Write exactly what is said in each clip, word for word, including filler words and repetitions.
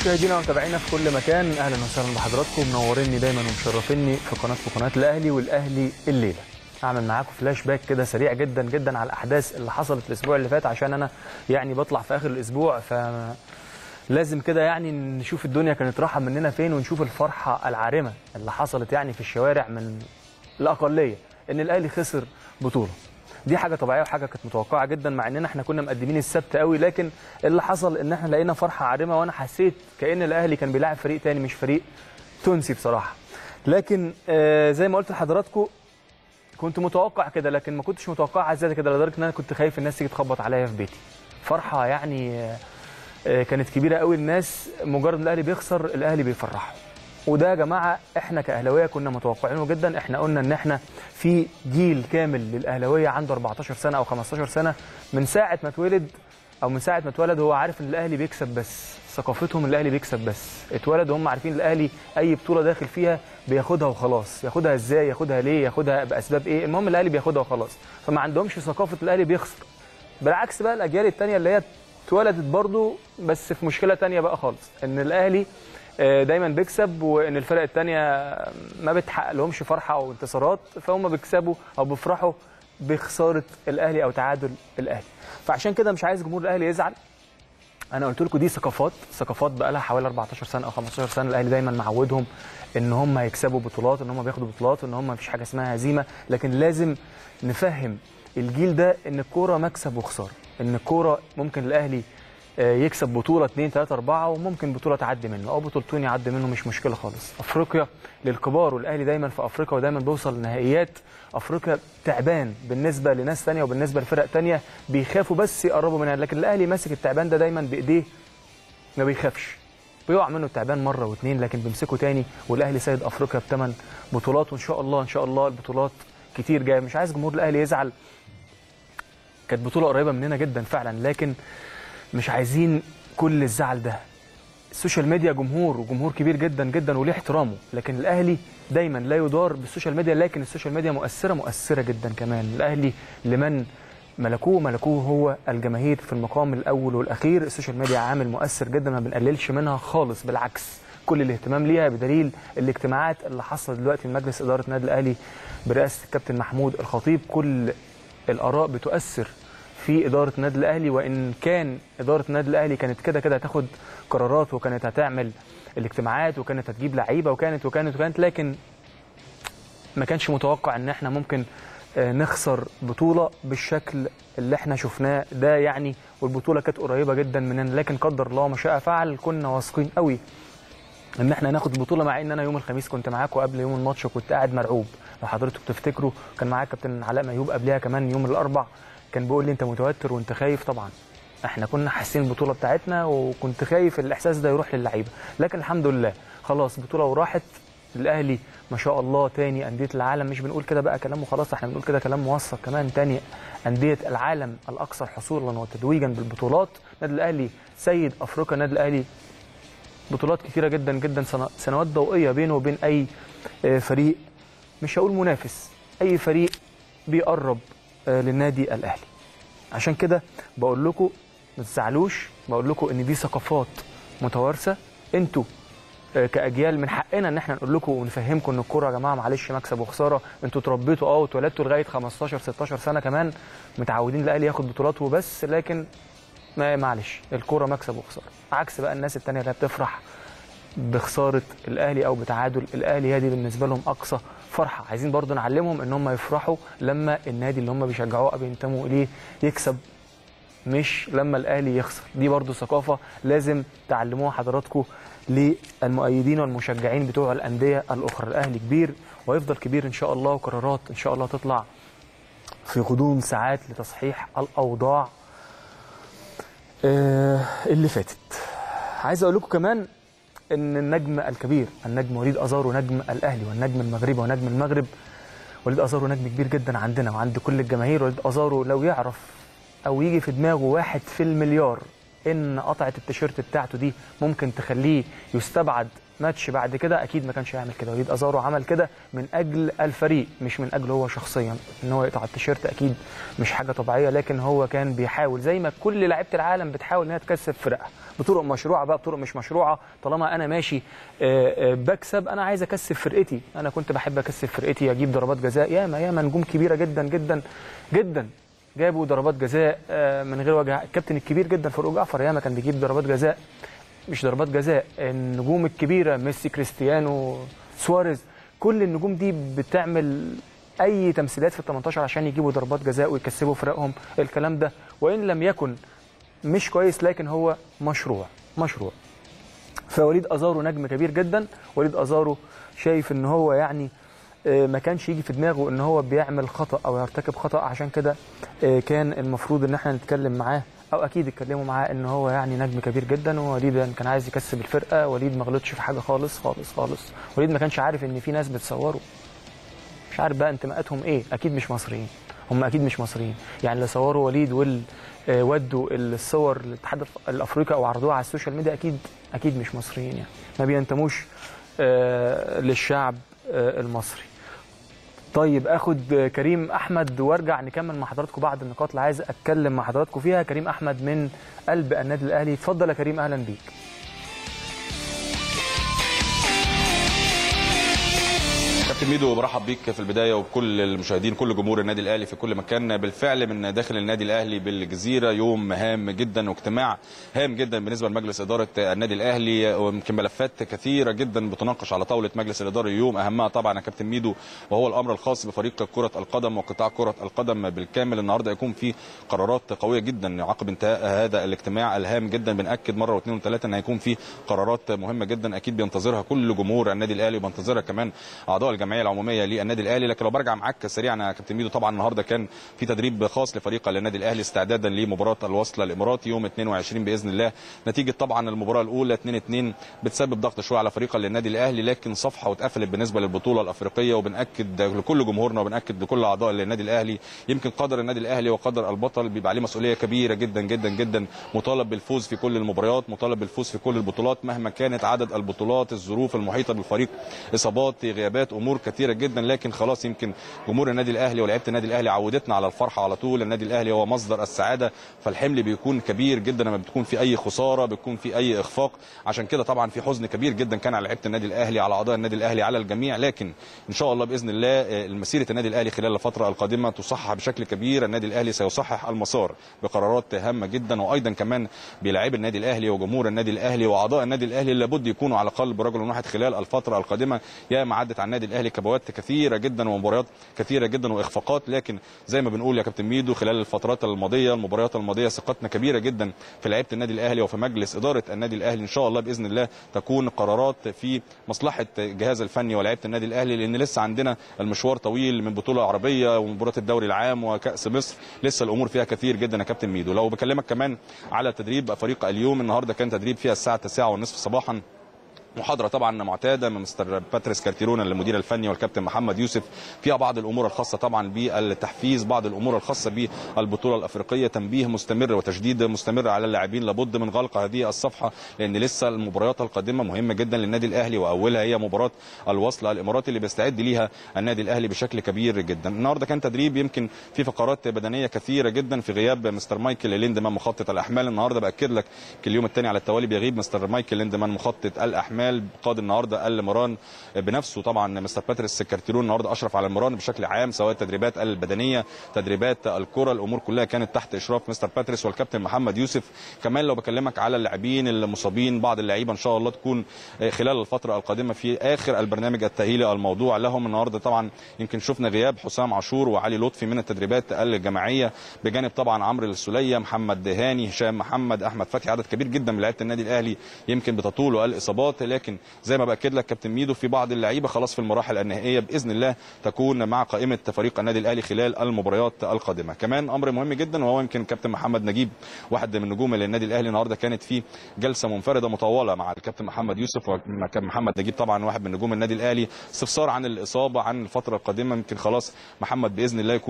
مشاهدينا ومتابعينا في كل مكان، اهلا وسهلا بحضراتكم، منوريني دايما ومشرفيني في قناتكم قناه الاهلي والاهلي الليله. هعمل معاكم فلاش باك كده سريع جدا جدا على الاحداث اللي حصلت الاسبوع اللي فات، عشان انا يعني بطلع في اخر الاسبوع، ف لازم كده يعني نشوف الدنيا كانت رايحه مننا فين، ونشوف الفرحه العارمه اللي حصلت يعني في الشوارع من الاقليه ان الاهلي خسر بطوله. دي حاجه طبيعيه وحاجه كانت متوقعه جدا، مع اننا احنا كنا مقدمين السبت قوي، لكن اللي حصل ان احنا لقينا فرحه عارمه، وانا حسيت كأن الاهلي كان بيلاعب فريق تاني مش فريق تونسي بصراحه. لكن آه زي ما قلت لحضراتكم كنت متوقع كده، لكن ما كنتش متوقع زي كده، لدرجه ان انا كنت خايف الناس تيجي تخبط عليا في بيتي. فرحه يعني آه كانت كبيره قوي، الناس مجرد الاهلي بيخسر الاهلي بيفرحوا، وده يا جماعه احنا كاهلاويه كنا متوقعينه جدا. احنا قلنا ان احنا في جيل كامل للاهلاويه عنده أربعتاشر سنه او خمستاشر سنه، من ساعه ما اتولد او من ساعه ما اتولد هو عارف ان الاهلي بيكسب، بس ثقافتهم الاهلي بيكسب بس. اتولد هم عارفين الاهلي اي بطوله داخل فيها بياخدها وخلاص، ياخدها ازاي، ياخدها ليه، ياخدها باسباب ايه، المهم الاهلي بياخدها وخلاص. فما عندهمش ثقافه الاهلي بيخسر. بالعكس بقى الاجيال الثانيه اللي هي اتولدت برضو بس في مشكله ثانيه بقى خالص، ان الاهلي دايما بيكسب، وان الفرق الثانيه ما بتحقق لهمش فرحه او انتصارات، فهم بيكسبوا او بيفرحوا بخساره الاهلي او تعادل الاهلي. فعشان كده مش عايز جمهور الاهلي يزعل. انا قلت لكم دي ثقافات ثقافات بقى لها حوالي أربعتاشر سنه او خمستاشر سنه، الاهلي دايما معودهم ان هم يكسبوا بطولات، ان هم بياخدوا بطولات، ان هم مفيش حاجه اسمها هزيمه. لكن لازم نفهم الجيل ده ان الكوره مكسب وخساره، ان الكوره ممكن الاهلي يكسب بطوله اتنين تلاته اربعه، وممكن بطوله تعدي منه او بطولتين يعدي منه، مش مشكله خالص. افريقيا للكبار، والاهلي دايما في افريقيا ودايما بيوصل نهائيات. افريقيا تعبان بالنسبه لناس ثانيه وبالنسبه لفرق ثانيه بيخافوا بس يقربوا منها، لكن الاهلي ماسك التعبان ده دايما بايديه، ما بيخافش. بيقع منه التعبان مره واثنين لكن بيمسكه تاني، والاهلي سيد افريقيا بثمان بطولات، وان شاء الله ان شاء الله البطولات كتير جايه. مش عايز جمهور الاهلي يزعل، كانت بطوله قريبه مننا جدا فعلا، لكن مش عايزين كل الزعل ده. السوشيال ميديا جمهور وجمهور كبير جدا جدا وليه احترامه، لكن الاهلي دايما لا يدار بالسوشيال ميديا، لكن السوشيال ميديا مؤثره مؤثره جدا كمان. الاهلي لمن ملكوه ملكوه هو الجماهير في المقام الاول والاخير. السوشيال ميديا عامل مؤثر جدا ما بنقللش منها خالص، بالعكس كل الاهتمام ليها، بدليل الاجتماعات اللي حصلت دلوقتي من مجلس اداره النادي الاهلي برئاسه الكابتن محمود الخطيب. كل الاراء بتؤثر في إدارة النادي الأهلي، وإن كان إدارة النادي الأهلي كانت كده كده هتاخد قرارات، وكانت هتعمل الاجتماعات، وكانت هتجيب لعيبة، وكانت وكانت وكانت لكن ما كانش متوقع إن احنا ممكن نخسر بطولة بالشكل اللي احنا شفناه ده يعني، والبطولة كانت قريبة جدا مننا، لكن قدر الله ما شاء فعل. كنا واثقين قوي إن احنا هناخد البطولة، مع إن أنا يوم الخميس كنت معاكم قبل يوم الماتش وكنت قاعد مرعوب. لو حضرتك تفتكروا كان معايا كابتن علاء ميوب قبلها كمان يوم الأربع، كان بيقول لي انت متوتر وانت خايف. طبعا احنا كنا حاسين البطوله بتاعتنا، وكنت خايف الاحساس ده يروح للعيبه، لكن الحمد لله خلاص بطوله وراحت. الاهلي ما شاء الله تاني انديه العالم، مش بنقول كده بقى كلام وخلاص، احنا بنقول كده كلام موثق كمان، تاني انديه العالم الاكثر حصولا وتتويجا بالبطولات. النادي الاهلي سيد افريقيا، النادي الاهلي بطولات كثيره جدا جدا، سنوات ضوئيه بينه وبين اي فريق، مش هقول منافس، اي فريق بيقرب للنادي الاهلي. عشان كده بقول لكم ما تزعلوش، بقول لكم ان دي ثقافات متوارثه. انتوا كاجيال من حقنا ان احنا نقول لكم ونفهمكم ان الكوره يا جماعه معلش مكسب وخساره. انتوا اتربيتوا اه واتولدتوا لغايه خمستاشر ستاشر سنه كمان متعودين الاهلي ياخد بطولات وبس، لكن ما معلش الكوره مكسب وخساره، عكس بقى الناس الثانيه اللي بتفرح بخساره الاهلي او بتعادل الاهلي، هي دي بالنسبه لهم اقصى فرحه. عايزين برضو نعلمهم ان هم يفرحوا لما النادي اللي هم بيشجعوه او بينتموا اليه يكسب، مش لما الاهلي يخسر. دي برضو ثقافه لازم تعلموها حضراتكم للمؤيدين والمشجعين بتوع الانديه الاخرى. الاهلي كبير ويفضل كبير ان شاء الله، وقرارات ان شاء الله تطلع في غضون ساعات لتصحيح الاوضاع اللي فاتت. عايز اقول لكم كمان ان النجم الكبير النجم وليد ازارو نجم الاهلي والنجم المغربي ونجم المغرب، وليد ازارو نجم كبير جدا عندنا وعند كل الجماهير. وليد ازارو لو يعرف او يجي في دماغه واحد في المليار ان قطعه التيشيرت بتاعته دي ممكن تخليه يستبعد ماتش بعد كده اكيد ما كانش هيعمل كده. وليد ازارو عمل كده من اجل الفريق مش من اجله هو شخصيا. ان هو يقطع التيشيرت اكيد مش حاجه طبيعيه، لكن هو كان بيحاول زي ما كل لعيبه العالم بتحاول انها تكسب فرقها بطرق مشروعه بقى بطرق مش مشروعه. طالما انا ماشي بكسب انا عايز اكسب فرقتي. انا كنت بحب اكسب فرقتي، اجيب ضربات جزاء. ياما ياما نجوم كبيره جدا جدا جدا جابوا ضربات جزاء من غير وجه. الكابتن الكبير جدا فاروق جعفر ياما كان بيجيب ضربات جزاء، مش ضربات جزاء. النجوم الكبيره ميسي، كريستيانو، سواريز، كل النجوم دي بتعمل اي تمثيلات في ال تمنتاشر عشان يجيبوا ضربات جزاء ويكسبوا فرقهم. الكلام ده وان لم يكن مش كويس لكن هو مشروع مشروع. فوليد ازارو نجم كبير جدا. وليد ازارو شايف ان هو يعني ما كانش يجي في دماغه ان هو بيعمل خطأ او يرتكب خطأ، عشان كده كان المفروض ان احنا نتكلم معاه او اكيد اتكلموا معاه ان هو يعني نجم كبير جدا. ووليد كان عايز يكسب الفرقه. وليد ما غلطش في حاجه خالص خالص خالص. وليد ما كانش عارف ان في ناس بتصوره، مش عارف بقى انتماءاتهم ايه. اكيد مش مصريين، هم اكيد مش مصريين. يعني اللي صوروا وليد وال ودوا الصور للاتحاد الافريقي او عرضوها على السوشيال ميديا اكيد اكيد مش مصريين، يعني ما بينتموش للشعب المصري. طيب اخد كريم احمد وارجع نكمل مع حضراتكم بعض النقاط اللي عايز اتكلم مع حضراتكم فيها. كريم احمد من قلب النادي الاهلي، اتفضل يا كريم، اهلا بيك. كابتن ميدو، برحب بيك في البدايه وبكل المشاهدين، كل جمهور النادي الاهلي في كل مكان. بالفعل من داخل النادي الاهلي بالجزيره يوم هام جدا واجتماع هام جدا بالنسبه لمجلس اداره النادي الاهلي، ويمكن ملفات كثيره جدا بتناقش على طاوله مجلس الاداره اليوم. اهمها طبعا يا كابتن ميدو وهو الامر الخاص بفريق كره القدم وقطاع كره القدم بالكامل. النهارده يكون في قرارات قويه جدا عقب انتهاء هذا الاجتماع الهام جدا. بناكد مره واثنين وثلاثه ان هيكون في قرارات مهمه جدا اكيد بينتظرها كل جمهور النادي الاهلي وبينتظرها كمان اعضاء الجمعيه العموميه للنادي الاهلي. لكن لو برجع معاك سريعا يا كابتن ميدو، طبعا النهارده كان في تدريب خاص لفريق النادي الاهلي استعدادا لمباراه الوصل الاماراتي يوم اثنين وعشرين باذن الله. نتيجه طبعا المباراه الاولى اثنين اثنين بتسبب ضغط شويه على فريق النادي الاهلي، لكن صفحه واتقفلت بالنسبه للبطوله الافريقيه. وبناكد لكل جمهورنا وبناكد لكل اعضاء النادي الاهلي، يمكن قدر النادي الاهلي وقدر البطل بيبقى عليه مسؤوليه كبيره جدا جدا جدا. مطالب بالفوز في كل المباريات، مطالب بالفوز في كل البطولات مهما كانت عدد البطولات، الظروف المحيطه بالفريق، اصابات، غيابات، امور كثيره جدا. لكن خلاص يمكن جمهور النادي الاهلي ولاعيبه النادي الاهلي عودتنا على الفرحه على طول. النادي الاهلي هو مصدر السعاده، فالحمل بيكون كبير جدا لما بتكون في اي خساره، بتكون في اي اخفاق. عشان كده طبعا في حزن كبير جدا كان على لعيبه النادي الاهلي، على اعضاء النادي الاهلي، على الجميع. لكن ان شاء الله باذن الله مسيره النادي الاهلي خلال الفتره القادمه تصحح بشكل كبير. النادي الاهلي سيصحح المسار بقرارات هامه جدا، وايضا كمان بلاعيبه النادي الاهلي وجمهور النادي الاهلي واعضاء النادي الاهلي لابد يكونوا على قلب رجل واحد خلال الفتره القادمه. يا ما عدت على النادي الاهلي كبوات كثيره جدا ومباريات كثيره جدا واخفاقات، لكن زي ما بنقول يا كابتن ميدو خلال الفترات الماضيه المباريات الماضيه ثقتنا كبيره جدا في لعيبه النادي الاهلي وفي مجلس اداره النادي الاهلي. ان شاء الله باذن الله تكون قرارات في مصلحه الجهاز الفني ولاعيبه النادي الاهلي، لان لسه عندنا المشوار طويل من بطوله عربيه ومباراه الدوري العام وكاس مصر، لسه الامور فيها كثير جدا يا كابتن ميدو. لو بكلمك كمان على تدريب فريق اليوم، النهارده كان تدريب فيها الساعه تسعة ونصف صباحا، محاضره طبعا معتاده من مستر باتريس كارتيرون المدير الفني والكابتن محمد يوسف، فيها بعض الامور الخاصه طبعا بالتحفيز، بعض الامور الخاصه بالبطوله الافريقيه، تنبيه مستمر وتشديد مستمر على اللاعبين لابد من غلق هذه الصفحه، لان لسه المباريات القادمه مهمه جدا للنادي الاهلي، واولها هي مباراه الوصل الاماراتي اللي بيستعد ليها النادي الاهلي بشكل كبير جدا. النهارده كان تدريب يمكن في فقرات بدنيه كثيره جدا في غياب مستر مايكل ليندمان مخطط الاحمال. النهارده باكد لك اليوم الثاني على التوالي بيغيب مستر مايكل ليندمان مخطط الاحمال، قاد النهارده المران بنفسه. طبعا مستر باتريس كارتيرون النهارده اشرف على المران بشكل عام، سواء التدريبات البدنيه، تدريبات الكره، الامور كلها كانت تحت اشراف مستر باتريس والكابتن محمد يوسف. كمان لو بكلمك على اللاعبين المصابين، بعض اللعيبه ان شاء الله تكون خلال الفتره القادمه في اخر البرنامج التاهيلي الموضوع لهم. النهارده طبعا يمكن شفنا غياب حسام عاشور وعلي لطفي من التدريبات الجماعيه، بجانب طبعا عمرو السوليه، محمد هاني، هشام محمد، احمد فتحي، عدد كبير جدا من لعيبه النادي الاهلي يمكن بتطول الاصابات. لكن زي ما باكد لك كابتن ميدو في بعض اللعيبه خلاص في المراحل النهائيه باذن الله تكون مع قائمه فريق النادي الاهلي خلال المباريات القادمه. كمان امر مهم جدا وهو يمكن كابتن محمد نجيب واحد من نجوم النادي الاهلي، النهارده كانت في جلسه منفرده مطوله مع الكابتن محمد يوسف وكابتن محمد نجيب طبعا واحد من نجوم النادي الاهلي، استفسار عن الاصابه، عن الفتره القادمه. يمكن خلاص محمد باذن الله يكون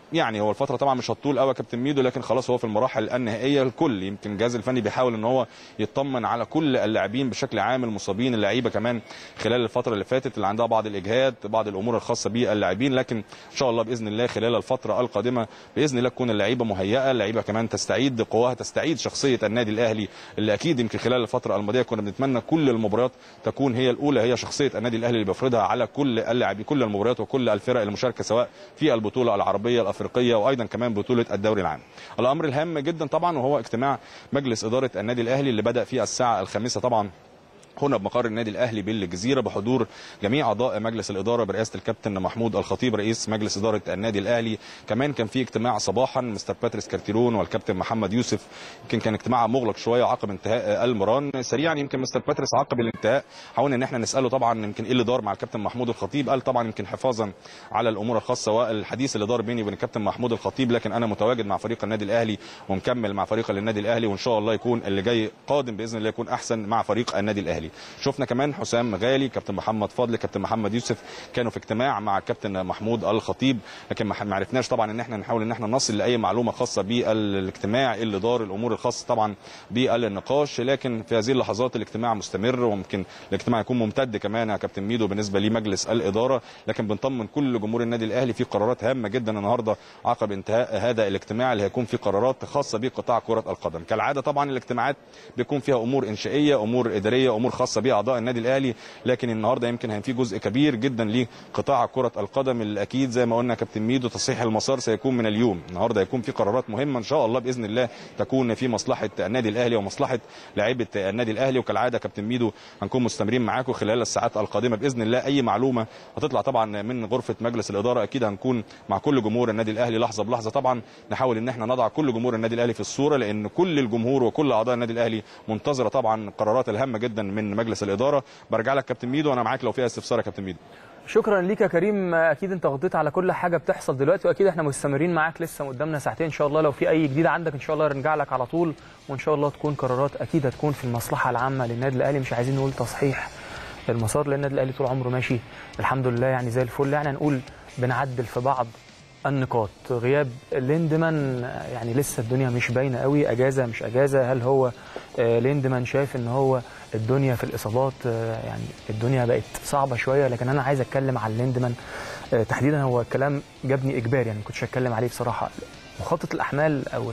يعني هو الفتره طبعا مش هتطول قوي يا كابتن ميدو، لكن خلاص هو في المراحل النهائيه. الكل يمكن الجهاز الفني بيحاول ان هو يطمن على كل اللاعبين بشكل عام، المصابين، اللعيبه كمان خلال الفتره اللي فاتت اللي عندها بعض الاجهاد، بعض الامور الخاصه باللاعبين، لكن ان شاء الله باذن الله خلال الفتره القادمه باذن الله تكون اللعيبه مهيئه، اللعيبه كمان تستعيد قواها، تستعيد شخصيه النادي الاهلي اللي اكيد يمكن خلال الفتره الماضيه كنا بنتمنى كل المباريات تكون هي الاولى، هي شخصيه النادي الاهلي اللي بيفرضها على كل اللاعبين، كل المباريات وكل الفرق المشاركه سواء في البطوله العربيه الافريقيه وايضا كمان بطوله الدوري العام. الامر الهام جدا طبعا وهو اجتماع مجلس اداره النادي الاهلي اللي بدا في الساعه الخامسه طبعا هنا بمقر النادي الاهلي بالجزيره بحضور جميع اعضاء مجلس الاداره برئاسه الكابتن محمود الخطيب رئيس مجلس اداره النادي الاهلي. كمان كان في اجتماع صباحا مستر باتريس كارتيرون والكابتن محمد يوسف، يمكن كان اجتماع مغلق شويه عقب انتهاء المران. سريعا يمكن مستر باتريس عقب الانتهاء حاولنا ان احنا نساله طبعا يمكن ايه اللي دار مع الكابتن محمود الخطيب، قال طبعا يمكن حفاظا على الامور الخاصه والحديث اللي دار بيني وبين الكابتن محمود الخطيب، لكن انا متواجد مع فريق النادي الاهلي ومكمل مع فريق النادي الاهلي، وان شاء الله يكون اللي جاي قادم باذن الله يكون احسن مع فريق النادي الاهلي. شفنا كمان حسام غالي، كابتن محمد فضل، كابتن محمد يوسف كانوا في اجتماع مع الكابتن محمود الخطيب، لكن ما عرفناش طبعا ان احنا نحاول ان احنا نصل لاي معلومه خاصه بالاجتماع اللي دار، الامور الخاصه طبعا بالنقاش، لكن في هذه اللحظات الاجتماع مستمر وممكن الاجتماع يكون ممتد كمان يا كابتن ميدو بالنسبه لمجلس الاداره، لكن بنطمن كل جمهور النادي الاهلي في قرارات هامه جدا النهارده عقب انتهاء هذا الاجتماع اللي هيكون فيه قرارات خاصه بقطاع كره القدم. كالعاده طبعا الاجتماعات بيكون فيها امور انشائيه، امور اداريه، امور خاصه باعضاء النادي الاهلي، لكن النهارده يمكن هيبقى في جزء كبير جدا لقطاع كره القدم اللي اكيد زي ما قلنا كابتن ميدو تصحيح المسار سيكون من اليوم. النهارده هيكون في قرارات مهمه ان شاء الله باذن الله تكون في مصلحه النادي الاهلي ومصلحه لاعيبه النادي الاهلي، وكالعاده كابتن ميدو هنكون مستمرين معاكم خلال الساعات القادمه باذن الله. اي معلومه هتطلع طبعا من غرفه مجلس الاداره اكيد هنكون مع كل جمهور النادي الاهلي لحظه بلحظه، طبعا نحاول ان احنا نضع كل جمهور النادي الاهلي في الصوره، لان كل الجمهور وكل اعضاء النادي الاهلي منتظره طبعا قرارات الهامه جدا من مجلس الاداره. برجع لك كابتن ميدو وانا معاك لو فيها استفسار يا كابتن ميدو. شكرا ليك يا كريم، اكيد انت غطيت على كل حاجه بتحصل دلوقتي، واكيد احنا مستمرين معاك لسه قدامنا ساعتين ان شاء الله. لو في اي جديد عندك ان شاء الله نرجع لك على طول، وان شاء الله تكون قرارات اكيد هتكون في المصلحه العامه للنادي الاهلي. مش عايزين نقول تصحيح المسار لان النادي الاهلي طول عمره ماشي الحمد لله يعني زي الفل، يعني نقول بنعدل في بعض النقاط. غياب ليندمان يعني لسه الدنيا مش باينه قوي، اجازه مش اجازه، هل هو ليندمان شايف ان هو الدنيا في الاصابات يعني الدنيا بقت صعبه شويه، لكن انا عايز اتكلم عن ليندمان تحديدا. هو الكلام جابني اجباري يعني ما كنتش اتكلم عليه بصراحه. مخطط الاحمال او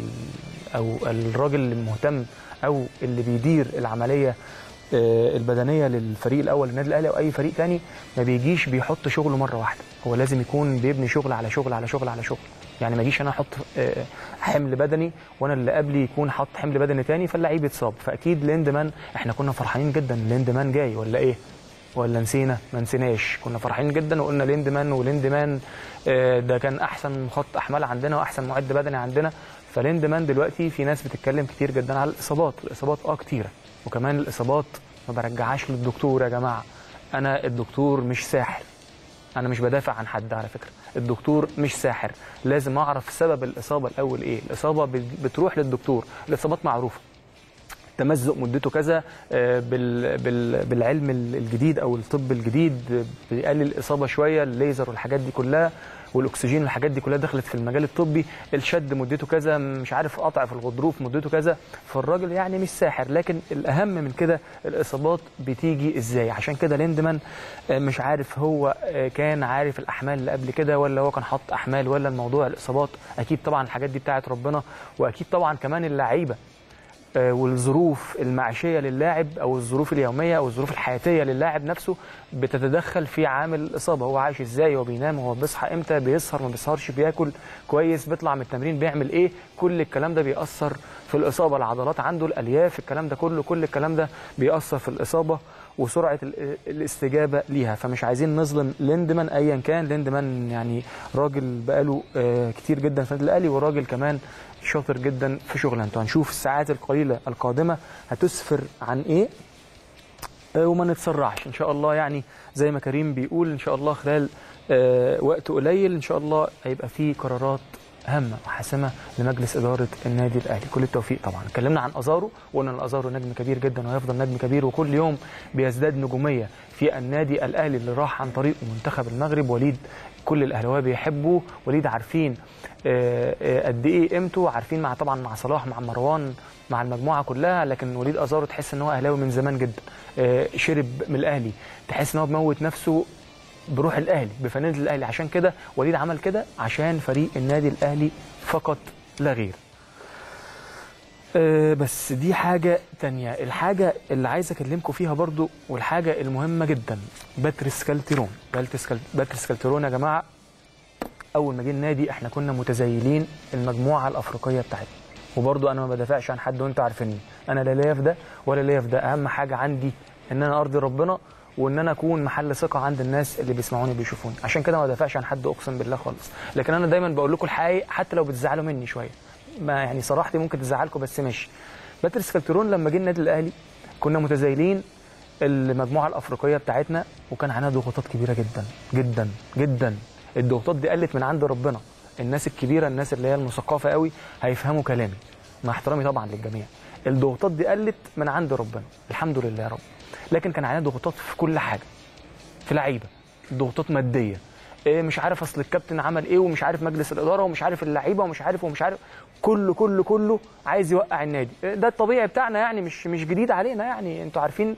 او الراجل المهتم او اللي بيدير العمليه البدنيه للفريق الاول للنادي الاهلي او اي فريق ثاني ما بيجيش بيحط شغله مره واحده، هو لازم يكون بيبني شغل على شغل على شغل على شغل. يعني ما اجيش انا احط حمل بدني وانا اللي قبلي يكون حط حمل بدني ثاني فاللعيب يتصاب. فاكيد ليندمان احنا كنا فرحانين جدا ليندمان جاي ولا ايه؟ ولا نسينا؟ ما نسيناش، كنا فرحانين جدا وقلنا ليندمان وليندمان ده كان احسن خط احمال عندنا واحسن معد بدني عندنا. فليندمان دلوقتي في ناس بتتكلم كتير جدا على الاصابات، الاصابات اه كتيره، وكمان الاصابات ما برجعهاش للدكتور يا جماعه. انا الدكتور مش ساحر، انا مش بدافع عن حد على فكره، الدكتور مش ساحر، لازم اعرف سبب الاصابه الاول ايه. الاصابه بتروح للدكتور، الاصابات معروفه، تمزق مدته كذا بالعلم الجديد او الطب الجديد بيقلل الاصابه شويه، الليزر والحاجات دي كلها والاكسجين والحاجات دي كلها دخلت في المجال الطبي، الشد مدته كذا، مش عارف قطع في الغضروف مدته كذا. فالراجل يعني مش ساحر، لكن الاهم من كده الاصابات بتيجي ازاي. عشان كده ليندمان مش عارف هو كان عارف الاحمال اللي قبل كده ولا هو كان حاطط احمال ولا الموضوع الاصابات. اكيد طبعا الحاجات دي بتاعت ربنا، واكيد طبعا كمان اللعيبه والظروف المعيشيه للاعب او الظروف اليوميه او الظروف الحياتيه للاعب نفسه بتتدخل في عامل الاصابه. هو عايش ازاي، هو بينام، هو بيصحى امتى، بيسهر ما بيسهرش، بياكل كويس، بيطلع من التمرين بيعمل ايه، كل الكلام ده بيأثر في الاصابه. العضلات عنده، الالياف، الكلام ده كله، كل الكلام ده بيأثر في الاصابه وسرعه الاستجابه ليها. فمش عايزين نظلم ليندمان ايا كان. ليندمان يعني راجل بقاله كتير جدا في النادي الاهلي وراجل كمان شاطر جدا في شغلانته. هنشوف الساعات القليله القادمه هتسفر عن ايه، وما نتسرعش ان شاء الله. يعني زي ما كريم بيقول ان شاء الله خلال وقت قليل ان شاء الله هيبقى فيه قرارات هامه وحاسمه لمجلس اداره النادي الاهلي. كل التوفيق طبعا. اتكلمنا عن ازارو وقلنا ان ازارو نجم كبير جدا وهيفضل نجم كبير وكل يوم بيزداد نجوميه في النادي الاهلي اللي راح عن طريق منتخب المغرب. وليد كل الاهلاويه بيحبوا وليد، عارفين قد ايه قيمته، عارفين مع طبعا مع صلاح مع مروان مع المجموعه كلها، لكن وليد ازارو تحس ان هو اهلاوي من زمان جدا. شرب من الاهلي، تحس ان هو بموت نفسه بروح الاهلي بفانيله الاهلي. عشان كده وليد عمل كده عشان فريق النادي الاهلي فقط لا غير. أه بس دي حاجه تانية. الحاجه اللي عايز اكلمكم فيها برضو والحاجه المهمه جدا، باتريس كالتيرون. باتريس كالتيرون يا جماعه، اول ما جه النادي احنا كنا متزيلين المجموعه الافريقيه بتاعتنا. وبرضو انا ما بدافعش عن حد وانتوا عارفيني، انا لا ليا في ده ولا ليا في ده. اهم حاجه عندي ان انا ارضي ربنا وان انا اكون محل ثقه عند الناس اللي بيسمعوني وبيشوفوني. عشان كده ما بدافعش عن حد اقسم بالله خالص، لكن انا دايما بقول لكم الحقيقه حتى لو بتزعلوا مني شويه. ما يعني صراحتي ممكن تزعلكم بس ماشي. باتريس كالتيرون لما جه النادي الاهلي كنا متزايلين المجموعه الافريقيه بتاعتنا وكان علينا ضغوطات كبيره جدا جدا جدا. الضغوطات دي قلت من عند ربنا. الناس الكبيره، الناس اللي هي المثقفه قوي هيفهموا كلامي مع احترامي طبعا للجميع. الضغوطات دي قلت من عند ربنا الحمد لله يا رب. لكن كان علينا ضغوطات في كل حاجه، في لعيبه، ضغوطات ماديه، إيه مش عارف اصل الكابتن عمل ايه ومش عارف مجلس الاداره ومش عارف اللعيبه ومش عارف ومش عارف كله كله كله عايز يوقع النادي. ده الطبيعي بتاعنا يعني، مش مش جديد علينا يعني. انتوا عارفين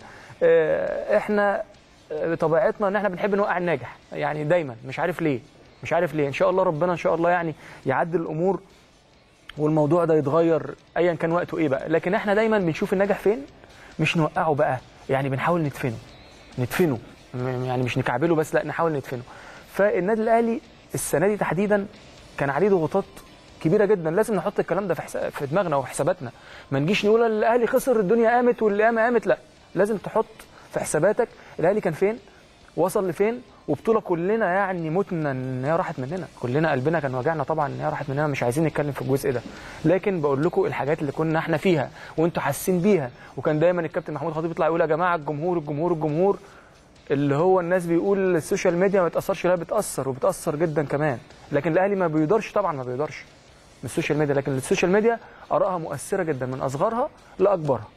احنا طبيعتنا ان احنا بنحب نوقع الناجح يعني دايما، مش عارف ليه مش عارف ليه. ان شاء الله ربنا ان شاء الله يعني يعدل الامور والموضوع ده يتغير ايا كان وقته ايه بقى. لكن احنا دايما بنشوف الناجح فين، مش نوقعه بقى يعني، بنحاول ندفنه ندفنه يعني، مش نكعبله بس، لا نحاول ندفنه. فالنادي الاهلي السنه دي تحديدا كان عليه ضغوطات كبيره جدا. لازم نحط الكلام ده في في دماغنا وحساباتنا. ما نجيش نقول الاهلي خسر الدنيا قامت واللي قام قامت، لا لازم تحط في حساباتك الاهلي كان فين، وصل لفين، وبطوله كلنا يعني متنا ان هي راحت مننا، كلنا قلبنا كان واجعنا طبعا ان هي راحت مننا. مش عايزين نتكلم في الجزء ده، لكن بقول لكم الحاجات اللي كنا احنا فيها وانتوا حاسين بيها. وكان دايما الكابتن محمود خطيب يطلع يقول يا جماعه الجمهور الجمهور الجمهور اللي هو الناس بيقول السوشيال ميديا ما بتاثرش، لا بتاثر وبتاثر جدا كمان. لكن الاهلي ما بيقدرش طبعا، ما بيقدرش من السوشيال ميديا، لكن السوشيال ميديا ارائها مؤثره جدا من اصغرها لاكبرها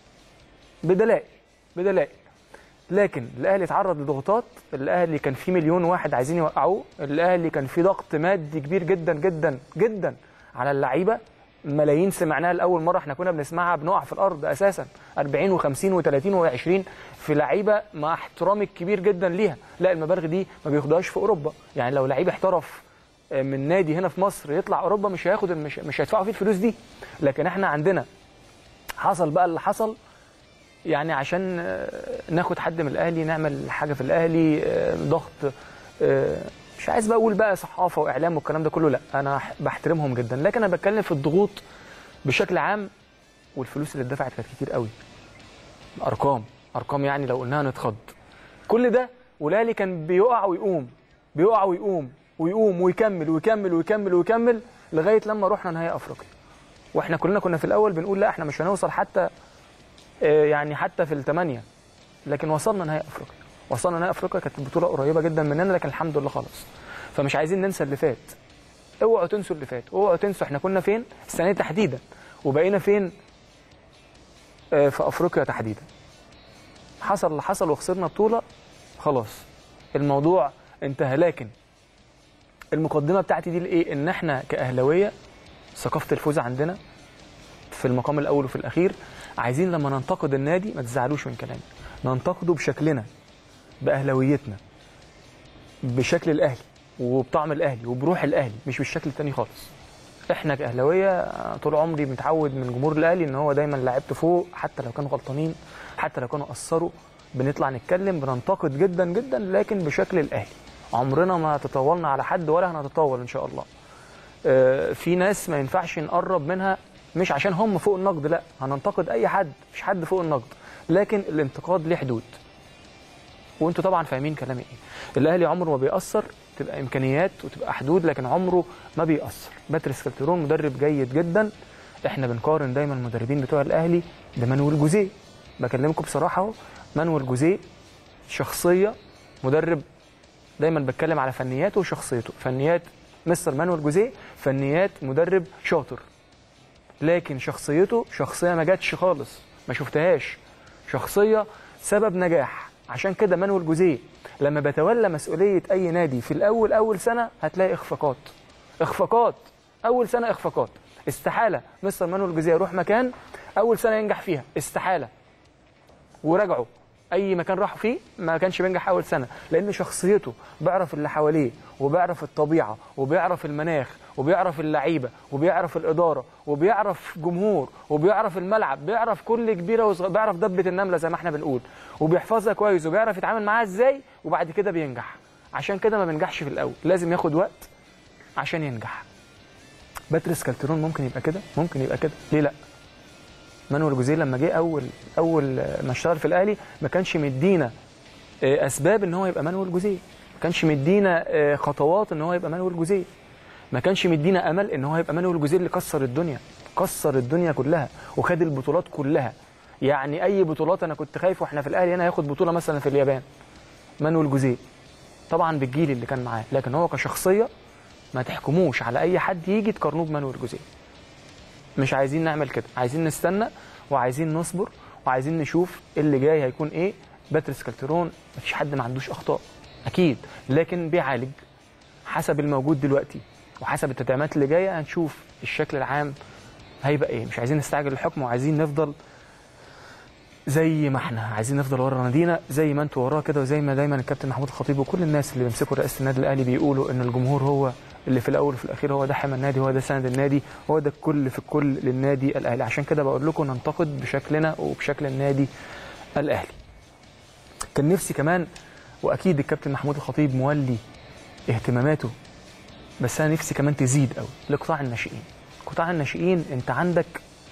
بدلائل بدلائل. لكن الاهلي اتعرض لضغوطات، الاهلي كان فيه مليون واحد عايزين يوقعوه، الاهلي كان فيه ضغط مادي كبير جدا جدا جدا على اللعيبه. ملايين سمعناها لاول مره، احنا كنا بنسمعها بنقع في الارض اساسا، أربعين وخمسين وثلاثين وعشرين في لعيبه مع احترامي الكبير جدا ليها. لا المبالغ دي ما بياخدوهاش في اوروبا يعني. لو لعيب احترف من نادي هنا في مصر يطلع اوروبا مش هياخد مش, مش هيدفعوا فيه الفلوس دي. لكن احنا عندنا حصل بقى اللي حصل يعني عشان ناخد حد من الاهلي نعمل حاجه في الاهلي، ضغط. مش عايز بقى اقول بقى صحافه واعلام والكلام ده كله، لا انا بحترمهم جدا، لكن انا بتكلم في الضغوط بشكل عام. والفلوس اللي اتدفعت كانت كتير قوي، ارقام ارقام يعني لو قلناها نتخض. كل ده والاهلي كان بيقع ويقوم، بيقع ويقوم ويقوم ويكمل ويكمل ويكمل ويكمل لغايه لما رحنا نهائي افريقيا. واحنا كلنا كنا في الاول بنقول لا احنا مش هنوصل حتى يعني حتى في الثمانيه، لكن وصلنا نهائي افريقيا. وصلنا نهائي افريقيا، كانت البطوله قريبه جدا مننا، لكن الحمد لله خلاص. فمش عايزين ننسى اللي فات، اوعوا تنسوا اللي فات، اوعوا تنسوا احنا كنا فين السنه دي تحديدا وبقينا فين في افريقيا تحديدا. حصل اللي حصل وخسرنا بطوله، خلاص الموضوع انتهى. لكن المقدمه بتاعتي دي لايه؟ ان احنا كاهلاويه ثقافه الفوز عندنا في المقام الاول وفي الاخير. عايزين لما ننتقد النادي ما تزعلوش من كلامي، ننتقده بشكلنا، باهلاويتنا، بشكل الاهلي وبطعم الاهلي وبروح الاهلي، مش بالشكل الثاني خالص. احنا كاهلاويه طول عمري متعود من جمهور الاهلي ان هو دايما لعبته فوق، حتى لو كانوا غلطانين، حتى لو كانوا قصروا، بنطلع نتكلم بننتقد جدا جدا، لكن بشكل الاهلي. عمرنا ما تطاولنا على حد ولا هنتطاول ان شاء الله. اه في ناس ما ينفعش نقرب منها مش عشان هم فوق النقد، لا هننتقد اي حد، مش حد فوق النقد، لكن الانتقاد ليه حدود. وانتوا طبعا فاهمين كلامي ايه. الاهلي عمره ما بيأثر، تبقى امكانيات وتبقى حدود، لكن عمره ما بيأثر. باتريس كالتيرون مدرب جيد جدا. احنا بنقارن دايما المدربين بتوع الاهلي بمانويل جوزيه. بكلمكم بصراحه اهو، مانويل جوزيه شخصيه، مدرب دايما بتكلم على فنياته وشخصيته. فنيات مستر مانويل جوزيه فنيات مدرب شاطر، لكن شخصيته شخصيه ما جاتش خالص، ما شفتهاش شخصيه سبب نجاح. عشان كده مانويل جوزيه لما بيتولى مسؤوليه اي نادي في الاول اول سنه هتلاقي اخفاقات اخفاقات اول سنه اخفاقات. استحاله مستر مانويل جوزيه يروح مكان اول سنه ينجح فيها، استحاله. وراجعوا اي مكان راحوا فيه ما كانش بينجح اول سنه، لان شخصيته بيعرف اللي حواليه وبيعرف الطبيعه وبيعرف المناخ وبيعرف اللعيبه وبيعرف الاداره وبيعرف جمهور وبيعرف الملعب، بيعرف كل كبيره وصغيره، بيعرف دبه النمله زي ما احنا بنقول، وبيحفظها كويس وبيعرف يتعامل معاها ازاي، وبعد كده بينجح. عشان كده ما بينجحش في الاول، لازم ياخد وقت عشان ينجح. باتريس كالترون ممكن يبقى كده، ممكن يبقى كده، ليه لا؟ مانويل جوزيه لما جه اول اول ما اشتغل في الاهلي ما كانش مدينا اسباب ان هو يبقى مانويل جوزيه، ما كانش مدينا خطوات ان هو يبقى مانويل جوزيه، ما كانش مدينا امل ان هو يبقى مانويل جوزيه اللي كسر الدنيا، كسر الدنيا كلها وخد البطولات كلها. يعني اي بطولات انا كنت خايف واحنا في الاهلي هنا هياخد بطوله مثلا في اليابان، مانويل جوزيه طبعا بالجيل اللي كان معاه، لكن هو كشخصيه ما تحكموش على اي حد يجي تقارنوه بمانويل جوزيه. مش عايزين نعمل كده، عايزين نستنى وعايزين نصبر وعايزين نشوف اللي جاي هيكون ايه. باتريس كالترون مفيش حد ما عندوش اخطاء اكيد، لكن بيعالج حسب الموجود دلوقتي وحسب التدعيمات اللي جايه، هنشوف الشكل العام هيبقى ايه. مش عايزين نستعجل الحكم وعايزين نفضل زي ما احنا، عايزين نفضل ورا نادينا زي ما انتوا وراه كده، وزي ما دايما الكابتن محمود الخطيب وكل الناس اللي بيمسكوا رئاسه النادي الاهلي بيقولوا ان الجمهور هو اللي في الاول وفي الاخير، هو ده حمى النادي، هو ده سند النادي، هو ده الكل في الكل للنادي الاهلي. عشان كده بقول لكم ننتقد بشكلنا وبشكل النادي الاهلي. كان نفسي كمان، واكيد الكابتن محمود الخطيب مولي اهتماماته، بس انا نفسي كمان تزيد قوي لقطاع الناشئين. قطاع الناشئين انت عندك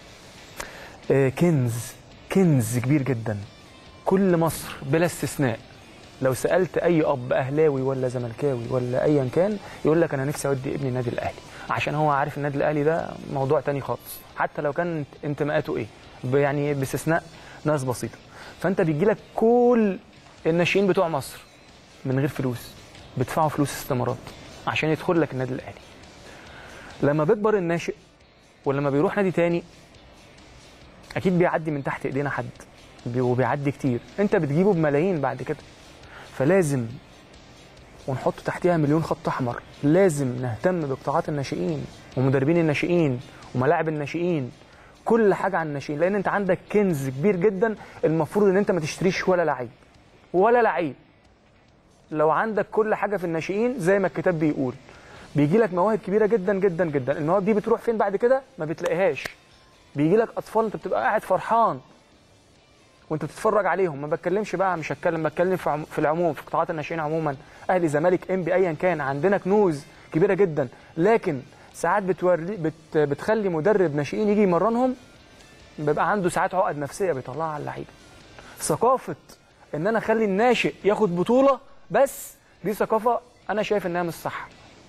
كنز كنز كبير جدا. كل مصر بلا استثناء لو سالت اي اب اهلاوي ولا زملكاوي ولا ايا كان يقول لك انا نفسي اودي ابني النادي الاهلي، عشان هو عارف النادي الاهلي ده موضوع تاني خالص، حتى لو كان انتماءاته ايه، يعني باستثناء ناس بسيطه. فانت بيجي لك كل الناشئين بتوع مصر من غير فلوس، بيدفعوا فلوس استمارات عشان يدخل لك النادي الاهلي. لما بيكبر الناشئ ولما بيروح نادي تاني اكيد بيعدي من تحت ايدينا حد، وبيعدي كتير، انت بتجيبه بملايين بعد كده. فلازم ونحط تحتها مليون خط احمر، لازم نهتم بقطاعات الناشئين ومدربين الناشئين وملاعب الناشئين، كل حاجه عن الناشئين، لان انت عندك كنز كبير جدا. المفروض ان انت ما تشتريش ولا لعيب ولا لعيب. لو عندك كل حاجه في الناشئين زي ما الكتاب بيقول، بيجي لك مواهب كبيره جدا جدا جدا. المواهب دي بتروح فين بعد كده؟ ما بتلاقيهاش. بيجي لك اطفال انت بتبقى قاعد فرحان وانت بتتفرج عليهم. ما بتكلمش بقى، مش هتكلم، بتكلم في العموم، في قطاعات الناشئين عموما، اهلي زمالك انبي ايا كان، عندنا كنوز كبيره جدا. لكن ساعات بتوري بت بتخلي مدرب ناشئين يجي يمرنهم بيبقى عنده ساعات عقد نفسيه بيطلعها على اللعيبه. ثقافه ان انا اخلي الناشئ ياخد بطوله بس، دي ثقافه انا شايف انها مش صح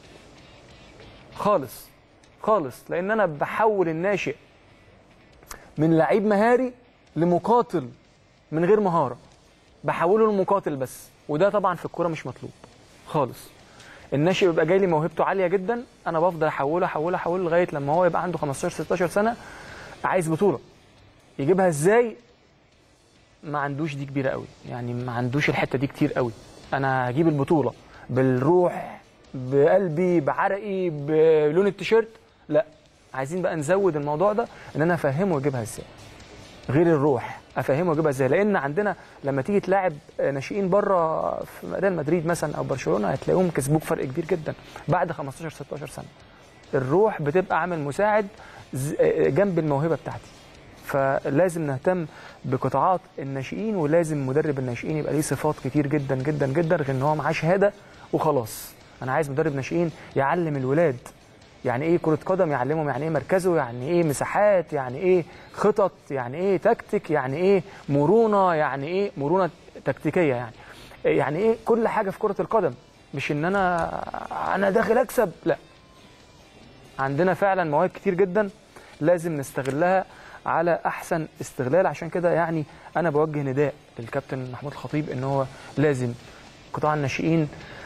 خالص خالص، لان انا بحول الناشئ من لعيب مهاري لمقاتل من غير مهاره، بحوله لمقاتل بس، وده طبعا في الكوره مش مطلوب خالص. الناشئ بيبقى جاي لي موهبته عاليه جدا، انا بفضل احوله احوله احوله لغايه لما هو يبقى عنده خمستاشر ستاشر سنه عايز بطوله. يجيبها ازاي؟ ما عندوش دي كبيره قوي، يعني ما عندوش الحته دي كتير قوي. انا هجيب البطوله بالروح بقلبي بعرقي بلون التيشيرت؟ لا، عايزين بقى نزود الموضوع ده، ان انا افهمه يجيبها ازاي غير الروح، افهمه يجيبها ازاي. لان عندنا لما تيجي تلاعب ناشئين بره في ريال مدريد مثلا او برشلونه هتلاقيهم كسبوك فرق كبير جدا بعد خمستاشر ستاشر سنه. الروح بتبقى عامل مساعد جنب الموهبه بتاعتي. فلازم نهتم بقطاعات الناشئين، ولازم مدرب الناشئين يبقى ليه صفات كتير جدا جدا جدا، غير ان هو معاه شهاده وخلاص. انا عايز مدرب ناشئين يعلم الولاد يعني ايه كرة قدم، يعلمهم يعني ايه مركزه، يعني ايه مساحات، يعني ايه خطط، يعني ايه تكتيك، يعني ايه مرونة، يعني ايه مرونة تكتيكية، يعني يعني ايه كل حاجة في كرة القدم. مش ان انا انا داخل اكسب، لا. عندنا فعلا مواهب كتير جدا لازم نستغلها على احسن استغلال. عشان كده يعني انا بوجه نداء للكابتن محمود الخطيب ان هو لازم قطاع الناشئين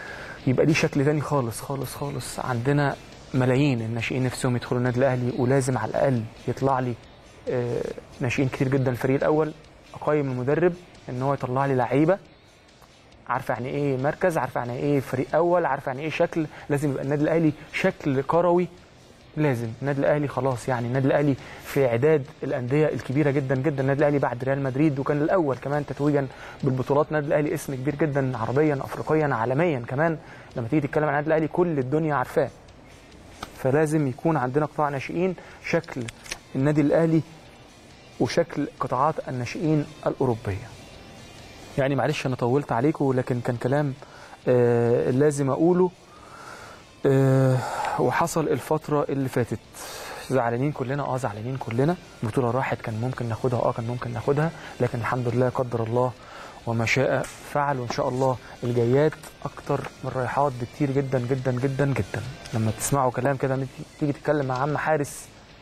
يبقى دي شكل تاني خالص خالص خالص. عندنا ملايين الناشئين نفسهم يدخلوا النادي الاهلي، ولازم على الاقل يطلع لي آه ناشئين كتير جدا الفريق الاول. اقيم المدرب ان هو يطلع لي لعيبه عارفه يعني ايه مركز، عارفه يعني ايه فريق اول، عارفه يعني ايه شكل. لازم يبقى النادي الاهلي شكل كروي. لازم النادي الاهلي خلاص يعني النادي الاهلي في اعداد الانديه الكبيره جدا جدا. النادي الاهلي بعد ريال مدريد، وكان الاول كمان تتويجا بالبطولات. النادي الاهلي اسم كبير جدا عربيا افريقيا عالميا كمان. لما تيجي تتكلم عن النادي الاهلي كل الدنيا عارفاه. فلازم يكون عندنا قطاع ناشئين شكل النادي الاهلي وشكل قطاعات الناشئين الاوروبيه. يعني معلش انا طولت عليكم، لكن كان كلام آه لازم اقوله. آه وحصل الفتره اللي فاتت. زعلانين كلنا، اه زعلانين كلنا. البطوله راحت، كان ممكن ناخدها، اه كان ممكن ناخدها، لكن الحمد لله قدر الله وما شاء فعل. وان شاء الله الجايات اكتر من رايحات بكتير جدا جدا جدا جدا. لما تسمعوا كلام كده، تيجي تتكلم مع عم حارس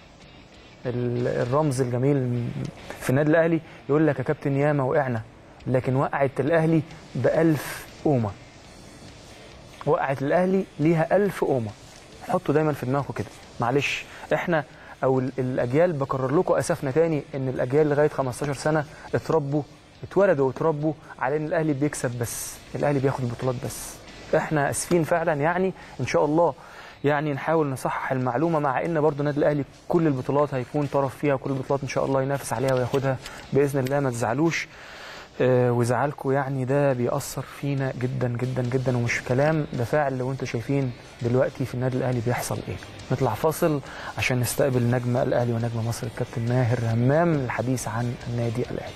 الرمز الجميل في النادي الاهلي، يقول لك يا كابتن ياما وقعنا، لكن وقعت الاهلي بألف قومه. وقعت الاهلي ليها ألف قومه. حطوا دايما في دماغكم كده. معلش احنا او الاجيال، بكرر لكم اسفنا تاني ان الاجيال لغايه خمستاشر سنه اتربوا اتولدوا واتربوا على ان الاهلي بيكسب بس، الاهلي بياخد البطولات بس. احنا اسفين فعلا. يعني ان شاء الله يعني نحاول نصحح المعلومه، مع ان برضو النادي الاهلي كل البطولات هيكون طرف فيها، وكل البطولات ان شاء الله ينافس عليها وياخدها باذن الله. ما تزعلوش، آه وزعلكم يعني ده بيأثر فينا جدا جدا جدا، ومش كلام ده فعل. وانتم شايفين دلوقتي في النادي الاهلي بيحصل ايه. نطلع فاصل عشان نستقبل نجم الاهلي ونجم مصر الكابتن ماهر همام للحديث عن النادي الاهلي.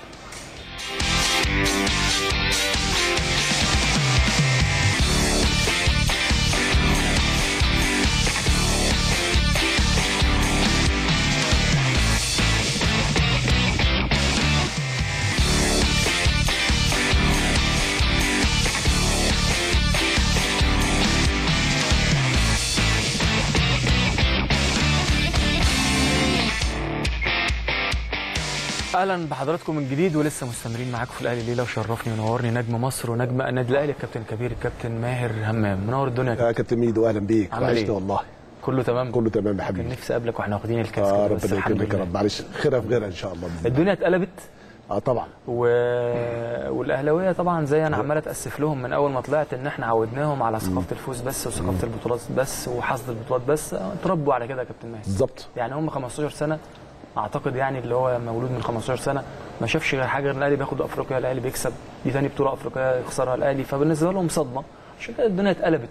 اهلا بحضراتكم من جديد، ولسه مستمرين معاكم في الاهلي ليله. وشرفني ونورني نجم مصر ونجم النادي الاهلي الكابتن الكبير الكابتن ماهر همام. منور الدنيا يا كابتن ميدو. اهلا بيك، وحشني والله. كله تمام؟ كله تمام يا حبيبي. كان نفسي اقابلك واحنا واخدين الكاس اه كده، بس الحمد لله. معلش خيرها في غيرها ان شاء الله. الدنيا اتقلبت. اه طبعا. و... والاهلاويه طبعا زي انا عمال اتاسف لهم من اول ما طلعت ان احنا عودناهم على ثقافه الفوز بس وثقافه البطولات بس وحصد البطولات بس. اتربوا على كده يا كابتن ماهر. بالظبط. يعني هم خمستاشر سنه اعتقد، يعني اللي هو مولود من خمستاشر سنه ما شافش غير حاجه غير الاهلي بياخد افريقيا، الاهلي بيكسب، دي ثاني بطوله افريقيه يخسرها الاهلي. فبالنسبه لهم صدمه، عشان كده الدنيا اتقلبت.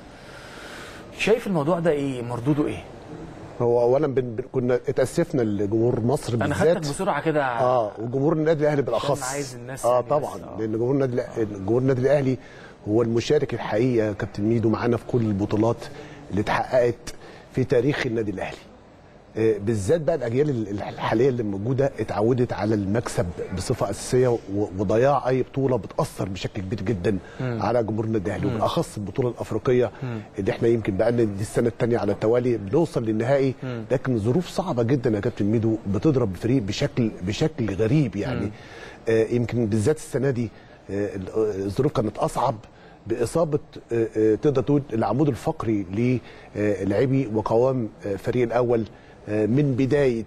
شايف الموضوع ده ايه؟ مردوده ايه؟ هو اولا بن... كنا اتاسفنا لجمهور مصر بالذات. انا خدتك بسرعه كده. اه وجمهور النادي الاهلي بالاخص. عايز الناس اه يعني طبعا، آه. لان جمهور النادي جمهور النادي الاهلي هو المشارك الحقيقي يا كابتن ميدو معانا في كل البطولات اللي اتحققت في تاريخ النادي الاهلي. بالذات بقى الاجيال الحاليه اللي موجوده اتعودت على المكسب بصفه اساسيه، وضياع اي بطوله بتاثر بشكل كبير جدا مم. على جمهور النادي الاهلي، وبالاخص البطوله الافريقيه مم. اللي احنا يمكن بقى لنا دي السنه الثانيه على التوالي بنوصل للنهائي. مم. لكن ظروف صعبه جدا يا كابتن ميدو بتضرب فريق بشكل بشكل غريب يعني. آه يمكن بالذات السنه دي آه الظروف كانت اصعب باصابه آه آه تقدر تقول العمود الفقري للاعبي وقوام آه فريق الاول، من بدايه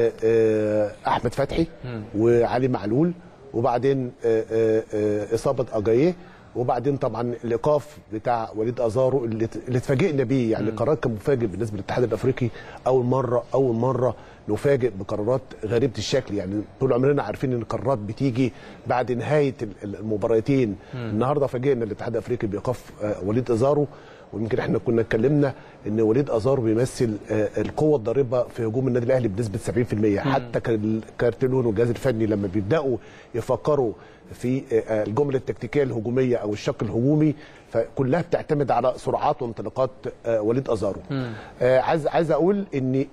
احمد فتحي وعلي معلول، وبعدين اصابه اجاييه، وبعدين طبعا الايقاف بتاع وليد ازارو اللي اتفاجئنا بيه. يعني قرار كان مفاجئ بالنسبه للاتحاد الافريقي. اول مره اول مره نفاجئ بقرارات غريبه الشكل. يعني طول عمرنا عارفين ان القرارات بتيجي بعد نهايه المباراتين. النهارده فاجئنا الاتحاد الافريقي بايقاف وليد ازارو. ويمكن احنا كنا اتكلمنا ان وليد ازارو بيمثل القوه الضاربه في هجوم النادي الاهلي بنسبه سبعين في المية. حتى كارتلون والجهاز الفني لما بيبداوا يفكروا في الجمله التكتيكيه الهجوميه او الشق الهجومي، فكلها بتعتمد على سرعات وانطلاقات وليد ازارو. عايز عايز اقول ان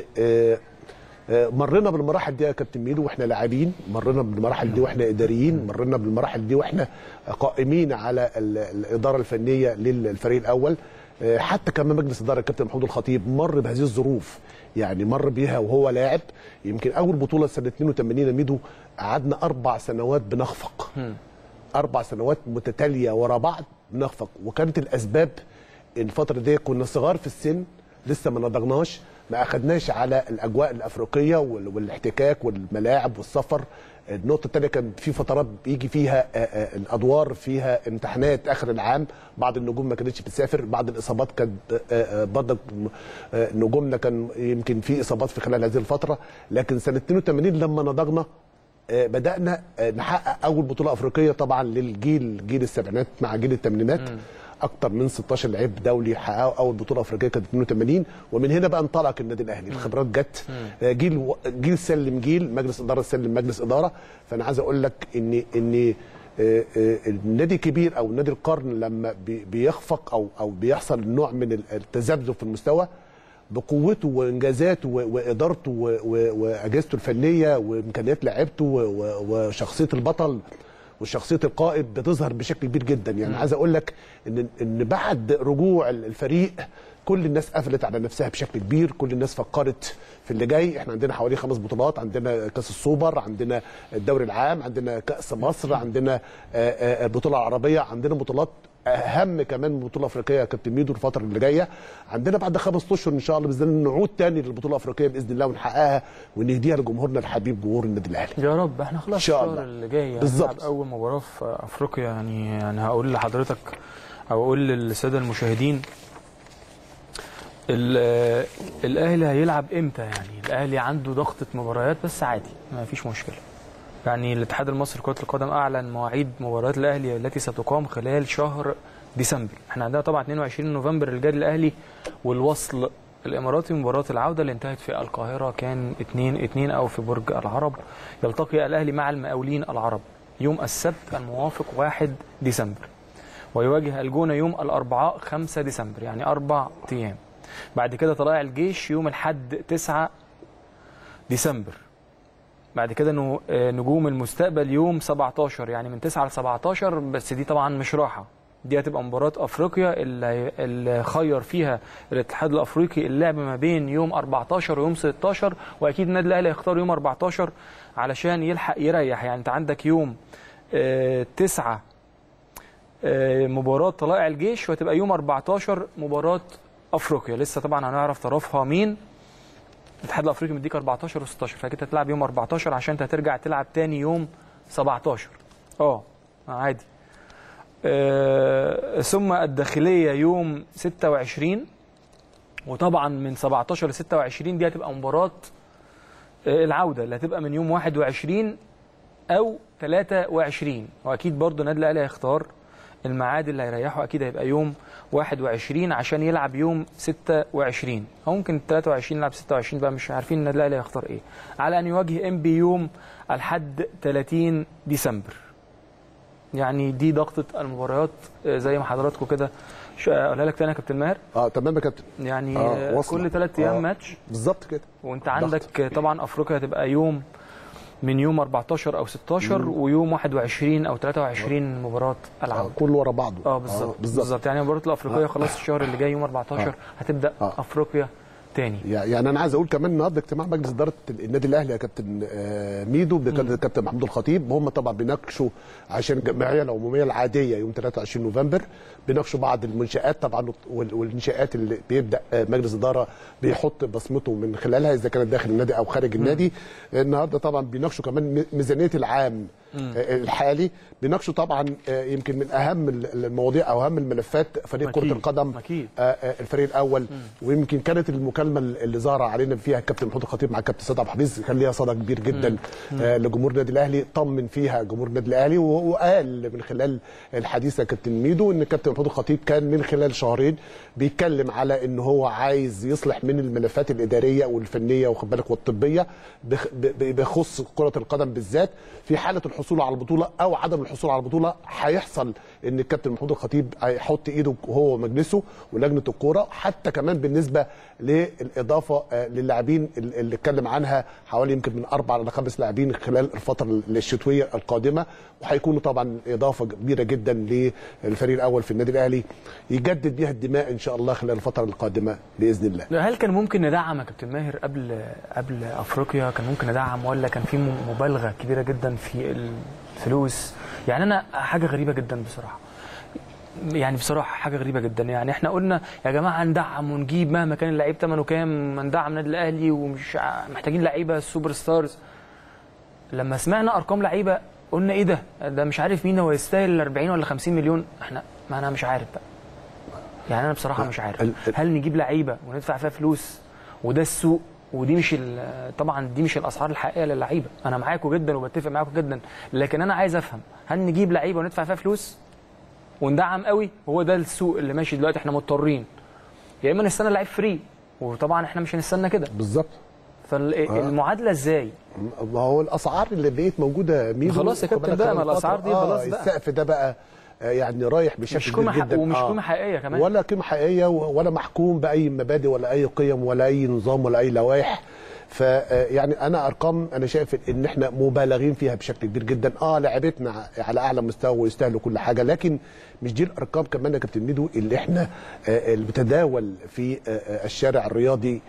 مرينا بالمراحل دي يا كابتن ميدو واحنا لاعبين، مرينا بالمراحل دي واحنا اداريين، مرينا بالمراحل دي واحنا قائمين على الاداره الفنيه للفريق الاول. حتى كمان مجلس اداره الكابتن محمود الخطيب مر بهذه الظروف، يعني مر بيها وهو لاعب. يمكن اول بطوله سنه اتنين وتمانين ميدو قعدنا اربع سنوات بنخفق، اربع سنوات متتاليه ورا بعض بنخفق. وكانت الاسباب الفتره دي كنا صغار في السن، لسه ما نضجناش، ما اخدناش على الاجواء الافريقيه والاحتكاك والملاعب والسفر. النقطه الثانيه كان في فترات بيجي فيها الادوار فيها امتحانات اخر العام، بعض النجوم ما كانتش بتسافر، بعض الاصابات كانت برضك نجومنا كان يمكن في اصابات في خلال هذه الفتره. لكن سنه اثنين وثمانين لما نضجنا بدانا نحقق اول بطوله افريقيه طبعا للجيل جيل السبعينات مع جيل الثمانينات. اكتر من ستاشر لعيب دولي حققوا اول بطوله افريقيه كانت اثنين وثمانين، ومن هنا بقى انطلق النادي الاهلي. الخبرات جت، جيل جيل سلم جيل، مجلس اداره سلم مجلس اداره. فانا عايز اقول لك ان ان النادي الكبير او نادي القرن لما بيخفق او او بيحصل نوع من التذبذب في المستوى بقوته وانجازاته وادارته واجهزته الفنيه وامكانيات لعيبته وشخصيه البطل وشخصيه القائد بتظهر بشكل كبير جدا. يعني عايز اقول لك ان ان بعد رجوع الفريق كل الناس قفلت على نفسها بشكل كبير، كل الناس فكرت في اللي جاي. احنا عندنا حوالي خمس بطولات، عندنا كاس السوبر، عندنا الدوري العام، عندنا كاس مصر، عندنا البطوله العربيه، عندنا بطولات اهم كمان من بطوله افريقيه يا كابتن ميدو الفتره اللي جايه. عندنا بعد خمس اشهر ان شاء الله باذن الله نعود تاني للبطوله الافريقيه باذن الله ونحققها ونهديها لجمهورنا الحبيب جمهور النادي الاهلي. يا رب. احنا خلاص الشهر اللي جاي بالظبط اول مباراه في افريقيا. يعني يعني هقول لحضرتك او اقول للساده المشاهدين الاهلي هيلعب امتى. يعني الاهلي عنده ضغطه مباريات بس عادي ما فيش مشكله. يعني الاتحاد المصري لكرة القدم أعلن مواعيد مباريات الأهلي التي ستقام خلال شهر ديسمبر. احنا عندنا طبعا اثنين وعشرين نوفمبر الجاري الأهلي والوصل الإماراتي. مباراة العودة اللي انتهت في القاهرة كان اثنين اثنين أو في برج العرب. يلتقي الأهلي مع المقاولين العرب يوم السبت الموافق واحد ديسمبر، ويواجه الجونة يوم الأربعاء خمسة ديسمبر، يعني أربع أيام. بعد كده طلائع الجيش يوم الأحد تسعة ديسمبر. بعد كده نجوم المستقبل يوم سبعتاشر، يعني من تسعة ل سبعتاشر، بس دي طبعا مش راحه، دي هتبقى مباراه افريقيا اللي, اللي خير فيها الاتحاد الافريقي اللعب ما بين يوم أربعتاشر ويوم ستاشر، واكيد النادي الاهلي هيختار يوم أربعتاشر علشان يلحق يريح. يعني انت عندك يوم آه تسعة آه مباراه طلائع الجيش، وهتبقى يوم أربعتاشر مباراه افريقيا. لسه طبعا هنعرف طرفها مين. الاتحاد الافريقي مديك أربعتاشر وستاشر، فكده هتلعب يوم أربعتاشر عشان انت هترجع تلعب تاني يوم سبعتاشر. اه عادي. آه ثم الداخليه يوم ستة وعشرين، وطبعا من سبعتاشر ل ستة وعشرين دي هتبقى مباراه آه العوده اللي هتبقى من يوم واحد وعشرين او ثلاثة وعشرين. واكيد برضو النادي الاهلي هيختار الميعاد اللي هيريحه، اكيد هيبقى يوم واحد وعشرين عشان يلعب يوم ستة وعشرين، او ممكن ثلاثة وعشرين يلعب ستة وعشرين، بقى مش عارفين النادي الاهلي هيختار ايه. على ان يواجه ام بي يوم الحد ثلاثين ديسمبر. يعني دي ضغطه المباريات زي ما حضراتكم كده اقولها لك تاني يا كابتن ماهر. اه تمام يا كابتن. يعني آه كل ثلاث ايام آه ماتش بالظبط كده. وانت عندك ضغط. طبعا افريقيا هتبقى يوم من يوم أربعتاشر او ستاشر مم. ويوم واحد وعشرين او ثلاثة وعشرين مباراه العوده. آه كله ورا بعضه. اه بالظبط بالظبط. يعني المباراه الافريقيه آه. خلاص الشهر اللي جاي يوم أربعتاشر آه. هتبدا آه. افريقيا تاني. يعني انا عايز اقول كمان النهارده اجتماع مجلس اداره النادي الاهلي يا كابتن ميدو بالكابتن محمود الخطيب، هم طبعا بيناقشوا عشان الجمعيه العموميه العاديه يوم ثلاثة وعشرين نوفمبر، بيناقشوا بعض المنشات طبعا والانشاءات اللي بيبدا مجلس اداره بيحط بصمته من خلالها اذا كانت داخل النادي او خارج النادي. النهارده طبعا بيناقشوا كمان ميزانيه العام مم. الحالي، بيناقشوا طبعا يمكن من اهم المواضيع او اهم الملفات فريق كره القدم أكيد. الفريق الاول. مم. ويمكن كانت المكالمه اللي ظهر علينا فيها الكابتن محمود الخطيب مع الكابتن سيد عبد الحفيظ كان ليها صدى كبير جدا آه لجمهور النادي الاهلي، طمن فيها جمهور النادي الاهلي، وقال من خلال الحديث يا كابتن ميدو ان الكابتن محمود الخطيب كان من خلال شهرين بيتكلم على ان هو عايز يصلح من الملفات الاداريه والفنيه واخد بالك والطبيه بخص كره القدم بالذات. في حاله الحصول على البطوله او عدم الحصول على البطوله هيحصل ان الكابتن محمود الخطيب هيحط ايده هو ومجلسه ولجنه الكوره، حتى كمان بالنسبه للاضافه للاعبين اللي اتكلم عنها حوالي يمكن من اربع الى خمس لاعبين خلال الفتره الشتويه القادمه، وهيكونوا طبعا اضافه كبيره جدا للفريق الاول في النادي الاهلي يجدد بيها الدماء ان شاء الله خلال الفتره القادمه باذن الله. هل كان ممكن ندعم يا كابتن ماهر قبل قبل افريقيا؟ كان ممكن ندعم ولا كان في مبالغه كبيره جدا في الفلوس؟ يعني انا حاجه غريبه جدا بصراحه، يعني بصراحه حاجه غريبه جدا. يعني احنا قلنا يا جماعه ندعم ونجيب مهما كان اللعيب ثمنه كام، ندعم النادي الاهلي ومش محتاجين لعيبه سوبر ستارز. لما سمعنا ارقام لعيبه قلنا ايه ده؟ ده مش عارف مين هو يستاهل أربعين ولا خمسين مليون. احنا ما انا مش عارف بقى. يعني انا بصراحه مش عارف هل نجيب لعيبه وندفع فيها فلوس وده السوق، ودي مش طبعا دي مش الاسعار الحقيقيه للعيبه. انا معاكم جدا وبتفق معاكم جدا، لكن انا عايز افهم هل نجيب لعيبه وندفع فيها فلوس وندعم قوي؟ هو ده السوق اللي ماشي دلوقتي. احنا مضطرين يا اما نستنى لعيب فري، وطبعا احنا مش هنستنى كده بالظبط. فالمعادله ازاي؟ ما هو الاسعار اللي بقيت موجوده ميدو خلاص يا كابتن بقى، ما الاسعار دي خلاص بقى السقف ده بقى يعني رايح بشكل كبير جدا، ومش قيمه حقيقيه كمان، ولا قيمه حقيقيه ولا محكوم باي مبادئ ولا اي قيم ولا اي نظام ولا اي لوائح. فيعني انا ارقام انا شايف ان احنا مبالغين فيها بشكل كبير جدا. اه لعبتنا على اعلى مستوى ويستاهلوا كل حاجه، لكن مش دي الارقام كمان يا كابتن ميدو اللي احنا اللي بتتداول في الشارع الرياضي.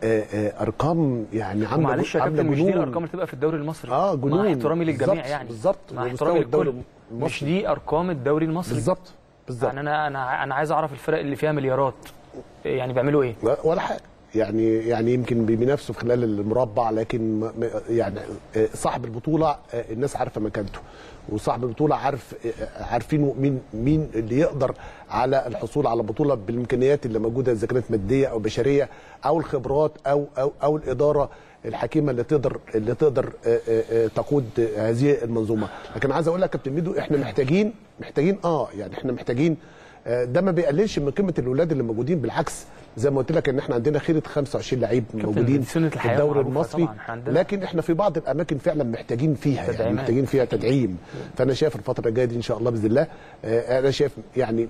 ارقام يعني عامله معلش يا كابتن، مش دي الارقام اللي تبقى في الدوري المصري. اه جنون، مع احترامي للجميع يعني بالظبط، مع احترامي للكل، مش دي ارقام الدوري المصري بالظبط بالظبط. يعني انا انا انا عايز اعرف الفرق اللي فيها مليارات يعني بيعملوا ايه؟ ولا حاجه. يعني يعني يمكن بينافسوا في خلال المربع، لكن يعني صاحب البطوله الناس عارفه مكانته، وصاحب البطوله عارف عارفين مين مين اللي يقدر على الحصول على بطوله بالامكانيات اللي موجوده، اذا كانت ماديه او بشريه او الخبرات او او او الاداره الحكيمه اللي تقدر اللي تقدر تقود هذه المنظومه. لكن عايز اقول لك يا كابتن ميدو احنا محتاجين محتاجين اه يعني احنا محتاجين، ده ما بيقللش من قيمه الاولاد اللي موجودين، بالعكس زي ما قلت لك ان احنا عندنا خيره خمسة وعشرين لعيب موجودين في الدوري المصري، لكن احنا في بعض الاماكن فعلا محتاجين فيها يعني محتاجين فيها تدعيم. فانا شايف الفتره الجايه دي ان شاء الله باذن الله انا شايف يعني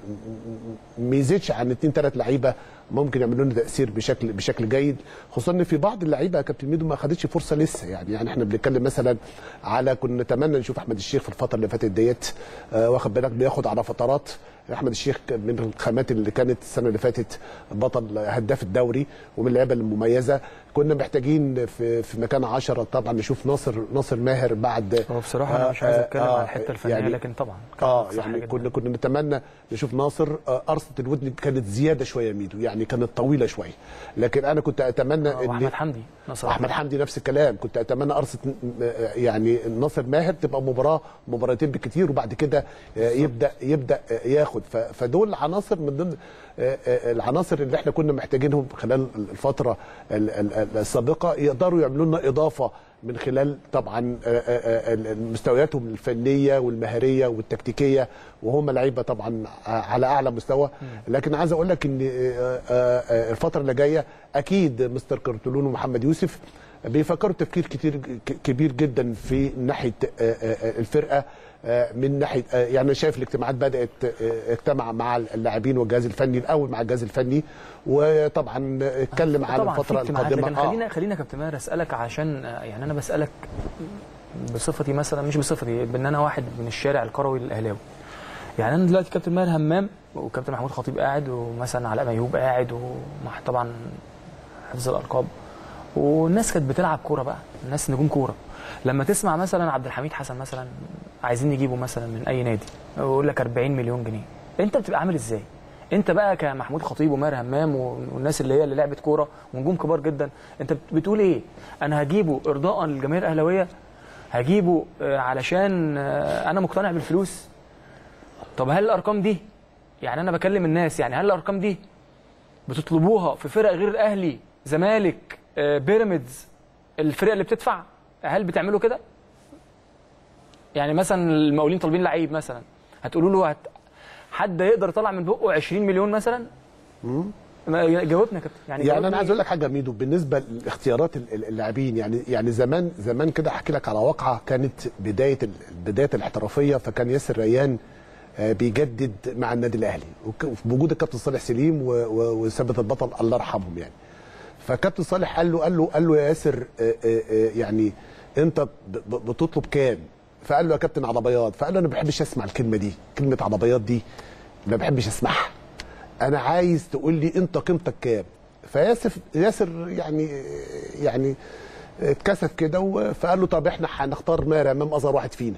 ما يزيدش عن اثنين ثلاث لعيبه ممكن يعملوا لنا تاثير بشكل بشكل جيد، خصوصا ان في بعض اللعيبه يا كابتن ميدو ما اخذتش فرصه لسه. يعني يعني احنا بنتكلم مثلا على كنا نتمنى نشوف احمد الشيخ في الفتره اللي فاتت ديت، واخد بالك بياخد على فترات. احمد الشيخ من الخامات اللي كانت السنه اللي فاتت بطل هداف الدوري ومن اللعيبه المميزه. كنا محتاجين في في مكان عشرة طبعا نشوف ناصر ناصر ماهر بعد. هو بصراحه انا مش عايز اتكلم آه على الحته الفنيه يعني لكن طبعا اه يعني كنا كنا نتمنى نشوف ناصر. آه قرصه الودن كانت زياده شويه ميدو، يعني كانت طويله شويه، لكن انا كنت اتمنى آه ان احمد حمدي ناصر احمد حمدي نفس الكلام، كنت اتمنى قرصه يعني ناصر ماهر تبقى مباراه مباراتين بالكثير وبعد كده آه يبدا يبدا آه ياخد. فدول عناصر من ضمن العناصر اللي احنا كنا محتاجينهم خلال الفتره السابقه، يقدروا يعملوا لنا اضافه من خلال طبعا مستوياتهم الفنيه والمهاريه والتكتيكيه، وهم لعيبه طبعا على اعلى مستوى. لكن عايز اقول لك ان الفتره اللي جايه اكيد مستر كارتولون ومحمد يوسف بيفكروا تفكير كتير كبير جدا في ناحيه الفرقه، من ناحيه يعني شايف الاجتماعات بدات اجتمع مع اللاعبين والجهاز الفني الاول مع الجهاز الفني، وطبعا اتكلم على الفتره القادمه. لكن خلينا خلينا يا كابتن ماهر اسالك، عشان يعني انا بسالك بصفتي مثلا مش بصفتي بان انا واحد من الشارع الكروي الاهلاوي. يعني انا دلوقتي كابتن ماهر همام وكابتن محمود خطيب قاعد ومثلا علاء ميهوب قاعد ومع طبعا حفظ الالقاب، والناس كانت بتلعب كوره بقى، الناس نجوم كوره. لما تسمع مثلا عبد الحميد حسن مثلا عايزين نجيبه مثلا من اي نادي ويقول لك أربعين مليون جنيه، انت بتبقى عامل ازاي؟ انت بقى كمحمود خطيب وماهر همام والناس اللي هي اللي لعبت كوره ونجوم كبار جدا، انت بتقول ايه؟ انا هجيبه ارضاء للجماهير الاهلاويه؟ هجيبه علشان انا مقتنع بالفلوس؟ طب هل الارقام دي، يعني انا بكلم الناس، يعني هل الارقام دي بتطلبوها في فرق غير الاهلي، زمالك، بيراميدز، الفرق اللي بتدفع؟ هل بتعملوا كده؟ يعني مثلا المقاولين طالبين لعيب مثلا، هتقولوا له هت... حد يقدر يطلع من بقه عشرين مليون مثلا؟ امم جاوبنا كده. يعني يعني انا عايز اقول لك حاجه ميدو بالنسبه لاختيارات اللاعبين. يعني يعني زمان زمان كده احكي لك على واقعه كانت بدايه بدايه الاحترافيه، فكان ياسر ريان بيجدد مع النادي الاهلي بوجود الكابتن صالح سليم وثابت البطل الله يرحمهم يعني. فكابتن صالح قال له قال له قال له يا ياسر يعني انت بتطلب كام؟ فقال له يا كابتن على بياض. فقال له انا ما بحبش اسمع الكلمه دي، كلمه على بياض دي ما بحبش اسمعها، انا عايز تقول لي انت قيمتك كام. فياسر ياسر يعني يعني اتكسف كده، فقال له طب احنا هنختار ماهر امام اصغر واحد فينا،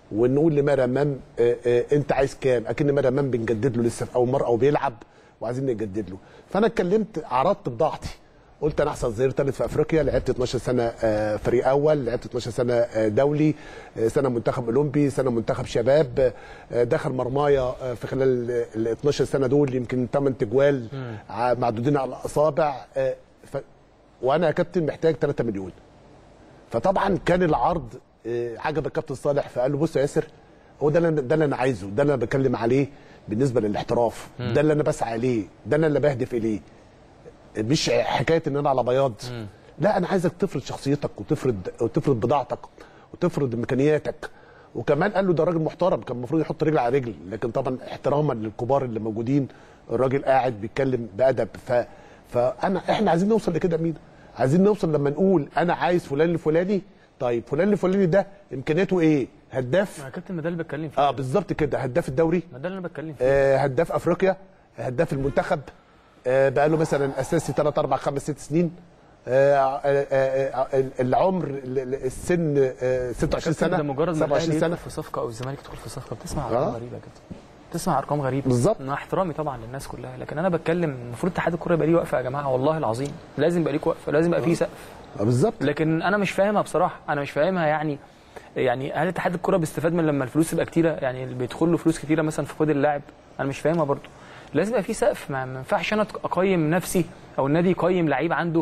ونقول لماهر همام آه آه انت عايز كام؟ اكن ماهر همام بنجدد له لسه في اول مره او بيلعب وعايزين نجدد له. فانا اتكلمت عرضت بضاعتي، قلت انا احسن ظهير ثالث في افريقيا، لعبت اتناشر سنه فريق اول، لعبت اتناشر سنه دولي، سنه منتخب اولمبي، سنه منتخب شباب، دخل مرمايا في خلال ال اتناشر سنه دول يمكن ثمان تجوال معدودين على الاصابع. ف... وانا يا كابتن محتاج ثلاثة مليون. فطبعا كان العرض عجب الكابتن صالح، فقال له بص يا ياسر، هو ده اللي ده اللي انا عايزه، ده اللي انا بتكلم عليه بالنسبه للاحتراف، ده اللي انا بسعى اليه، ده اللي انا بهدف اليه، مش حكايه ان انا على بياض. م. لا، انا عايزك تفرض شخصيتك وتفرض وتفرض بضاعتك وتفرض امكانياتك. وكمان قال له ده راجل محترم، كان المفروض يحط رجل على رجل، لكن طبعا احتراما للكبار اللي موجودين الراجل قاعد بيتكلم بادب. ف فانا احنا عايزين نوصل لكده يا ميدو، عايزين نوصل لما نقول انا عايز فلان الفلاني، طيب فلان الفلاني ده امكانياته ايه؟ هداف. يا كابتن ما ده اللي بتكلم فيه. اه بالظبط كده، هداف الدوري، ما ده اللي انا بتكلم فيه. آه هداف افريقيا، هداف المنتخب، آه بقى له مثلا اساسي ثلاث اربع خمس ست سنين، آه آه آه العمر السن آه ستة وعشرين سنه، ده مجرد سبعة وعشرين سنه في صفقه او الزمالك تدخل في صفقه بتسمع ارقام آه. غريبه كده، بتسمع ارقام غريبه بالظبط. مع احترامي طبعا للناس كلها، لكن انا بتكلم المفروض اتحاد الكوره يبقى ليه وقفه يا جماعه، والله العظيم لازم يبقى ليك وقفه، لازم يبقى فيه سقف. اه بالظبط. لكن انا مش فاهمها بصراحه، انا مش فاهمها يعني يعني هل اتحاد الكوره بيستفاد من لما الفلوس تبقى كتيره؟ يعني اللي بيدخل له فلوس كتيره مثلا في قيد اللاعب، انا مش فاهمها برضو. لازم يبقى في سقف، ما ينفعش انا اقيم نفسي او النادي يقيم لعيب عنده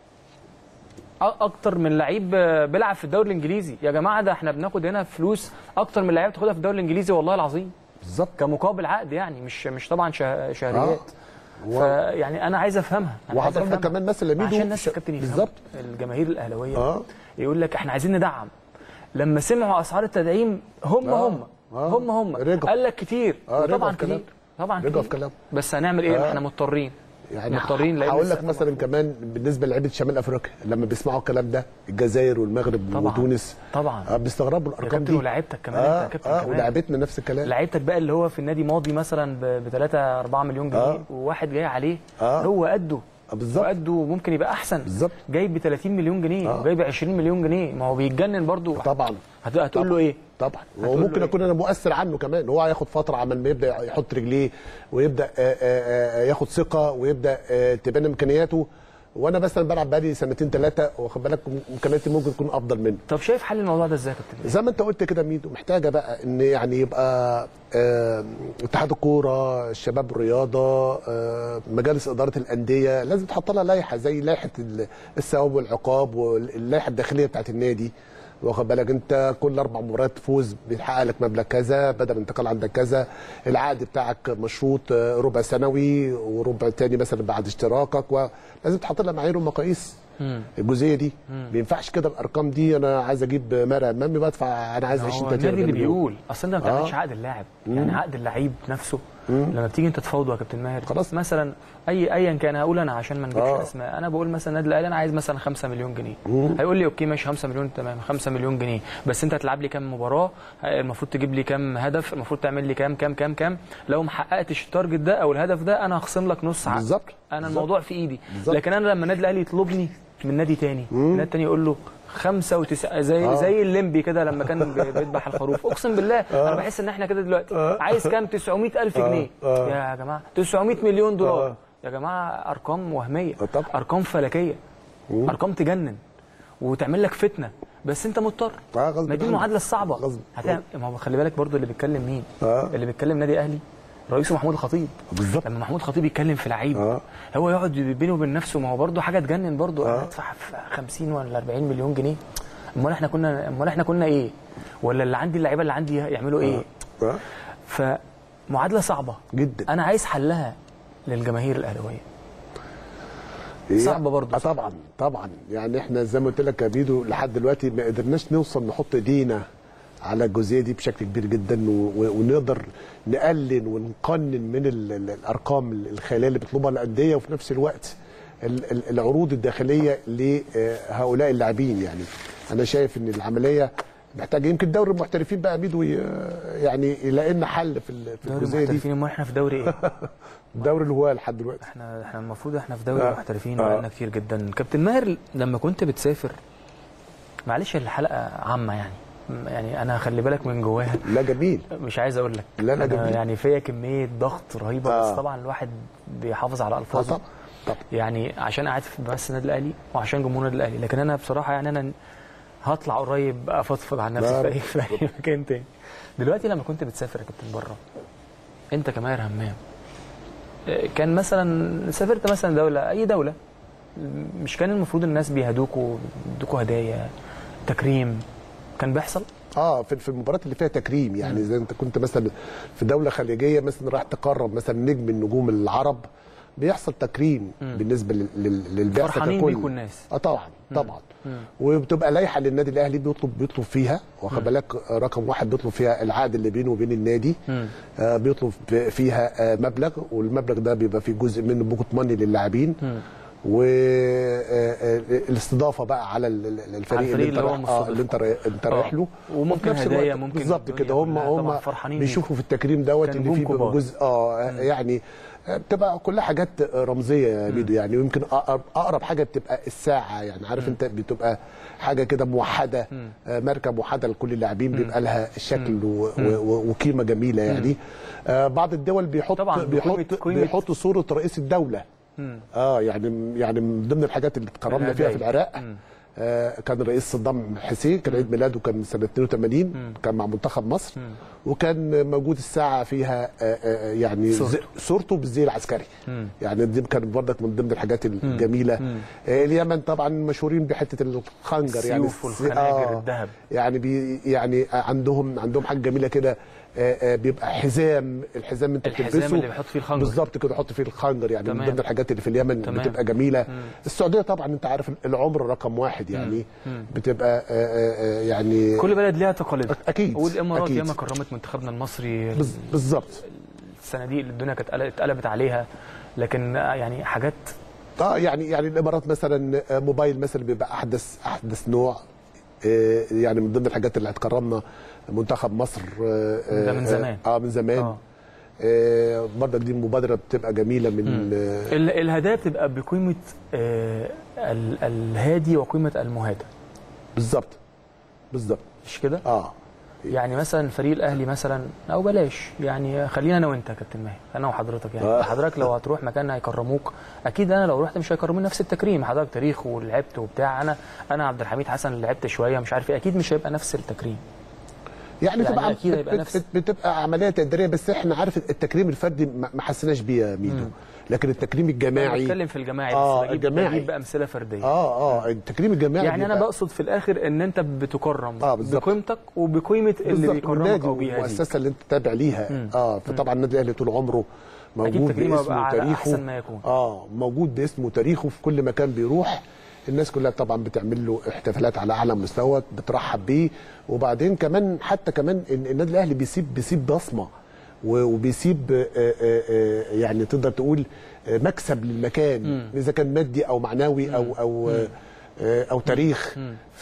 اكتر من لعيب بيلعب في الدوري الانجليزي. يا جماعه ده احنا بناخد هنا فلوس اكتر من لعيبه بتاخدها في الدوري الانجليزي والله العظيم بالظبط، كمقابل عقد يعني، مش مش طبعا شهريات. آه. فيعني انا عايز افهمها، وحضرتك كمان مثلا ميدو عشان الناس كابتن بالظبط الجماهير الاهلاويه آه. يقول لك احنا عايزين ندعم، لما سمعوا اسعار التدعيم هم آه. هم آه. هم هم رجع. قال لك كتير آه. طبعا كتير طبعا رجعوا في كلام، بس هنعمل ايه؟ آه. احنا مضطرين يعني مضطرين. هقول لك مثلا مفروض. كمان بالنسبه لعيبه شمال افريقيا لما بيسمعوا الكلام ده، الجزائر والمغرب طبعًا. وتونس طبعا آه بيستغربوا الارقام دي، ولاعيبتك كمان آه. انت كابتن آه. كمان، ولاعيبتنا نفس الكلام، لعيبتك بقى اللي هو في النادي ماضي مثلا ب ثلاثة أربعة مليون جنيه آه. وواحد جاي عليه آه. هو قده بالظبط، وقده ممكن يبقى احسن بالظبط، جايب ب ثلاثين مليون جنيه آه. وجايب عشرين مليون جنيه، ما هو بيتجنن برضو طبعا. هتقول له ايه؟ طبعا وممكن اكون انا مؤثر عنه كمان، هو هياخد فتره عمال ما يبدا يحط رجليه ويبدا آآ آآ ياخد ثقه ويبدا تبان امكانياته، وانا مثلا بلعب بقالي سنتين ثلاثه واخد بالك امكانياتي ممكن تكون افضل منه. طب شايف حل الموضوع ده ازاي يا كابتن؟ زي ما انت قلت كده ميدو، محتاجه بقى ان يعني يبقى اتحاد الكوره، الشباب الرياضه، مجالس اداره الانديه لازم تحط لها لائحه زي لائحه الثواب والعقاب واللائحه الداخليه بتاعت النادي، واخد بالك انت كل اربع مباريات تفوز بيتحقق لك مبلغ كذا، بدل انتقال عندك كذا، العقد بتاعك مشروط ربع سنوي وربع تاني مثلا بعد اشتراكك، ولازم تحط لها معايير ومقاييس. الجزئيه دي ما ينفعش كده الارقام دي، انا عايز اجيب ماهر همام بدفع انا عايز عشرين ثلاثين. النادي اللي بيقول اصل انت ما بتعملش آه. عقد اللاعب، يعني عقد اللعيب نفسه مم. لما بتيجي انت تفاوضه يا كابتن ماهر خلاص مثلا اي ايا كان، هقول انا عشان ما نجيبش آه. اسماء، انا بقول مثلا النادي الاهلي انا عايز مثلا خمسة مليون جنيه، مم. هيقول لي اوكي ماشي خمسة مليون تمام، خمسة مليون جنيه، بس انت هتلعب لي كام مباراه، المفروض تجيب لي كام هدف، المفروض تعمل لي كام كام كام كام، لو ما حققتش التارجت ده او الهدف ده انا هخصم لك نص عقد. بالظبط، انا الموضوع في ايدي. بالزبط. لكن انا لما النادي الاهلي يطلبني من نادي تاني، النادي التاني يقول له خمسة وتسعين زي آه. زي الليمبي كده لما كان بيذبح الخروف، اقسم بالله آه. انا بحس ان احنا كده دلوقتي آه. عايز كام؟ تسعمائة ألف جنيه آه. يا جماعه تسعمائة مليون دولار آه. يا جماعه ارقام وهميه، آه. ارقام فلكيه، مم. ارقام تجنن وتعمل لك فتنه، بس انت مضطر آه. ما دي المعادله الصعبه. هتعمل ما هو خلي بالك برضو اللي بيتكلم مين؟ آه. اللي بيتكلم نادي اهلي رئيسه محمود الخطيب. بالظبط، لما محمود الخطيب يتكلم في لعيب آه. هو يقعد بينه وبين نفسه، ما هو برضه حاجه تجنن برضه، انا ادفع خمسين ولا أربعين مليون جنيه، امال احنا كنا امال احنا كنا ايه؟ ولا اللي عندي اللعيبه اللي عندي يعملوا ايه؟ آه. فمعادله صعبه جدا، انا عايز حلها للجماهير الاهلاويه. صعبه برضه. آه طبعا طبعا، يعني احنا زي ما قلت لك يا بيدو لحد دلوقتي ما قدرناش نوصل نحط ايدينا على الجزئيه دي بشكل كبير جدا، ونقدر نقلل ونقنن من الارقام الخياليه اللي بيطلبها الانديه، وفي نفس الوقت العروض الداخليه لهؤلاء اللاعبين. يعني انا شايف ان العمليه محتاجه، يمكن دوري المحترفين بقى ميدو يعني يلاقي لنا حل في الجزئيه دي. المحترفين امال احنا في دوري ايه؟ الدوري اللي هو لحد دلوقتي احنا احنا المفروض احنا في دوري آه. المحترفين بقالنا آه. كتير جدا. كابتن ماهر لما كنت بتسافر، معلش الحلقه عامه يعني، يعني انا خلي بالك من جواها لا جميل، مش عايز اقول لك. لا لا أنا جميل. يعني فيا كميه ضغط رهيبه. آه. بس طبعا الواحد بيحافظ على الفاظه. طبعا طبعا. يعني عشان قاعد في بس النادي الاهلي وعشان جمهور النادي الاهلي، لكن انا بصراحه يعني انا هطلع قريب افضفض عن نفسي في اي في اي مكان تاني. دلوقتي لما كنت بتسافر يا كابتن بره، انت كماهر همام، كان مثلا سافرت مثلا دوله، اي دوله، مش كان المفروض الناس بيهدوكوا يدوكوا هدايا تكريم؟ كان بيحصل؟ اه في في المباريات اللي فيها تكريم، يعني اذا انت كنت مثلا في دوله خليجيه مثلا راح تقرب مثلا نجم النجوم العرب، بيحصل تكريم مم. بالنسبه للبعثه ككل. فرحانين بيكوا الناس. اه طبعا طبعا. مم. وبتبقى لائحه للنادي الاهلي بيطلب بيطلب فيها، واخد بالك، رقم واحد بيطلب فيها العقد اللي بينه وبين النادي. آه بيطلب فيها آه مبلغ، والمبلغ ده بيبقى فيه جزء منه بوكت ماني للاعبين، والاستضافه بقى على الفريق اللي انت رايح اه اللي انت انت رايح له، وممكن هدايا، ممكن بالظبط كده. هم هم بيشوفوا في التكريم دوت ان في جزء اه يعني بتبقى كلها حاجات رمزيه يا ميدو، يعني ويمكن اقرب حاجه بتبقى الساعه، يعني عارف انت بتبقى حاجه كده موحده، ماركه موحده لكل اللاعبين، بيبقى لها شكل وقيمه جميله يعني. بعض الدول بيحط بيحط بيحط صوره رئيس الدوله. مم. اه يعني يعني من ضمن الحاجات اللي اتكرمنا فيها في العراق، آه كان الرئيس صدام حسين، كان عيد ميلاده كان سنه اثنين وثمانين، مم. كان مع منتخب مصر، مم. وكان موجود الساعه فيها آه آه يعني صورته بالزي العسكري. مم. يعني دي كانت برضك من ضمن الحاجات الجميله. مم. آه اليمن طبعا مشهورين بحته الخنجر، يعني السيوف والخناجر الذهب، يعني بي يعني عندهم عندهم حاجه جميله كده، آه بيبقى حزام، الحزام انت بتلبسه، الحزام اللي بيحط فيه الخنجر بالظبط كده، يحط فيه الخنجر، يعني تمام. من ضمن الحاجات اللي في اليمن تمام. بتبقى جميله. مم. السعوديه طبعا انت عارف العمر رقم واحد، يعني مم. بتبقى آآ آآ يعني كل بلد ليها تقاليدها اكيد، والامارات ياما كرمت منتخبنا المصري بالظبط. الصناديق اللي الدنيا كانت اتقلبت عليها، لكن يعني حاجات اه يعني يعني الامارات مثلا موبايل مثلا بيبقى احدث احدث نوع، يعني من ضمن الحاجات اللي هتكرمنا منتخب مصر ده من زمان. اه من زمان. آه. آه برضك دي مبادره بتبقى جميله من آه الهدايا بتبقى بقيمه آه الهادي وقيمه المهادى. بالظبط بالظبط، مش كده؟ اه يعني مثلا فريق الاهلي مثلا، او بلاش يعني خلينا انا وانت يا كابتن ماهر، انا وحضرتك، يعني آه. حضرتك لو هتروح مكان هيكرموك اكيد، انا لو رحت مش هيكرموني نفس التكريم، حضرتك تاريخ ولعبت وبتاع، انا انا عبد الحميد حسن اللي لعبت شويه مش عارف ايه، اكيد مش هيبقى نفس التكريم. يعني, يعني اكيد هيبقى نفس بتبقى عمليه تقديريه، بس احنا عارف التكريم الفردي ما حسناش بيه يا ميدو، لكن التكريم الجماعي، انا بتكلم في الجماعي آه بس بجيب, بجيب بامثله فرديه. اه اه التكريم الجماعي يعني انا بقصد في الاخر ان انت بتكرم آه بقيمتك وبقيمه اللي بيكرمك او بيهديك، المؤسسه اللي انت تابع ليها. مم. اه فطبعا النادي الاهلي طول عمره موجود باسمه وتاريخه، ما يكون. اه موجود باسمه وتاريخه في كل مكان بيروح، الناس كلها طبعا بتعمل له احتفالات على اعلى مستوى، بترحب بيه، وبعدين كمان حتى كمان النادي الاهلي بيسيب بيسيب بصمه، وبيسيب يعني تقدر تقول مكسب للمكان، اذا كان مادي او معنوي او او مم. او تاريخ.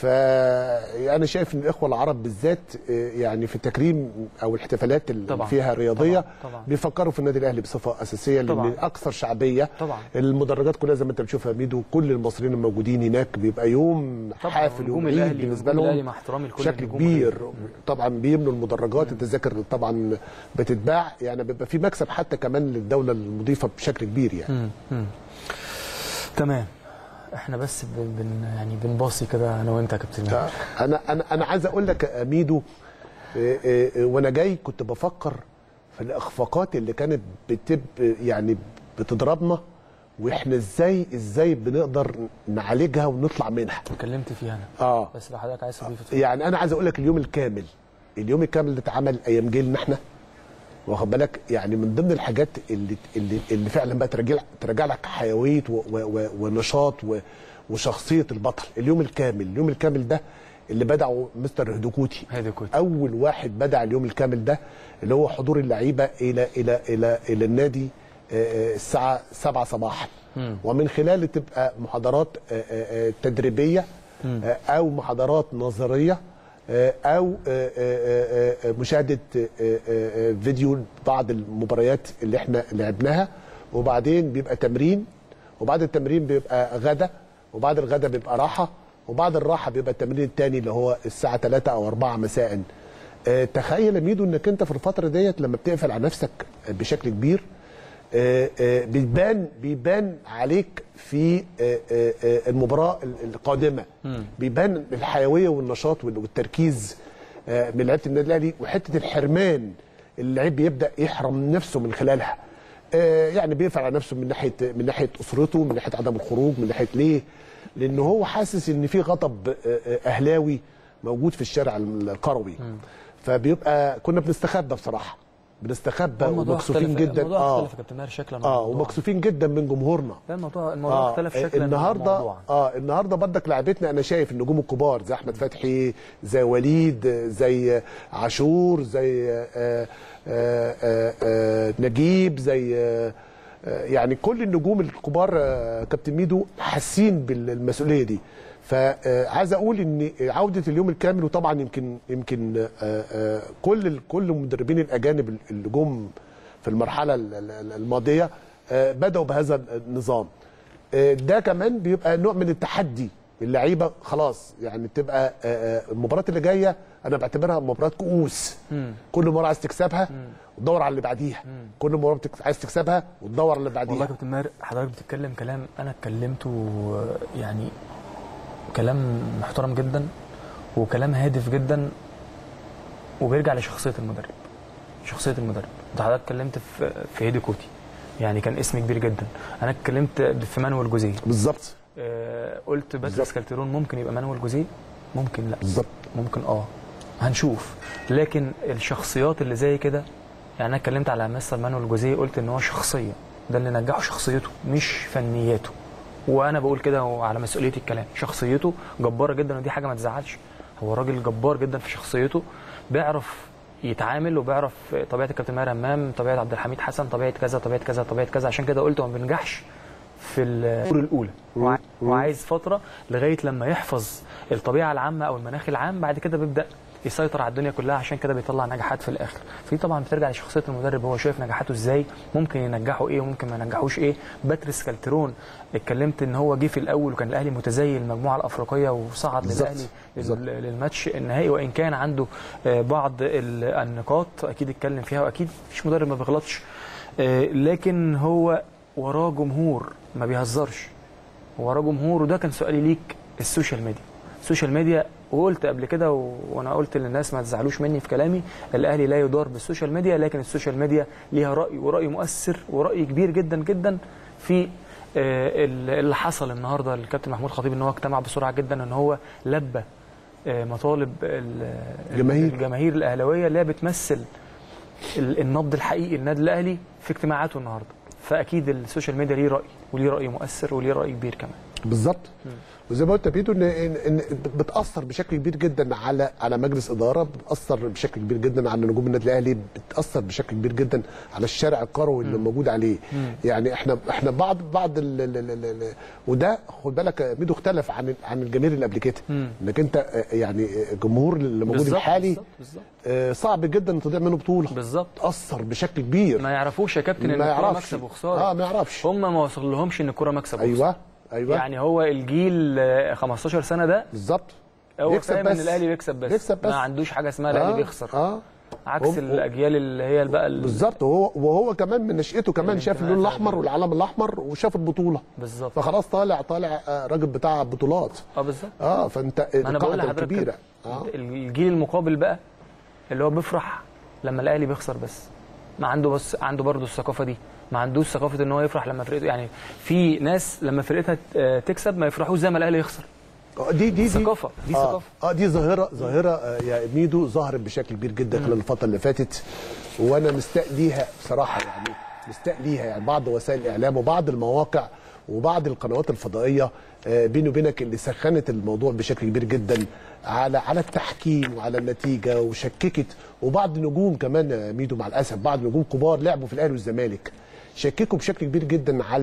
فانا شايف ان الاخوه العرب بالذات يعني في التكريم او الاحتفالات اللي طبعًا. فيها رياضيه طبعًا. طبعًا. بيفكروا في النادي الاهلي بصفه اساسيه، لان اكثر شعبيه طبعًا. المدرجات كلها زي ما انت بتشوفها ميدو، كل المصريين الموجودين هناك بيبقى يوم حافل وعيد بالنسبه لهم بشكل كبير. طبعا بيملوا المدرجات، التذاكر طبعا بتتباع، يعني بيبقى في مكسب حتى كمان للدوله المضيفه بشكل كبير يعني. مم. مم. تمام. احنا بس بن يعني بنباصي كده انا وانت يا كابتن. انا انا انا عايز اقول لك يا ميدو، وانا جاي كنت بفكر في الاخفاقات اللي كانت بتب يعني بتضربنا، واحنا ازاي ازاي بنقدر نعالجها ونطلع منها. اتكلمت فيها انا اه بس لو حضرتك عايز تضيف. يعني انا عايز اقول لك اليوم الكامل اليوم الكامل اللي اتعمل ايام جيلنا احنا، واخد بالك، يعني من ضمن الحاجات اللي اللي, اللي فعلا بقى ترجع ترجع لك حيويه و و ونشاط وشخصيه البطل. اليوم الكامل اليوم الكامل ده اللي بدعه مستر هدوكوتي، هدوكوتي اول واحد بدع اليوم الكامل ده، اللي هو حضور اللعيبه الى الى الى الى النادي الساعه سبعة صباحا، ومن خلاله تبقى محاضرات تدريبيه او محاضرات نظريه او مشاهده فيديو بعض المباريات اللي احنا لعبناها، وبعدين بيبقى تمرين، وبعد التمرين بيبقى غدا، وبعد الغدا بيبقى راحه، وبعد الراحه بيبقى التمرين الثاني اللي هو الساعه ثلاثة او أربعة مساء. آه تخيل يا ميدو انك انت في الفتره ديت لما بتقفل على نفسك بشكل كبير آه آه بيبان بيبان عليك في آه آه المباراه القادمه، بيبان الحيويه والنشاط والتركيز آه من لعيبه النادي الاهلي، وحته الحرمان اللعيب بيبدا يحرم نفسه من خلالها. آه يعني بيقفل على نفسه من ناحيه من ناحيه اسرته، من ناحيه عدم الخروج، من ناحيه ليه؟ لان هو حاسس ان في غضب اهلاوي موجود في الشارع القروي. فبيبقى كنا بنستخبى بصراحه، بنستخبى ومكسوفين جدا. الموضوع اه اختلف يا كابتن ماهر شكلا اه ومكسوفين جدا من جمهورنا. الموضوع الموضوع آه اختلف شكلا النهارده اه النهارده برضك لعبتنا انا شايف النجوم الكبار زي احمد فتحي، زي وليد، زي عاشور، زي آآ آآ آآ آآ نجيب، زي آآ يعني كل النجوم الكبار كابتن ميدو حاسين بالمسؤوليه دي. فعايز اقول ان عوده اليوم الكامل، وطبعا يمكن يمكن كل كل المدربين الاجانب اللي جم في المرحله الماضيه بداوا بهذا النظام. ده كمان بيبقى نوع من التحدي اللعيبه، خلاص يعني تبقى المباراه اللي جايه انا بعتبرها مباراه كؤوس. كل مره عايز تكسبها وتدور على اللي بعديها، كل مره عايز تكسبها وتدور على اللي بعديها. والله يا كابتن ماهر حضرتك بتتكلم كلام انا اتكلمته يعني كلام محترم جدا وكلام هادف جدا، وبيرجع لشخصيه المدرب. شخصيه المدرب انت حضرتك اتكلمت في في هيدي كوتي، يعني كان اسم كبير جدا. انا اتكلمت في مانويل جوزيه بالظبط. آه قلت باتريس كالتيرون ممكن يبقى مانويل جوزيه، ممكن لا بالظبط، ممكن اه هنشوف. لكن الشخصيات اللي زي كده، يعني انا اتكلمت على مستر مانويل جوزيه قلت ان هو شخصيه، ده اللي نجحه شخصيته مش فنياته. وانا بقول كده وعلى مسؤوليتي الكلام، شخصيته جباره جدا ودي حاجه ما تزعلش. هو راجل جبار جدا في شخصيته، بيعرف يتعامل وبيعرف طبيعه الكابتن ماهر همام، طبيعه عبد الحميد حسن، طبيعه كذا طبيعه كذا طبيعه كذا. عشان كده قلت هو ما بينجحش في الدور الاولى، وعايز فتره لغايه لما يحفظ الطبيعه العامه او المناخ العام، بعد كده بيبدا يسيطر على الدنيا كلها. عشان كده بيطلع نجاحات في الاخر. في طبعا بترجع لشخصيه المدرب، هو شايف نجاحاته ازاي، ممكن ينجحوا ايه وممكن ما ينجحوش ايه. باتريس كالتيرون اتكلمت ان هو جه في الاول وكان الاهلي متزيل المجموعه الافريقيه وصعد للاهلي للماتش النهائي، وان كان عنده بعض النقاط اكيد اتكلم فيها، واكيد مفيش مدرب ما بيغلطش، لكن هو وراه جمهور ما بيهزرش، وراه جمهور. وده كان سؤالي ليك، السوشيال ميديا. السوشيال ميديا، وقلت قبل كده وانا قلت للناس ما تزعلوش مني في كلامي، الاهلي لا يدار بالسوشيال ميديا، لكن السوشيال ميديا ليها راي وراي مؤثر وراي كبير جدا جدا في اللي حصل النهارده. الكابتن محمود خطيب ان هو اجتمع بسرعه جدا، ان هو لبى مطالب الجماهير الجماهير الاهلاويه اللي هي بتمثل النبض الحقيقي للنادي الاهلي في اجتماعاته النهارده. فاكيد السوشيال ميديا ليه راي وليه راي مؤثر وليه راي كبير كمان. بالظبط. وزي ما قلت يا بيتو ان ان بتاثر بشكل كبير جدا على على مجلس اداره، بتاثر بشكل كبير جدا على نجوم النادي الاهلي، بتاثر بشكل كبير جدا على الشارع القروي اللي موجود عليه. مم. يعني احنا احنا بعض بعض ال ال ال ال وده خد بالك ميدو اختلف عن عن الجماهير اللي قبل كده، انك انت يعني الجمهور اللي موجود الحالي بالزبط بالزبط. آه صعب جدا ان تضيع منه بطوله. بالظبط. تاثر بشكل كبير. ما يعرفوش يا كابتن ان الكوره مكسب وخساره. اه ما يعرفش. هم ما وصل لهمش ان الكوره مكسب وخساره. ايوه ايوه. يعني هو الجيل خمستاشر سنه ده بالظبط هو فاهم ان الاهلي بيكسب بس. بيكسب بس، ما عندوش حاجه اسمها الاهلي آه بيخسر. اه عكس هو الاجيال اللي هي بقى بالظبط. وهو وهو كمان من نشأته كمان شاف اللون الاحمر والعلم الاحمر وشاف البطوله بالظبط، فخلاص طالع طالع راجل بتاع بطولات. اه بالظبط. اه فانت القاعده الكبيره. آه. الجيل المقابل بقى اللي هو بيفرح لما الاهلي بيخسر بس، ما عنده بس عنده برضه الثقافه دي، ما عندوش ثقافه ان هو يفرح لما فرقته، يعني في ناس لما فرقتها تكسب ما يفرحوش زي ما الاهلي يخسر. دي دي ثقافه دي ثقافه اه, آه دي ظاهره ظاهره آه يا ميدو ظهرت بشكل كبير جدا خلال الفتره اللي فاتت، وانا مستاء ليها بصراحه، يعني مستاء ليها. يعني بعض وسائل الاعلام وبعض المواقع وبعض القنوات الفضائيه آه بيني وبينك اللي سخنت الموضوع بشكل كبير جدا على على التحكيم وعلى النتيجه وشككت. وبعض نجوم كمان ميدو مع الاسف، بعض نجوم كبار لعبوا في الاهلي والزمالك شككوا بشكل كبير جدا على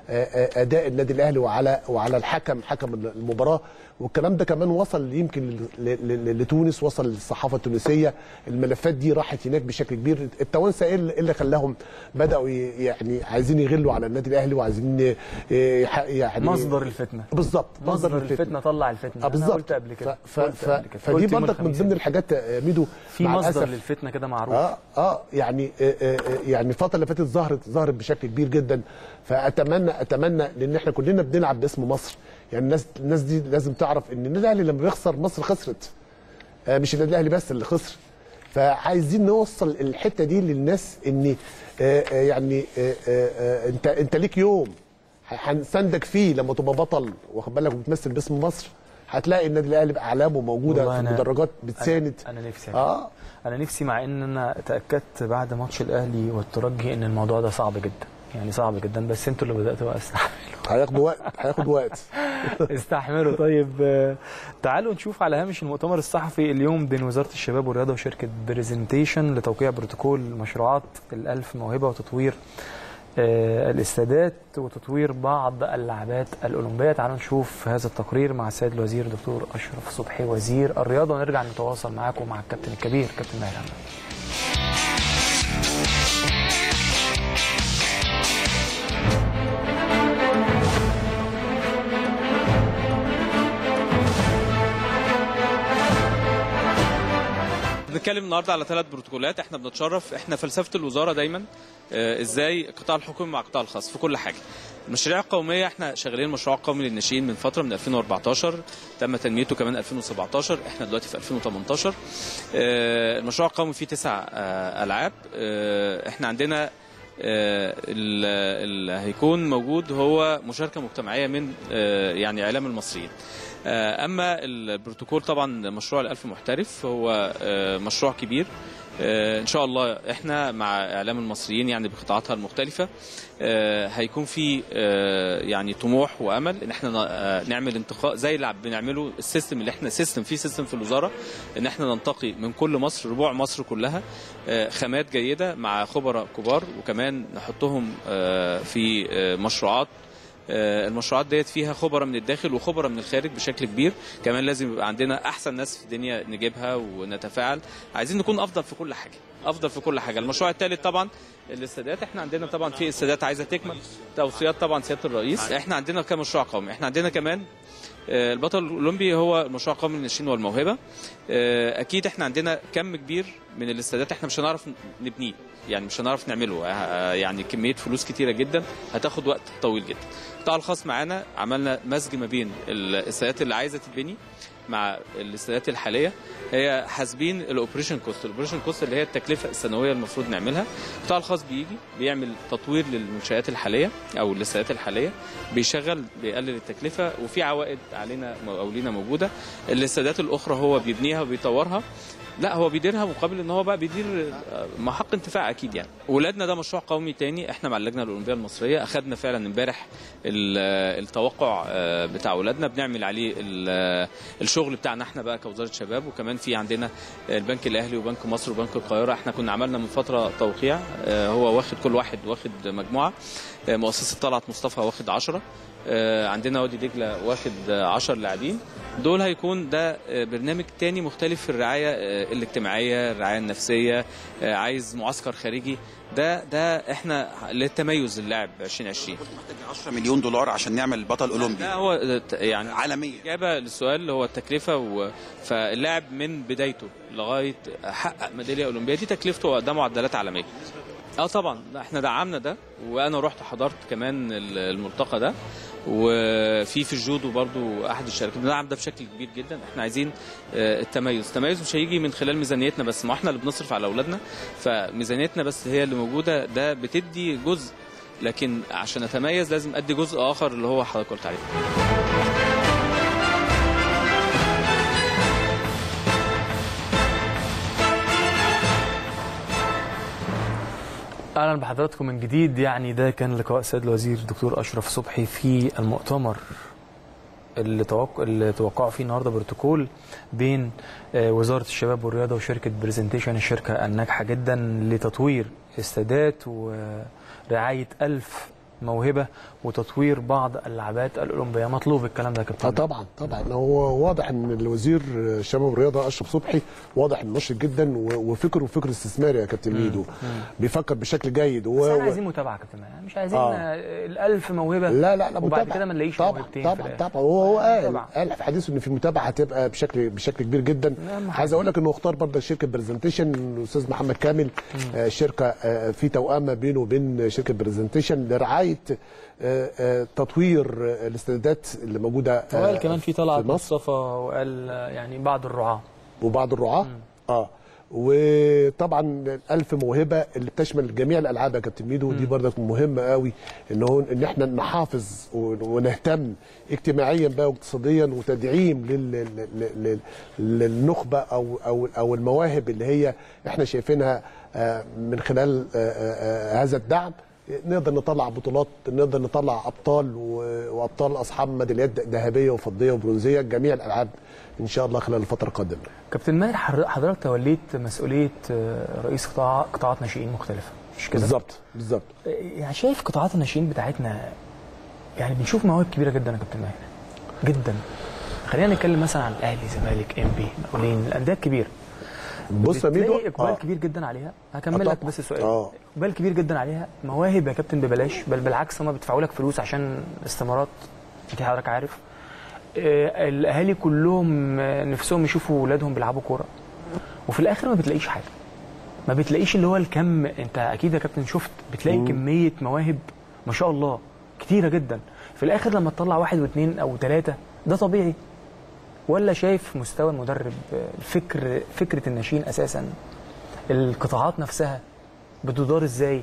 اداء النادي الاهلي وعلى وعلى الحكم حكم المباراه. والكلام ده كمان وصل يمكن لتونس، وصل للصحافه التونسيه، الملفات دي راحت هناك بشكل كبير. التوانسه ايه اللي خلاهم بداوا يعني عايزين يغلوا على النادي الاهلي وعايزين يعني مصدر الفتنه بالظبط، مصدر الفتنه, الفتنة طلع الفتنه. انا قلت قبل كده ف... ف... فدي برضك من ضمن الحاجات ميدو في مصدر للفتنه كده معروف. اه اه يعني آه آه يعني الفتره اللي فاتت ظهرت ظهرت بشكل كبير جدا. فاتمنى اتمنى لان احنا كلنا بنلعب باسم مصر، يعني الناس الناس دي لازم تعرف ان النادي الاهلي لما بيخسر مصر خسرت، آه مش النادي الاهلي بس اللي خسر. فعايزين نوصل الحته دي للناس ان آه آه يعني آه آه انت انت ليك يوم هنساندك فيه لما تبقى بطل واخد بالك وبتمثل باسم مصر. هتلاقي النادي الاهلي باعلامه موجوده في المدرجات بتساند. انا, أنا نفسي اه انا نفسي مع ان انا تاكدت بعد ماتش الاهلي والترجي ان الموضوع ده صعب جدا، يعني صعب جدا، بس انتوا اللي بداتوا بقى استحملوا. هياخدوا وقت هياخد وقت استحملوا. طيب تعالوا نشوف على هامش المؤتمر الصحفي اليوم بين وزاره الشباب والرياضه وشركه بريزنتيشن لتوقيع بروتوكول مشروعات الألف موهبه وتطوير الاستادات وتطوير بعض اللعبات الأولمبية. تعالوا نشوف هذا التقرير مع السيد الوزير دكتور أشرف صبحي وزير الرياضة، ونرجع نتواصل معاكم مع الكابتن الكبير كابتن ماهر أحمد. بنتكلم النهارده على ثلاث بروتوكولات. احنا بنتشرف، احنا فلسفه الوزاره دايما اه ازاي القطاع الحكومي مع القطاع الخاص في كل حاجه. المشاريع القوميه احنا شغالين مشروع قومي للناشئين من فتره من ألفين وأربعتاشر، تم تنميته كمان ألفين وسبعتاشر، احنا دلوقتي في ألفين وتمنتاشر. اه المشروع القومي فيه تسع اه العاب. اه احنا عندنا اللي هيكون موجود هو مشاركه مجتمعيه من اه يعني اعلام المصريين. اما البروتوكول طبعا مشروع الألف محترف هو مشروع كبير ان شاء الله. احنا مع اعلام المصريين يعني بقطاعاتها المختلفه هيكون في يعني طموح وامل ان احنا نعمل انتقاء زي اللي بنعمله السيستم اللي احنا سيستم في سيستم في الوزاره، ان احنا ننتقي من كل مصر ربوع مصر كلها خامات جيده مع خبراء كبار، وكمان نحطهم في مشروعات. المشروعات ديت فيها خبراء من الداخل وخبراء من الخارج بشكل كبير. كمان لازم يبقى عندنا احسن ناس في الدنيا نجيبها ونتفاعل. عايزين نكون افضل في كل حاجه، افضل في كل حاجه. المشروع الثالث طبعا الاستادات. احنا عندنا طبعا في استادات عايزه تكمل، توصيات طبعا سياده الرئيس. احنا عندنا كمشروع قومي، احنا عندنا كمان البطل الاولمبي هو مشروع قومي للناشئين والموهبه. اكيد احنا عندنا كم كبير من الاستادات احنا مش هنعرف نبنيه، يعني مش هنعرف نعمله، يعني كميه فلوس كتيره جدا هتاخد وقت طويل جدا. القطاع الخاص معانا عملنا مزج ما بين الاستادات اللي عايزه تتبني مع الاستادات الحاليه. هي حاسبين الاوبريشن كوست، الاوبريشن كوست اللي هي التكلفه السنويه المفروض نعملها. القطاع الخاص بيجي بيعمل تطوير للمنشات الحاليه او الاستادات الحاليه، بيشغل بيقلل التكلفه وفي عوائد علينا او لينا موجوده. الاستادات الاخرى هو بيبنيها وبيطورها، لا هو بيديرها مقابل ان هو بقى بيدير مع حق انتفاع اكيد. يعني ولادنا ده مشروع قومي تاني. احنا مع اللجنه الاولمبيه المصريه اخذنا فعلا امبارح التوقع بتاع ولادنا، بنعمل عليه الشغل بتاعنا احنا بقى كوزاره شباب. وكمان في عندنا البنك الاهلي وبنك مصر وبنك القاهره. احنا كنا عملنا من فتره توقيع، هو واخد كل واحد واخد مجموعه. مؤسسه طلعت مصطفى واخد عشرة، عندنا وادي دجله واخد عشرة لاعبين. دول هيكون ده برنامج تاني مختلف في الرعايه الاجتماعيه، الرعايه النفسيه، عايز معسكر خارجي. ده ده احنا للتميز اللاعب ألفين وعشرين محتاج عشرة مليون دولار عشان نعمل بطل اولمبي. ده هو يعني عالميا. اجابه للسؤال اللي هو التكلفه و... فاللاعب من بدايته لغايه حقق ميداليه اولمبيه دي تكلفته ده معدلات عالميه. اه طبعا احنا دعمنا ده، وانا رحت حضرت كمان الملتقى ده، وفي في الجودو برضو احد الشركات بندعم ده بشكل كبير جدا. احنا عايزين التميز، التميز مش هيجي من خلال ميزانيتنا بس، ما احنا اللي بنصرف على اولادنا، فميزانيتنا بس هي اللي موجوده، ده بتدي جزء، لكن عشان اتميز لازم ادي جزء اخر اللي هو حضرتك قلت عليه. اهلا بحضراتكم من جديد. يعني ده كان لقاء السيد الوزير الدكتور اشرف صبحي في المؤتمر اللي توقع اللي توقعوا فيه النهارده بروتوكول بين وزاره الشباب والرياضه وشركه بريزنتيشن، الشركه الناجحه جدا لتطوير استادات ورعايه ألف موهبه وتطوير بعض اللاعبات الاولمبيه. مطلوب الكلام ده يا كابتن. اه طبعا طبعا، هو واضح ان الوزير الشباب والرياضه اشرف صبحي واضح انه نشط جدا، وفكره فكر استثماري يا كابتن ميدو، بيفكر بشكل جيد. و... بس احنا عايزين متابعه يا كابتن، مش عايزين آه. الألف موهبه لا لا لا وبعد كده ما نلاقيش موهبتين. طبعا طبعا طبعا، هو قال قال في حديثه ان في متابعه هتبقى بشكل بشكل كبير جدا. عايز اقول لك انه اختار برضه شركه برزنتيشن الاستاذ محمد كامل، آه شركه آه في توأمه بينه وبين شركه برزنتيشن لرعايه آه آه تطوير الاستندات اللي موجوده. آه وقال كمان في طلعت مصطفى، وقال يعني بعض الرعاه وبعض الرعاه اه وطبعا ألف موهبه اللي بتشمل جميع الالعاب يا كابتن ميدو، ودي برضك مهمه قوي ان هو ان احنا نحافظ ونهتم اجتماعيا بقى واقتصاديا وتدعيم لل للنخبه او او او المواهب اللي هي احنا شايفينها من خلال هذا الدعم. نقدر نطلع بطولات، نقدر نطلع ابطال وابطال اصحاب ميداليات ذهبيه وفضيه وبرونزيه جميع الالعاب ان شاء الله خلال الفتره القادمه. كابتن ماهر، حضرتك توليت مسؤوليه رئيس قطاع قطاعات ناشئين مختلفه، مش كده؟ بالظبط بالظبط. يعني شايف قطاعات الناشئين بتاعتنا، يعني بنشوف مواهب كبيره جدا يا كابتن ماهر جدا. خلينا نتكلم مثلا عن الاهلي، زمالك، ام بي، مقاولين، الانديه الكبيره. بص يا ميدو، اقبال آه. كبير جدا عليها. هكمل لك بس السؤال. آه. اقبال كبير جدا عليها، مواهب يا كابتن ببلاش، بل بالعكس هم بيدفعوا لك فلوس عشان استمارات، انت حضرتك عارف. آه الاهالي كلهم نفسهم يشوفوا اولادهم بيلعبوا كوره، وفي الاخر ما بتلاقيش حاجه، ما بتلاقيش اللي هو الكم. انت اكيد يا كابتن شفت، بتلاقي م. كميه مواهب ما شاء الله كتيره جدا، في الاخر لما تطلع واحد واثنين او ثلاثه ده طبيعي؟ ولا شايف مستوى المدرب، الفكر، فكره الناشئين اساسا، القطاعات نفسها بتدار ازاي؟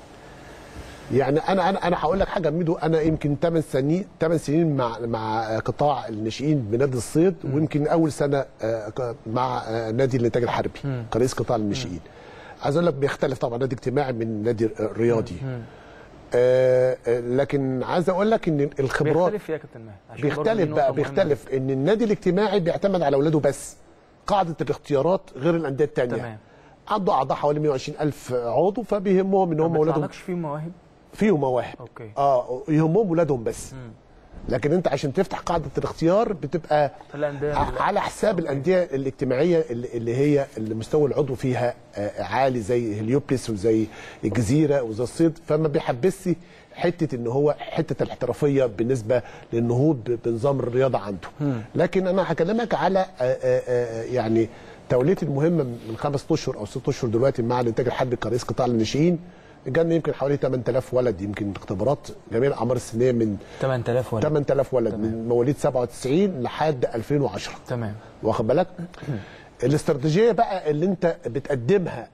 يعني انا انا انا هقول لك حاجه ميدو، انا يمكن ثمان سنين ثمان سنين مع مع قطاع الناشئين بنادي الصيد، م. ويمكن اول سنه مع نادي الانتاج الحربي كرئيس قطاع الناشئين. عايز اقول لك بيختلف طبعا، نادي اجتماعي من نادي رياضي. م. آه لكن عايز اقول لك ان الخبرات بيختلف يا كابتن ماهر، بيختلف بقى بيختلف ان النادي الاجتماعي بيعتمد على اولاده بس، قاعده الاختيارات غير الانديه الثانيه. تمام. عنده اعضاء حوالي مئة وعشرين ألف عضو، فبيهمهم ان هم اولادهم. ما بيطلعلكش فيهم مواهب؟ فيهم مواهب. اوكي. اه يهمهم اولادهم بس. م. لكن انت عشان تفتح قاعده الاختيار بتبقى على حساب الانديه الاجتماعيه اللي هي اللي مستوى العضو فيها عالي، زي هليوبلس وزي الجزيره وزي الصيد، فما بيحبسش حته ان هو حته الاحترافيه بالنسبه للنهوض بنظام الرياضه عنده. م. لكن انا هكلمك على يعني توليتي المهمه من خمس اشهر او ست اشهر دلوقتي مع الانتاج الحربي كرئيس قطاع الناشئين. جالنا يمكن حوالي ثمانية آلاف ولد، يمكن اختبارات جميع الاعمار السنيه من ثمانية آلاف ولد ثمانية آلاف ولد. تمام. من مواليد سبعة وتسعين لحد ألفين وعشرة. تمام. واخد بالك؟ الاستراتيجيه بقى اللي انت بتقدمها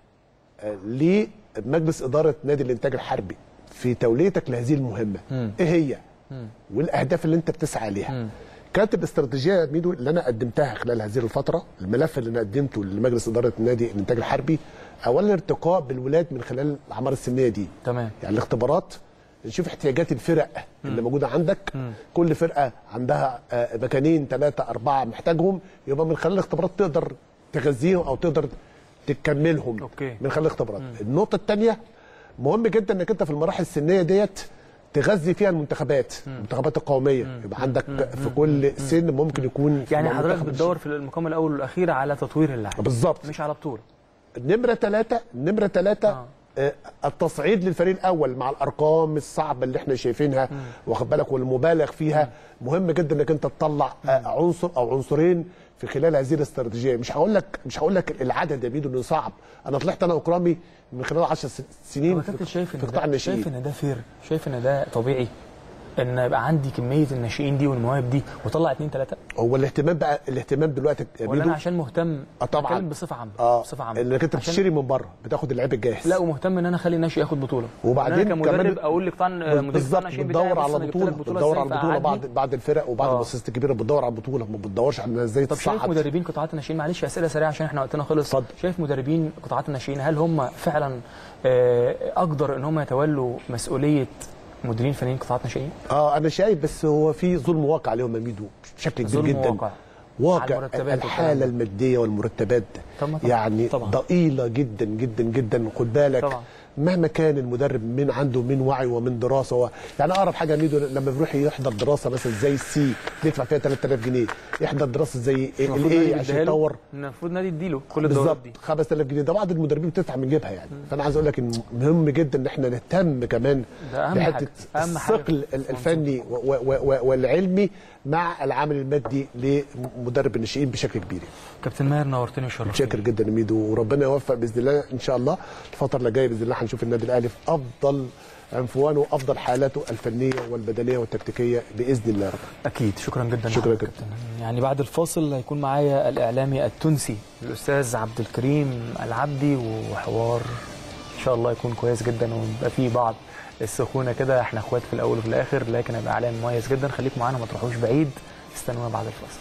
لمجلس اداره نادي الانتاج الحربي في توليتك لهذه المهمه، م. ايه هي؟ م. والاهداف اللي انت بتسعى ليها. م. كانت الاستراتيجيه يا ميدو اللي انا قدمتها خلال هذه الفتره، الملف اللي انا قدمته لمجلس اداره نادي الانتاج الحربي، اولا ارتقاء بالولاد من خلال الاعمار السنيه دي. تمام. يعني الاختبارات نشوف احتياجات الفرق م. اللي موجوده عندك. م. كل فرقه عندها مكانين ثلاثه اربعه محتاجهم، يبقى من خلال الاختبارات تقدر تغذيهم او تقدر تكملهم. أوكي. من خلال الاختبارات. م. النقطه الثانيه مهم جدا انك انت في المراحل السنيه ديت تغذي فيها المنتخبات، المنتخبات القوميه. مم. يبقى عندك مم. في كل سن ممكن يكون يعني حضرتك بتدور في المقام الاول والاخير على تطوير اللاعب بالظبط، مش على بطوله. نمره ثلاثة نمره ثلاثة آه. آه التصعيد للفريق الاول مع الارقام الصعبه اللي احنا شايفينها، واخد بالك، والمبالغ فيها. مم. مهم جدا انك انت تطلع آه عنصر او عنصرين في خلال هذه الاستراتيجيه. مش هقول لك مش هقول لك العدد يا بيدو انه صعب، انا طلعت انا واكرامي من خلال عشر سنين في, في قطاع الناشئين. شايف ان ده فير؟ شايف ان ده طبيعي ان يبقى عندي كميه الناشئين دي والمواهب دي وطلع اثنين ثلاثه؟ هو الاهتمام بقى الاهتمام دلوقتي ولا انا عشان مهتم اه طبعا بصفه عامه؟ اه بصفه عامه انك انت بتشتري من بره، بتاخد اللعيب الجاهز. لا، ومهتم ان انا اخلي الناشئ ياخد بطوله، وبعدين انا كمدرب اقول لقطاع بالظبط بتدور على بطوله، بتدور على البطوله بعد بعد الفرق وبعد المؤسسات الكبيره بتدور على البطوله، ما بتدورش على ازاي تصعد. طب شايف مدربين قطاعات الناشئين، معلش اسئله سريعه عشان احنا وقتنا خلص. فضل. شايف مدربين قطاعات الناشئين هل هم فعلا اقدر ان هم يتولوا مسؤوليه مديرين فنيين قطاعات ناشئين؟ اه انا شايف، بس هو في ظلم واقع عليهم يا ميدو بشكل كبير جدا. واقع واقع الحاله الماديه والمرتبات طبعا. يعني طبعا. ضئيله جدا جدا جدا. خد بالك طبعا. مهما كان المدرب من عنده من وعي ومن دراسه و... يعني اقرب حاجه ميدو لما بيروح يحضر دراسه مثلا زي السي بيدفع فيها ثلاثة آلاف جنيه، يحضر دراسه زي الاي عشان يطور، المفروض نادي يديله كل الدورات دي خمسة آلاف جنيه. ده بعض المدربين بتدفع من جيبها يعني. فانا عايز اقول لك ان مهم جدا ان احنا نهتم كمان بحته الثقل الفني والعلمي مع العامل المادي لمدرب الناشئين بشكل كبير. كابتن ماهر نورتني وشرفتني. متشكر جدا يا ميدو، وربنا يوفق باذن الله. ان شاء الله الفتره اللي جايه باذن الله هنشوف النادي الاهلي في افضل عنفوانه وافضل حالاته الفنيه والبدنيه والتكتيكيه باذن الله رب. اكيد. شكرا جدا. شكرا كابتن. يعني بعد الفاصل هيكون معايا الاعلامي التونسي الاستاذ عبد الكريم العبدي، وحوار ان شاء الله يكون كويس جدا ويبقى فيه بعض السخونه كده. احنا اخوات في الاول وفي الاخر، لكن هيبقى اعلام مميز جدا. خليكم معانا ما تروحوش بعيد، استنونا بعد الفاصل.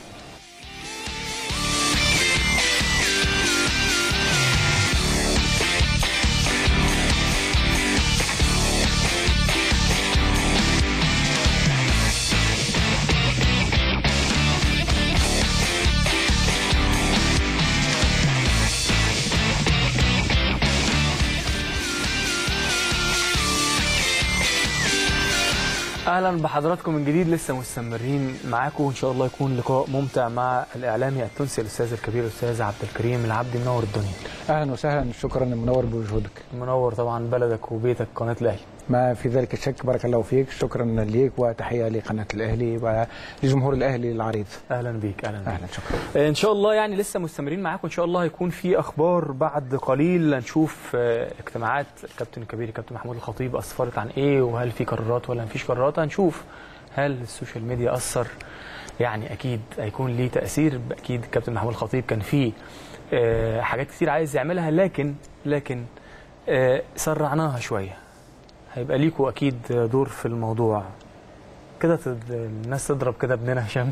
اهلا بحضراتكم من جديد، لسه مستمرين معاكم وان شاء الله يكون لقاء ممتع مع الاعلامي التونسي الاستاذ الكبير الاستاذ عبد الكريم العبدي. منور الدنيا. اهلا وسهلا، شكرا منور بوجودك. منور طبعا بلدك وبيتك قناه الاهلي. ما في ذلك الشك، بارك الله فيك، شكرا ليك وتحيه لقناه الاهلي ولجمهور الاهلي العريض. اهلا بيك. اهلا بيك. اهلا شكرا. ان شاء الله يعني لسه مستمرين معاكم، ان شاء الله هيكون في اخبار بعد قليل. نشوف اجتماعات الكابتن الكبير الكابتن محمود الخطيب اسفرت عن ايه، وهل في قرارات ولا مفيش قرارات. هنشوف هل السوشيال ميديا اثر، يعني اكيد هيكون ليه تاثير. اكيد الكابتن محمود الخطيب كان فيه حاجات كتير عايز يعملها، لكن لكن سرعناها شويه. هيبقى ليكوا اكيد دور في الموضوع كده، الناس تضرب كده ابننا هشام.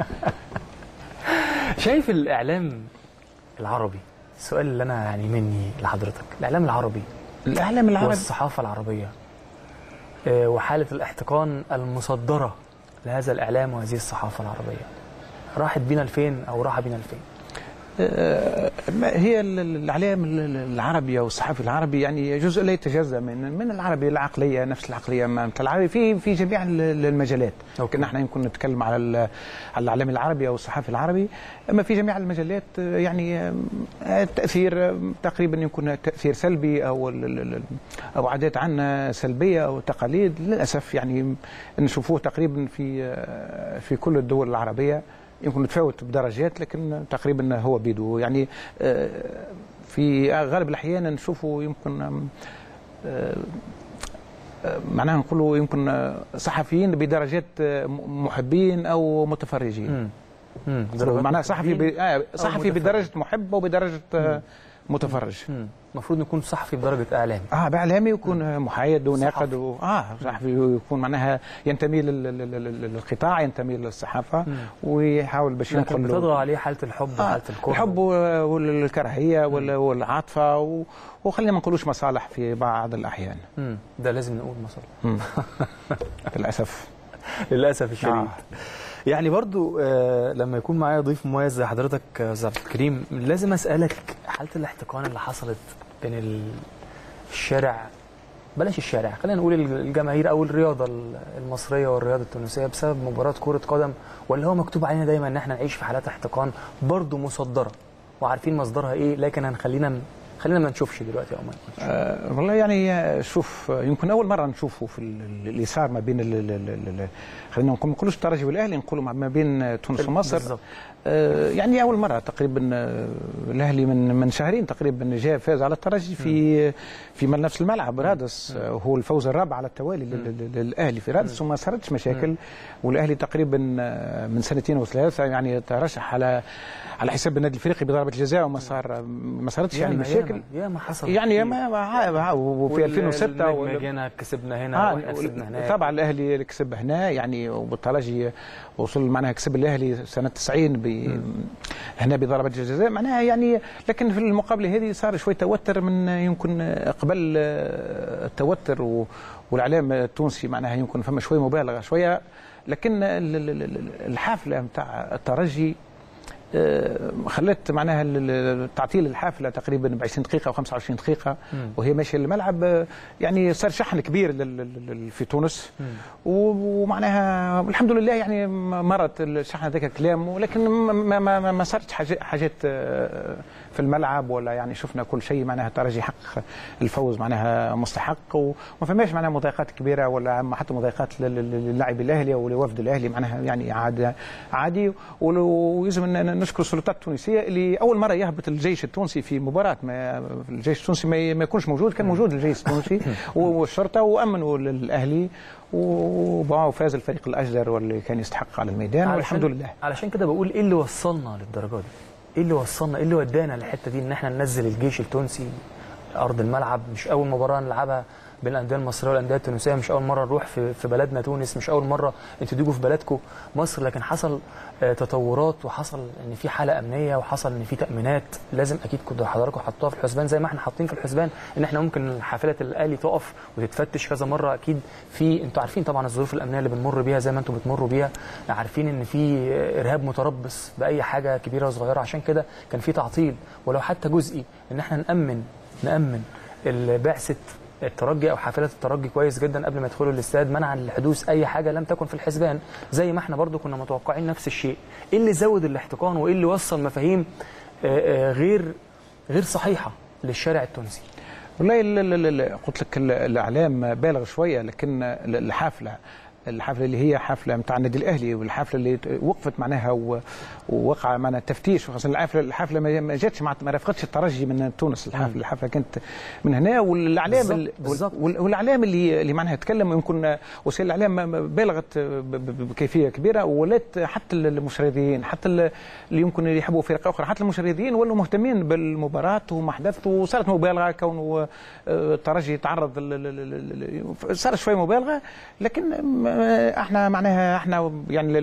شايف الاعلام العربي، السؤال اللي انا يعني مني لحضرتك، الاعلام العربي الاعلام العربي والصحافه العربيه وحاله الاحتقان المصدره لهذا الاعلام وهذه الصحافه العربيه، راحت بينا لفين او راح بينا لفين؟ هي الاعلام العربي او الصحفي العربي يعني جزء لا يتجزا من من العربي، العقليه نفس العقليه مع العربي في في جميع المجالات. يمكن احنا يمكن نتكلم على على الاعلام العربي او الصحفي العربي، اما في جميع المجالات يعني التاثير تقريبا يكون تاثير سلبي او او عادات عنا سلبيه او تقاليد للاسف يعني نشوفوه تقريبا في في كل الدول العربيه. يمكن نتفاوت بدرجات لكن تقريبا هو بيدو يعني في غالب الاحيان نشوفوا يمكن معناها نقولوا يمكن صحفيين بدرجات محبين او متفرجين. امم معناها صحفي صحفي بدرجه محب وبدرجه متفرج. المفروض يكون صحفي بدرجه اعلامي. اه باعلامي يكون محايد وناقد و... اه صحفي يكون معناها ينتمي للقطاع، ينتمي للصحافه ويحاول باش ينقل. لكن بتطغى عليه حاله الحب آه وحاله الكره. الحب والكراهيه والعاطفه و... وخلينا ما نقولوش مصالح في بعض الاحيان. امم ده لازم نقول مصالح. للاسف. للاسف الشديد. آه. يعني برضو آه لما يكون معايا ضيف مميز زي حضرتك استاذ عبد الكريم، لازم اسالك حاله الاحتقان اللي حصلت بين الشارع، بلاش الشارع، خلينا نقول الجماهير او الرياضه المصريه والرياضه التونسيه بسبب مباراه كره قدم، ولا هو مكتوب علينا دايما ان احنا نعيش في حالات احتقان برضو مصدره وعارفين مصدرها ايه، لكن هنخلينا خلينا ما نشوفش دلوقتي او ما نشوفش. أه والله يعني شوف، يمكن اول مره نشوفه في اللي صار ما بين خلينا نقول ما نقولوش الترجي والاهلي، نقولوا ما بين تونس ومصر. بالظبط. أه يعني اول مره تقريبا الاهلي من من شهرين تقريبا جاء فاز على الترجي في في نفس الملعب رادس، هو الفوز الرابع على التوالي للاهلي في رادس وما صارتش مشاكل. والاهلي تقريبا من سنتين وثلاثه يعني ترشح على على حساب النادي الافريقي بضربه الجزاء وما صار ما صارتش يعني مشاكل. يا ما حصل يعني يا ما وفي ألفين وستة وجينا كسبنا هنا آه واحنا كسبنا هناك. طبعا الاهلي كسب هنا يعني، والترجي وصل معناها كسب الاهلي سنه تسعين هنا بضربه الجزاء معناها يعني. لكن في المقابله هذه صار شوي توتر من يمكن قبل التوتر، والاعلام التونسي معناها يمكن فما شوي مبالغه شويه. لكن الحافله نتاع الترجي خلت معناها تعطيل الحافله تقريبا ب عشرين دقيقه او خمسة وعشرين دقيقه وهي ماشيه للملعب. يعني صار شحن كبير في تونس ومعناها الحمد لله يعني مرت الشحن هذاك الكلام، ولكن ما ما ما صارتش حاجات في الملعب ولا يعني شفنا كل شيء معناها الترجي حق الفوز معناها مستحق، وما فماش معناها مضايقات كبيره ولا حتى مضايقات للاعب الاهلي او لوفد الاهلي معناها يعني عادي عادي. ويلزم نشكر السلطات التونسيه اللي اول مره يهبط الجيش التونسي في مباراه، ما الجيش التونسي ما يكونش موجود، كان موجود الجيش التونسي والشرطه وامنوا الاهلي وفاز الفريق الاجدر واللي كان يستحق على الميدان والحمد لله. علشان كده بقول ايه اللي وصلنا للدرجه دي؟ ايه اللي وصلنا؟ ايه اللي ودانا للحته دي ان احنا ننزل الجيش التونسي ارض الملعب؟ مش اول مباراه نلعبها بين الانديه المصريه والانديه التونسيه، مش اول مره نروح في في بلدنا تونس، مش اول مره انتوا تيجوا في بلدكم مصر، لكن حصل تطورات وحصل ان في حاله امنيه وحصل ان في تامينات لازم اكيد كنتوا حضراتكم حطوها في الحسبان زي ما احنا حاطين في الحسبان ان احنا ممكن حافله الاهلي تقف وتتفتش كذا مره. اكيد في انتوا عارفين طبعا الظروف الامنيه اللي بنمر بيها زي ما انتوا بتمروا بيها، عارفين ان في ارهاب متربص باي حاجه كبيره وصغيره، عشان كده كان في تعطيل ولو حتى جزئي ان احنا نامن نامن بعثه الترجي او حافله الترجي كويس جدا قبل ما يدخلوا الاستاد منعا لحدوث اي حاجه لم تكن في الحسبان، زي ما احنا برضو كنا متوقعين نفس الشيء. ايه اللي زود الاحتقان وايه اللي وصل مفاهيم غير غير صحيحه للشارع التونسي؟ والله قلت لك الاعلام بالغ شويه، لكن الحافله الحفله اللي هي حفله نتاع النادي الاهلي والحفله اللي وقفت معناها ووقع معنا تفتيش، خاصه الحفله الحفله ما جاتش ما رافقتش الترجي من تونس، الحفله الحفله كانت من هنا. والاعلام والاعلام اللي اللي معناها تكلم يمكن وسائل الاعلام بالغت بكيفيه كبيره، ولات حتى المشردين حتى اللي يمكن يحبوا فرق اخرى حتى المشردين ولوا مهتمين بالمباراه وما حدث، وصارت مبالغه كونه الترجي تعرض صار شويه مبالغه. لكن احنا معناها احنا يعني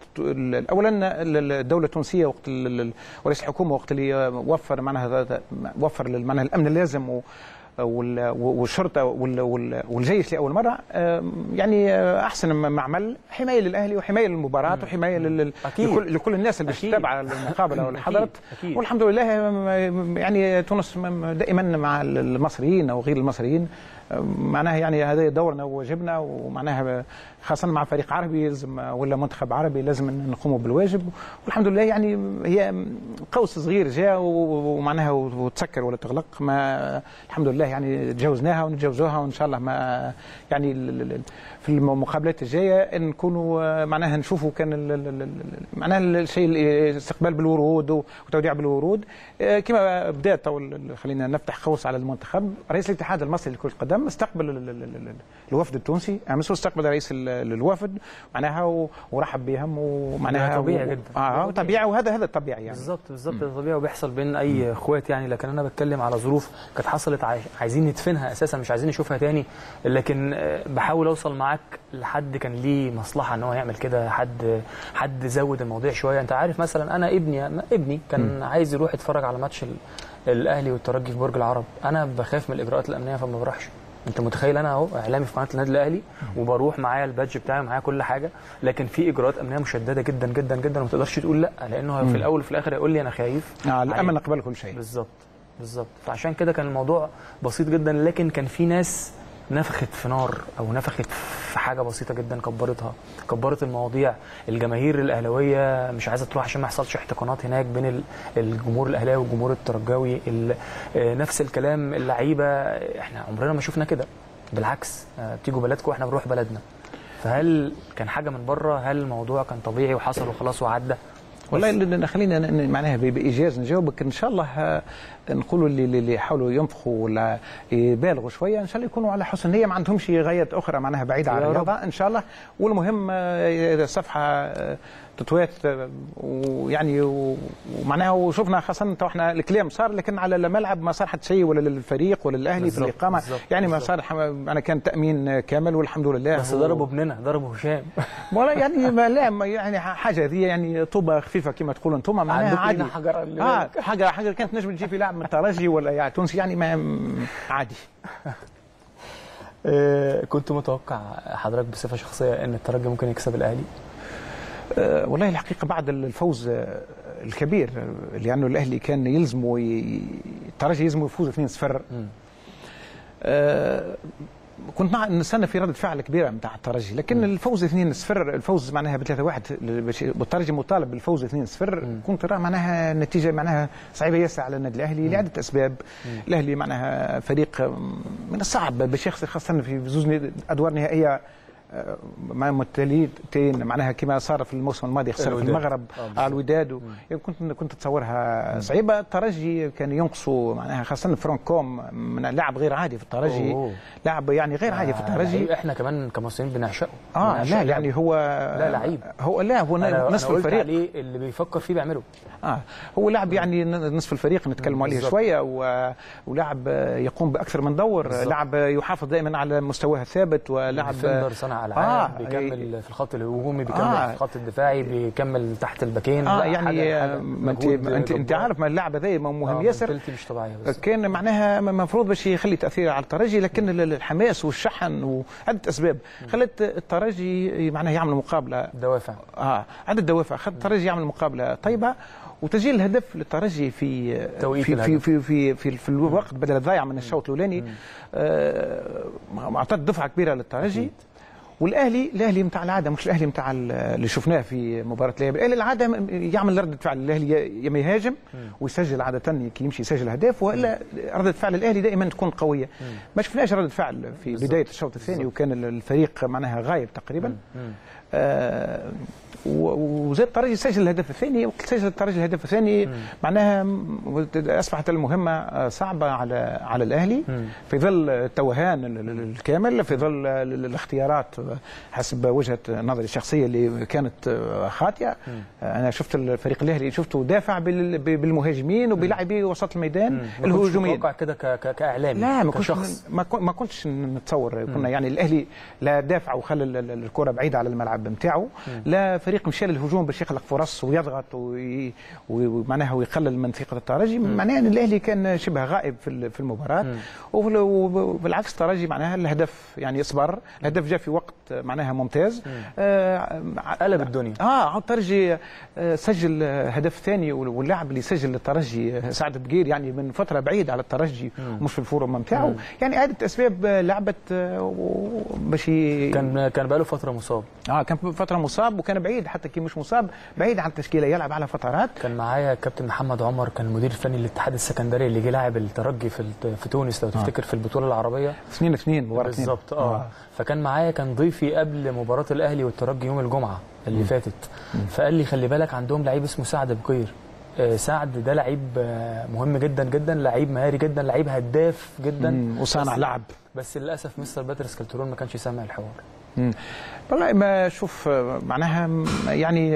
اولا الدوله التونسيه وقت ورئيس الحكومه وقت اللي وفر معناها وفر معناها الامن اللازم والشرطه والجيش لاول مره، يعني احسن معمل حمايه للاهلي وحمايه للمباراه وحمايه لكل, لكل الناس اللي تتابع المقابله واللي حضرت. والحمد لله يعني تونس دائما مع المصريين او غير المصريين، معناها يعني هذا دورنا وواجبنا، ومعناها خاصه مع فريق عربي لازم ولا منتخب عربي لازم نقوموا بالواجب. والحمد لله يعني هي قوس صغير جاء ومعناها وتسكر ولا تغلق، ما الحمد لله يعني تجاوزناها ونتجاوزوها، وان شاء الله ما يعني في المقابلات الجايه نكونوا معناها نشوفوا كان معناها الشيء الاستقبال بالورود وتوديع بالورود كما بدات. خلينا نفتح قوس على المنتخب. رئيس الاتحاد المصري لكرة القدم استقبل الوفد التونسي امس، واستقبل رئيس الوفد معناها ورحب بهم، ومعناها طبيعي جدا اه طبيعي، وهذا هذا الطبيعي يعني بالظبط بالظبط طبيعي وبيحصل بين اي اخوات يعني. لكن انا بتكلم على ظروف كانت حصلت عايزين ندفنها اساسا، مش عايزين نشوفها تاني، لكن بحاول اوصل معاك لحد كان ليه مصلحه ان هو يعمل كده، حد حد زود المواضيع شويه. انت عارف مثلا انا ابني ابني كان م. عايز يروح يتفرج على ماتش الاهلي والترجي في برج العرب، انا بخاف من الاجراءات الامنيه فما بروحش. انت متخيل انا اهو اعلامي في قناه النادي الاهلي وبروح معايا البادج بتاعي ومعايا كل حاجه، لكن في اجراءات امنيه مشدده جدا جدا جدا وما تقدرش تقول لا، لانه في الاول وفي الاخر يقول لي انا خايف. اه الامن قبل كل شيء. بالظبط بالظبط. فعشان كده كان الموضوع بسيط جدا، لكن كان في ناس نفخت في نار او نفخت في حاجه بسيطه جدا كبرتها، كبرت المواضيع. الجماهير الاهلاويه مش عايزه تروح عشان ما يحصلش احتقانات هناك بين الجمهور الاهلاوي والجمهور الترجاوي. نفس الكلام اللعيبه، احنا عمرنا ما شفنا كده، بالعكس بتيجوا بلدكم واحنا بنروح بلدنا. فهل كان حاجه من بره؟ هل الموضوع كان طبيعي وحصل وخلاص وعدى؟ والله خلينا معناها بايجاز نجاوبك. ان شاء الله نقولوا اللي اللي يحاولوا ينفخوا ولا يبالغوا شويه ان شاء الله يكونوا على حسن نيه، ما عندهمش غايات اخرى معناها بعيده عن الرياضه ان شاء الله. والمهم الصفحه تتوات ويعني ومعناها وشفنا خاصه احنا الكلام صار، لكن على الملعب ما صار حتى شيء ولا للفريق ولا الاهلي في الاقامه بالزبط يعني ما صار. انا كان تامين كامل والحمد لله. بس ضربوا ابننا ضربوا هشام ولا يعني ما لا يعني حاجه دي يعني طوبه خفيفه كما تقولوا انتم معناها عادي. حجر اه حاجه حاجه كانت نجم تجي في لاعب من الترجي ولا يعني تونسي يعني ما عادي. كنت متوقع حضرتك بصفه شخصيه ان الترجي ممكن يكسب الاهلي؟ أه والله الحقيقه بعد الفوز الكبير، لانه الاهلي كان يلزمه ي... الترجي يلزمه يفوز اثنين صفر. آه كنت نستنى في ردة فعل كبيرة نتاع الترجي، لكن م. الفوز اثنين صفر، الفوز معناها ب ثلاثة واحد، والترجي مطالب بالفوز اثنين صفر، كنت ترى معناها نتيجة معناها صعيبة ياسر على النادي الاهلي لعدة اسباب. م. الاهلي معناها فريق من الصعب باش يخسر، خاصة في زوج ادوار نهائية مع متتاليتين، معناها كما صار في الموسم الماضي خسر في المغرب على الوداد، يعني كنت كنت تصورها صعيبه. الترجي كان ينقصوا معناها خاصه فرانكوم من لاعب غير عادي في الترجي، أوه. لاعب يعني غير عادي في الترجي، احنا كمان كمصريين بنعشقه. اه بنعشق لا يعني هو لا لعيب، هو لا هو نصف أنا الفريق عليه اللي بيفكر فيه بيعمله. اه هو لاعب يعني نصف الفريق نتكلم عليه شويه، ولاعب يقوم باكثر من دور، لاعب يحافظ دائما على مستواه الثابت، ولاعب صنع العاب، آه بيكمل في الخط الهجومي، بيكمل آه في الخط الدفاعي، بيكمل تحت الباكين. اه يعني انت انت انت عارف ما اللاعب هذا مهم آه ياسر، مش طبيعيه كان معناها المفروض باش يخلي تاثير على الترجي، لكن الحماس والشحن وعده اسباب خلت الترجي معناها يعمل مقابله دوافع. اه عده دوافع خلت الترجي يعمل مقابله طيبه، وتسجيل الهدف للترجي في في في, في في في في في الوقت بدل الضايع من الشوط الاولاني، آه اعطت دفعه كبيره للترجي. والاهلي الاهلي نتاع العاده، مش الاهلي نتاع اللي شفناه في مباراه الاهلي، الاهلي العاده يعمل رده فعل، الاهلي يا يهاجم ويسجل عاده كي يمشي يسجل اهداف، والا رده فعل الاهلي دائما تكون قويه. ما شفناش رده فعل في بدايه الشوط الثاني، وكان الفريق معناها غايب تقريبا. آه وزاد الترجي سجل الهدف الثاني، وقت سجل الترجي الهدف الثاني معناها اصبحت المهمه صعبه على على الاهلي، مم. في ظل التوهان الكامل، في ظل الاختيارات حسب وجهه نظري الشخصيه اللي كانت خاطئه. انا شفت الفريق الاهلي شفته دافع بالمهاجمين وبلاعبي وسط الميدان الهجوميين. متوقع كده كاعلامي؟ لا ما كنتش ما كنتش نتصور. كنا يعني الاهلي لا دافع وخلى الكره بعيده على الملعب نتاعو، لا فريق مشى للهجوم باش يخلق فرص ويضغط ومعناها ويقلل من ثقه الترجي. معناها ان الاهلي كان شبه غائب في في المباراه، وبالعكس الترجي معناها الهدف يعني اصبر، الهدف جاء في وقت معناها ممتاز، قلب الدنيا. اه الترجي سجل هدف ثاني، واللاعب اللي سجل للترجي سعد بقير يعني من فتره بعيده على الترجي ومش في الفورم نتاعو، يعني عده اسباب لعبت باش كان كان بقاله فتره مصاب. اه كان فتره مصاب، وكان بعيد حتى كي مش مصاب بعيد عن التشكيله، يلعب على فترات. كان معايا الكابتن محمد عمر، كان المدير الفني للاتحاد السكندري اللي جه لاعب الترجي في في تونس لو تفتكر، آه. في البطوله العربيه اثنين اثنين مباراه بالظبط. اه, آه. فكان معايا كان ضيفي قبل مباراه الاهلي والترجي يوم الجمعه اللي م. فاتت، م. فقال لي خلي بالك عندهم لعيب اسمه سعد بقير. آه سعد ده لعيب آه مهم جدا جدا، لعيب مهاري جدا، لعيب هداف جدا وصانع لعب، بس للاسف مستر باتريس كالترون ما كانش سامع الحوار. امم والله ما شوف معناها يعني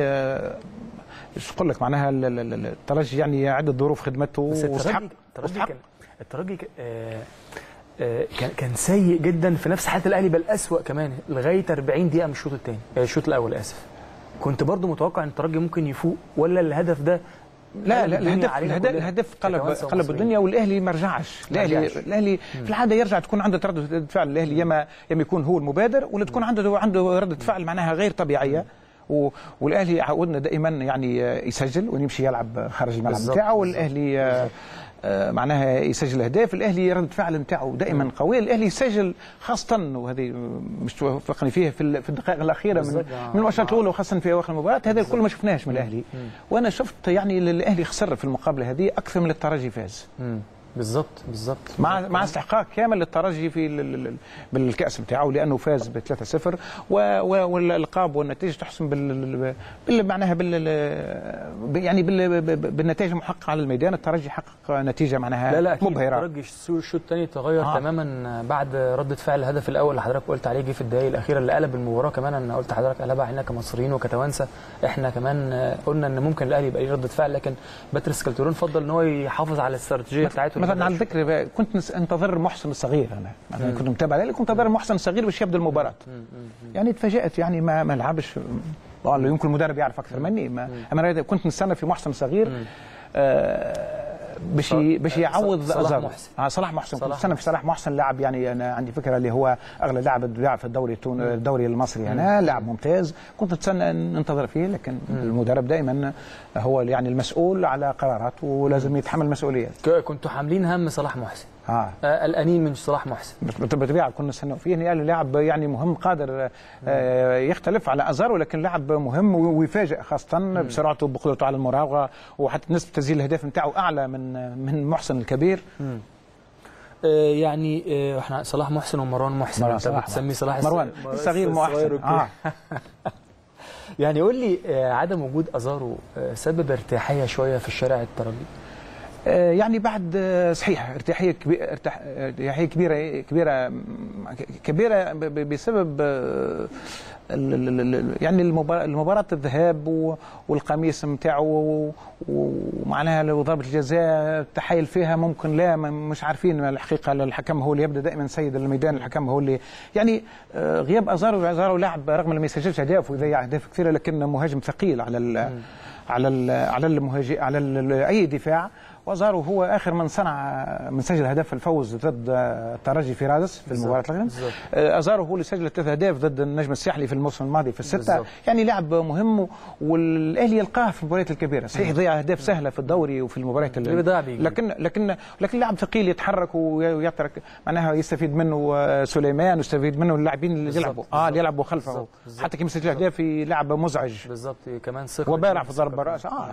ايش اقول لك، معناها الترجي يعني عده ظروف خدمته وسحق. الترجي كان الترجي آه آه كان كان سيء جدا في نفس حاله الاهلي، بل اسوء كمان لغايه أربعين دقيقه من الشوط الثاني الشوط الاول اسف. كنت برضو متوقع ان الترجي ممكن يفوق، ولا الهدف ده لا لا الهدف الهدف, الهدف قلب قلب الدنيا، والاهلي ما رجعش. الاهلي الاهلي في العاده يرجع تكون عنده ردة فعل، الاهلي يما يما يكون هو المبادر، ولا تكون عنده عنده ردة فعل معناها غير طبيعيه. والاهلي عودنا دائما يعني يسجل ويمشي يلعب خارج الملعب بتاعه، والاهلي معناها يسجل اهداف. الاهلي رده فعل نتاعو دائما قويه، الاهلي يسجل خاصه، وهذه مش توافقني فيها في في الدقائق الاخيره من من الاشواط الاولى، وخاصه في اواخر المباراه. هذا الكل ما شفناهش من الاهلي، وانا شفت يعني الاهلي خسر في المقابله هذه اكثر من الترجي فاز. بالضبط بالضبط مع مع استحقاق كامل للترجي في بالكاس بتاعه، لانه فاز ب ثلاثة صفر، والالقاب والنتائج تحسم بال معناها بال يعني بالنتائج المحققه على الميدان. الترجي حقق نتيجه معناها لا لا مبهره. الترجي الشوط الثاني تغير آه. تماما بعد رده فعل الهدف الاول اللي حضرتك قلت عليه، جه في الدقائق الاخيره اللي قلب المباراه. كمان انا قلت لحضرتك قلبها علينا كمصريين وكتوانسه، احنا كمان قلنا ان ممكن الاهلي يبقى ليه رده فعل، لكن باتريس كالترون فضل ان هو يحافظ على الاستراتيجيه بتاعته. مثلا على ذكر كنت انتظر محسن الصغير، انا انا كنت متابع عليه، كنت انتظر محسن الصغير باش يبدا المباراه. يعني تفاجات يعني ما ما لعبش، والله يمكن المدرب يعرف اكثر مني، ما انا كنت نستنى في محسن الصغير. آه باش باش يعوض صلاح أزارو. محسن. اه صلاح محسن صلاح كنت استنى في صلاح محسن لاعب، يعني انا عندي فكره اللي هو اغلى لاعب بيلعب في الدوري التون... الدوري المصري هنا، لاعب ممتاز كنت اتسنى ننتظر فيه، لكن مم. المدرب دائما هو يعني المسؤول على قراراته ولازم يتحمل مسؤوليات. كنتوا حاملين هم صلاح محسن اه قلقانين من صلاح محسن بالطبيعه، كنا نستنوا فيه يعني لاعب يعني مهم قادر آه يختلف على ازارو، لكن لاعب مهم ويفاجئ خاصه مم. بسرعته وبقدرته على المراوغه، وحتى نسبه تسجيل الاهداف نتاعو اعلى من من محسن الكبير. مم. آه يعني آه احنا صلاح محسن ومروان محسن، انت بتسميه صلاح مروان الصغير محسن اه يعني قول لي آه عدم وجود ازارو آه سبب ارتياحيه شويه في الشارع الترجي؟ يعني بعد صحيح ارتياحيه كبيره ارتياحيه كبيره كبيره كبيره بسبب يعني المباراه الذهاب والقميص نتاعو، ومعناها لو ضربه الجزاء التحايل فيها ممكن لا مش عارفين الحقيقه. الحكم هو اللي يبدا دائما سيد الميدان، الحكم هو اللي يعني غياب ازارو. ازارو لاعب رغم انه ما يسجلش اهداف ويضيع اهداف كثيره، لكن مهاجم ثقيل على ال على ال على المهاجم على ال اي دفاع. وازارو هو اخر من صنع من سجل هدف الفوز ضد الترجي في رادس في المباراه الاخيره. ازارو هو اللي سجل ثلاث اهداف ضد النجم الساحلي في الموسم الماضي في السته بالزبط. يعني لاعب مهم، والاهلي يلقاه في المباريات الكبيره. صحيح ضيع اهداف سهله في الدوري وفي المباريات لكن لكن لكن لاعب ثقيل يتحرك ويترك معناها يستفيد منه سليمان ويستفيد منه اللاعبين اللي يلعبوا اه اللي يلعبوا خلفه بالزبط. بالزبط. حتى كي مسجل اهداف لاعب مزعج بالضبط، كمان ثقه وبارع في ضرب الراس. اه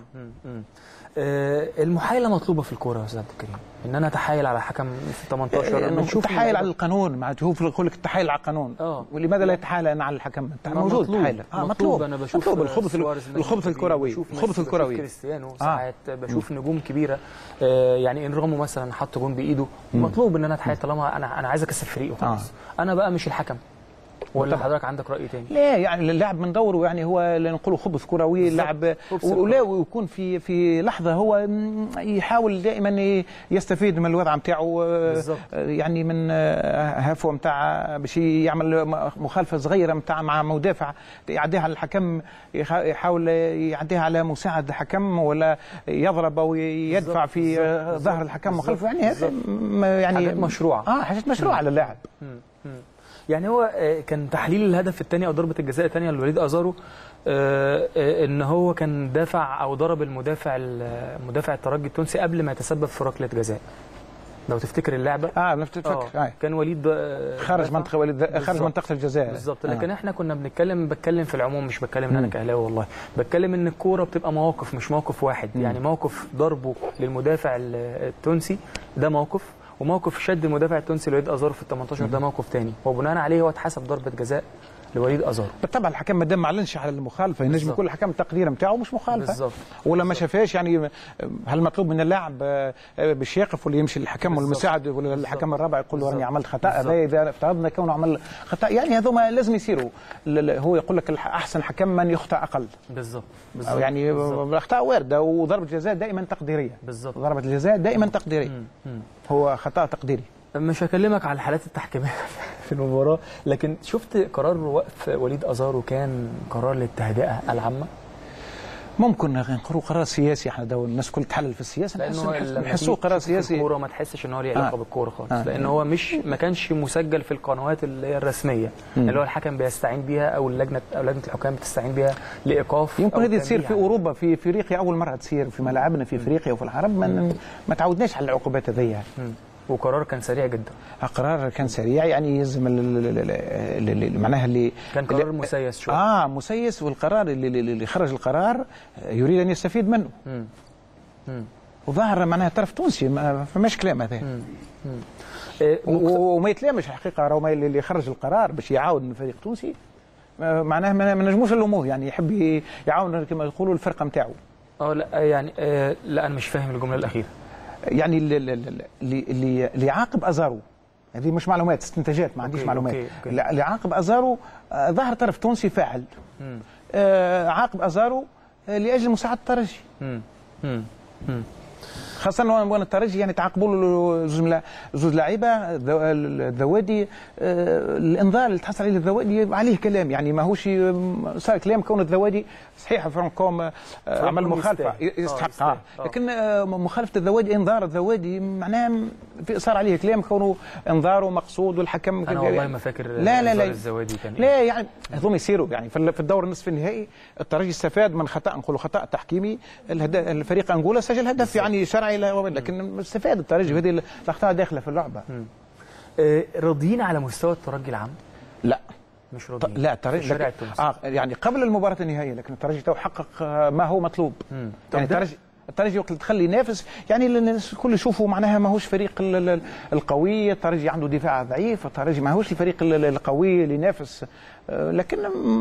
آه المحايله مطلوبه في الكوره يا استاذ عبد الكريم، ان انا اتحايل على حكم في ثمانية عشر. نشوف التحايل على القانون، معناته هو يقول لك التحايل على القانون. اه ولماذا لا يتحايل انا على الحكم؟ موجود التحايل اه مطلوب. انا بشوف مطلوب الخبث الخبث الكروي الخبث الكروي كريستيانو ساعات آه. بشوف م. نجوم كبيره آه يعني ان رامو مثلا حط جون بايده مطلوب ان انا اتحايل طالما انا انا عايز اكسب فريقي وخلاص. آه. انا بقى مش الحكم. ولا حضرتك عندك راي ثاني؟ لا يعني اللاعب من دوره يعني هو نقولوا خبث كروي اللاعب، ولا ويكون في في لحظه هو يحاول دائما يستفيد من الوضع نتاعو، يعني من هفوه نتاع باش يعمل مخالفه صغيره نتاع مع مدافع يعديها على الحكم، يحاول يعديها على مساعد حكم ولا يضرب او يدفع في ظهر الحكم مخالفه. يعني يعني حاجات مشروعه اه حاجات مشروعه للاعب. يعني هو كان تحليل الهدف الثاني او ضربه الجزاء الثانيه لوليد ازارو ان هو كان دافع او ضرب المدافع المدافع الترجي التونسي قبل ما يتسبب في ركله جزاء. لو تفتكر اللعبه اه نفتكر آه. كان وليد خارج منطقه وليد خارج منطقه الجزاء بالظبط. لكن آه. احنا كنا بنتكلم بتكلم في العموم، مش بتكلم ان انا كاهلاوي والله، بتكلم ان الكوره بتبقى مواقف مش موقف واحد. مم. يعني موقف ضربه للمدافع التونسي ده موقف، وموقف شد المدافع التونسي لوليد ازارو في ال ثمانية عشر ده موقف ثاني، وبناء عليه هو اتحسب ضربه جزاء لوليد ازارو. بالطبع الحكم ما دام ما اعلنش على المخالفه ينجم يكون الحكم التقدير نتاعو مش مخالفه بالظبط، ولا ما شافهاش. يعني هل مطلوب من اللاعب باش يقف ولا يمشي للحكم والمساعد ولا الحكم الرابع يقول له راني عملت خطا؟ هذا اذا افترضنا كونه عمل خطا يعني هذوما لازم يصيروا. هو يقول لك احسن حكم من يخطئ اقل. بالظبط يعني الاخطاء وارده، وضربه الجزاء دائما تقديريه. بالظبط ضربه الجزاء دائما تقديريه. هو خطا تقديري. مش هكلمك على الحالات التحكيميه في المباراه، لكن شفت قرار وقف وليد ازارو كان قرار للتهدئه العامه؟ ممكن نقولوا قرار سياسي. احنا دول الناس كل تحلل في السياسه لانه نحسوه قرار سياسي. الكوره ما تحسش ان هو ليه علاقه آه. بالكوره خالص. آه. لان هو مش ما كانش مسجل في القنوات اللي هي الرسميه م. اللي هو الحكم بيستعين بيها او اللجنه او لجنه الحكام بتستعين بيها لايقاف. يمكن هذه تصير في اوروبا، في افريقيا اول مره تصير في ملاعبنا في افريقيا وفي العرب. ما, ما تعودناش على العقوبات هذه. وقرار كان سريع جدا. قرار كان سريع يعني يلزم معناها اللي كان قرار مسيس شويه. اه مسيس، والقرار اللي, اللي خرج القرار يريد ان يستفيد منه. امم امم وظاهر معناها طرف تونسي ما فماش كلام هذا. إيه وما يتلامش الحقيقه راهو اللي خرج القرار باش يعاون الفريق التونسي معناها ما نجموش نلوموه. يعني يحب يعاون كما يقولوا الفرقه نتاعو. اه لا يعني آه لا انا مش فاهم الجمله الاخيره. يعني اللي اللي اللي عاقب ازارو هذه مش معلومات، استنتاجات، ما عنديش أوكي معلومات. أوكي أوكي. اللي عاقب ازارو آه ظهر طرف تونسي فاعل آه عاقب ازارو آه لاجل مساعده الترجي. خاصه وان الترجي يعني تعاقبوا له زوج زوج لعيبه الذوادي. الانذار اللي تحصل عليه الذوادي عليه كلام، يعني ماهوش صار كلام كون الذوادي صحيح فرانكوم عمل مخالفه يستحق، لكن مخالفه الذوادي انذار الذوادي معناه صار عليه كلام كونه انذاره مقصود والحكم. انا والله ما فاكر لا لا لا الزوادي كان لا يعني هذوما يصيروا يعني في الدور النصف النهائي الترجي استفاد من خطا، نقولوا خطا تحكيمي. الفريق انغولا سجل هدف يعني شرعي، لكن استفاد الترجي، وهذه الاخطاء داخله في اللعبه. آه راضيين على مستوى الترجي العام؟ لا مش راضيين. لا الترجي لك... اه يعني قبل المباراه النهائيه، لكن الترجي تو حقق ما هو مطلوب. مم. يعني الترجي الترجي وقت تخلي ينافس، يعني الناس الكل يشوفوا معناها ماهوش فريق القوي، الترجي عنده دفاع ضعيف، الترجي ماهوش الفريق القوي اللي ينافس، لكن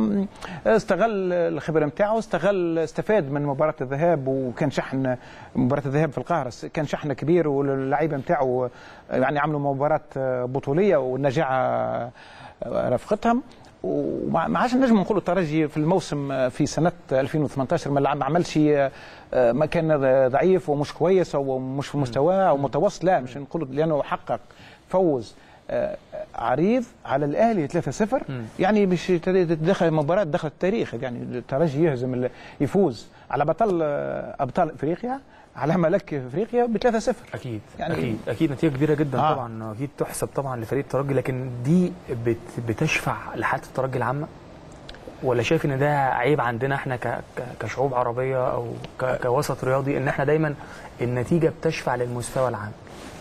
استغل الخبره نتاعو، استغل استفاد من مباراه الذهاب، وكان شحن مباراه الذهاب في القاهره كان شحن كبير، واللعيبه نتاعو يعني عملوا مباراه بطوليه والنجاعه رافقتهم. وما عادش نجم نقولوا الترجي في الموسم في سنه ألفين وثمانية عشر ما عملش، ما كان ضعيف ومش كويس او مش في مستواه او متوسط، لا مش نقولوا، لانه حقق فوز عريض على الاهلي ثلاثة صفر، يعني مش تدخل مباراه دخلت التاريخ، يعني الترجي يهزم يفوز على بطل ابطال افريقيا، على ملك افريقيا ب ثلاثة صفر. اكيد يعني اكيد اكيد نتيجه كبيره جدا. آه. طبعا اكيد تحسب طبعا لفريق الترجي، لكن دي بت بتشفع لحاله الترجي العامه، ولا شايف ان ده عيب عندنا احنا كشعوب عربيه او كوسط رياضي، ان احنا دايما النتيجه بتشفع للمستوى العام؟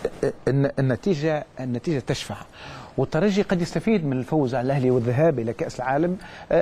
النتيجه النتيجه تشفع، والترجي قد يستفيد من الفوز على الاهلي والذهاب الى كاس العالم